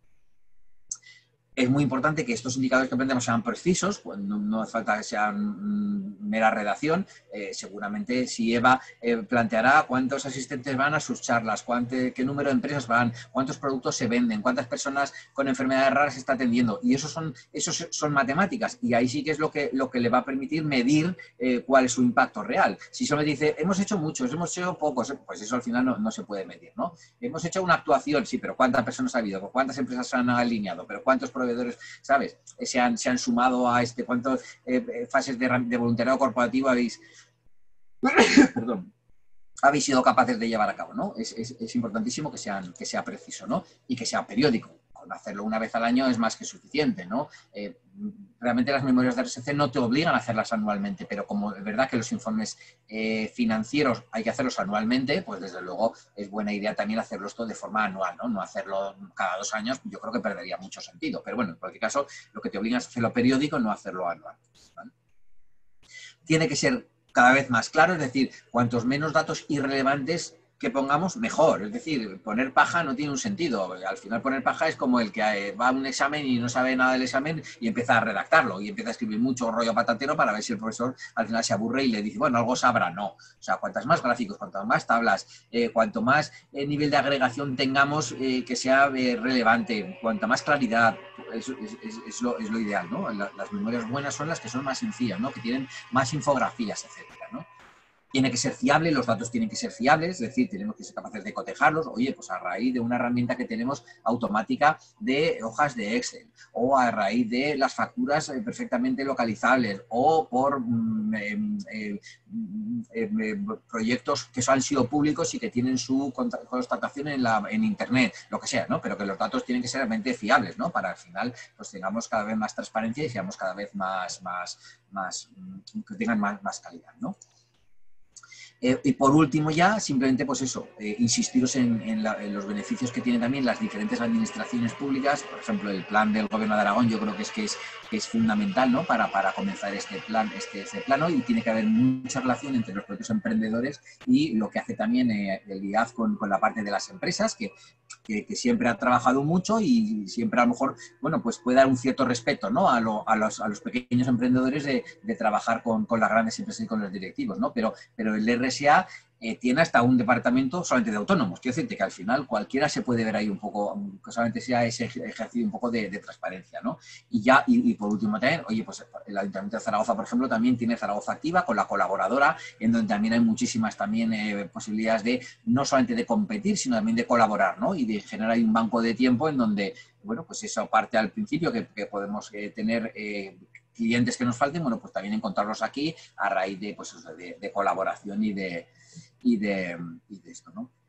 Es muy importante que estos indicadores que aprendemos sean precisos, pues no, no hace falta que sean mm, mera redacción. Eh, seguramente si Eva eh, planteará cuántos asistentes van a sus charlas, cuánto, qué número de empresas van, cuántos productos se venden, cuántas personas con enfermedades raras se está atendiendo. Y eso son, eso son matemáticas y ahí sí que es lo que, lo que le va a permitir medir eh, cuál es su impacto real. Si solo me dice, hemos hecho muchos, hemos hecho pocos, pues eso al final no, no se puede medir, ¿no? Hemos hecho una actuación, sí, pero ¿cuántas personas ha habido? ¿Cuántas empresas se han alineado? ¿Pero cuántos productos proveedores, ¿sabes? Se han, se han sumado a este, ¿cuántas eh, fases de, de voluntariado corporativo habéis, perdón, habéis sido capaces de llevar a cabo, ¿no? Es, es, es importantísimo que, sean, que sea preciso, ¿no? Y que sea periódico. Con hacerlo una vez al año es más que suficiente, ¿no? Eh, realmente las memorias de R S C no te obligan a hacerlas anualmente, pero como es verdad que los informes eh, financieros hay que hacerlos anualmente, pues desde luego es buena idea también hacerlo esto de forma anual, ¿no? No hacerlo cada dos años, yo creo que perdería mucho sentido. Pero bueno, en cualquier caso, lo que te obliga es hacerlo periódico, no hacerlo anual, ¿vale? Tiene que ser cada vez más claro, es decir, cuantos menos datos irrelevantes que pongamos, mejor. Es decir, poner paja no tiene un sentido. Al final poner paja es como el que va a un examen y no sabe nada del examen y empieza a redactarlo y empieza a escribir mucho rollo patatero para ver si el profesor al final se aburre y le dice, bueno, algo sabrá. No. O sea, cuantas más gráficos, cuantas más tablas, eh, cuanto más eh, nivel de agregación tengamos eh, que sea eh, relevante, cuanta más claridad, es, es, es, es, lo, es lo ideal, ¿no? La, las memorias buenas son las que son más sencillas, ¿no? Que tienen más infografías, etcétera, ¿no? Tiene que ser fiable, los datos tienen que ser fiables, es decir, tenemos que ser capaces de cotejarlos. Oye, pues a raíz de una herramienta que tenemos automática de hojas de Excel, o a raíz de las facturas perfectamente localizables, o por eh, eh, eh, proyectos que han sido públicos y que tienen su constatación en, la, en Internet, lo que sea, ¿no? Pero que los datos tienen que ser realmente fiables, ¿no? Para al final pues tengamos cada vez más transparencia y seamos cada vez más, más, más que tengan más, más calidad, ¿no? Eh, y por último ya, simplemente pues eso, eh, insistiros en, en, la, en los beneficios que tienen también las diferentes administraciones públicas. Por ejemplo, el plan del Gobierno de Aragón yo creo que es, que es, que es fundamental, ¿no? para, para comenzar este plan, este, este plano, y tiene que haber mucha relación entre los propios emprendedores y lo que hace también eh, el I A F con, con la parte de las empresas, que, que, que siempre ha trabajado mucho y siempre a lo mejor, bueno, pues puede dar un cierto respeto, ¿no? a, lo, a, los, a los pequeños emprendedores de, de trabajar con, con las grandes empresas y con los directivos, ¿no? Pero, pero el R S A eh, tiene hasta un departamento solamente de autónomos. Quiero decirte que al final cualquiera se puede ver ahí un poco, que solamente sea ese ejercicio un poco de, de transparencia, ¿no? Y ya, y, y por último también, oye, pues el Ayuntamiento de Zaragoza, por ejemplo, también tiene Zaragoza Activa con la colaboradora, en donde también hay muchísimas también eh, posibilidades de, no solamente de competir, sino también de colaborar, ¿no? Y de generar ahí un banco de tiempo en donde, bueno, pues eso parte al principio que, que podemos eh, tener eh, clientes que nos falten, bueno, pues también encontrarlos aquí a raíz de, pues, de, de colaboración y de, y de, y de esto, ¿no?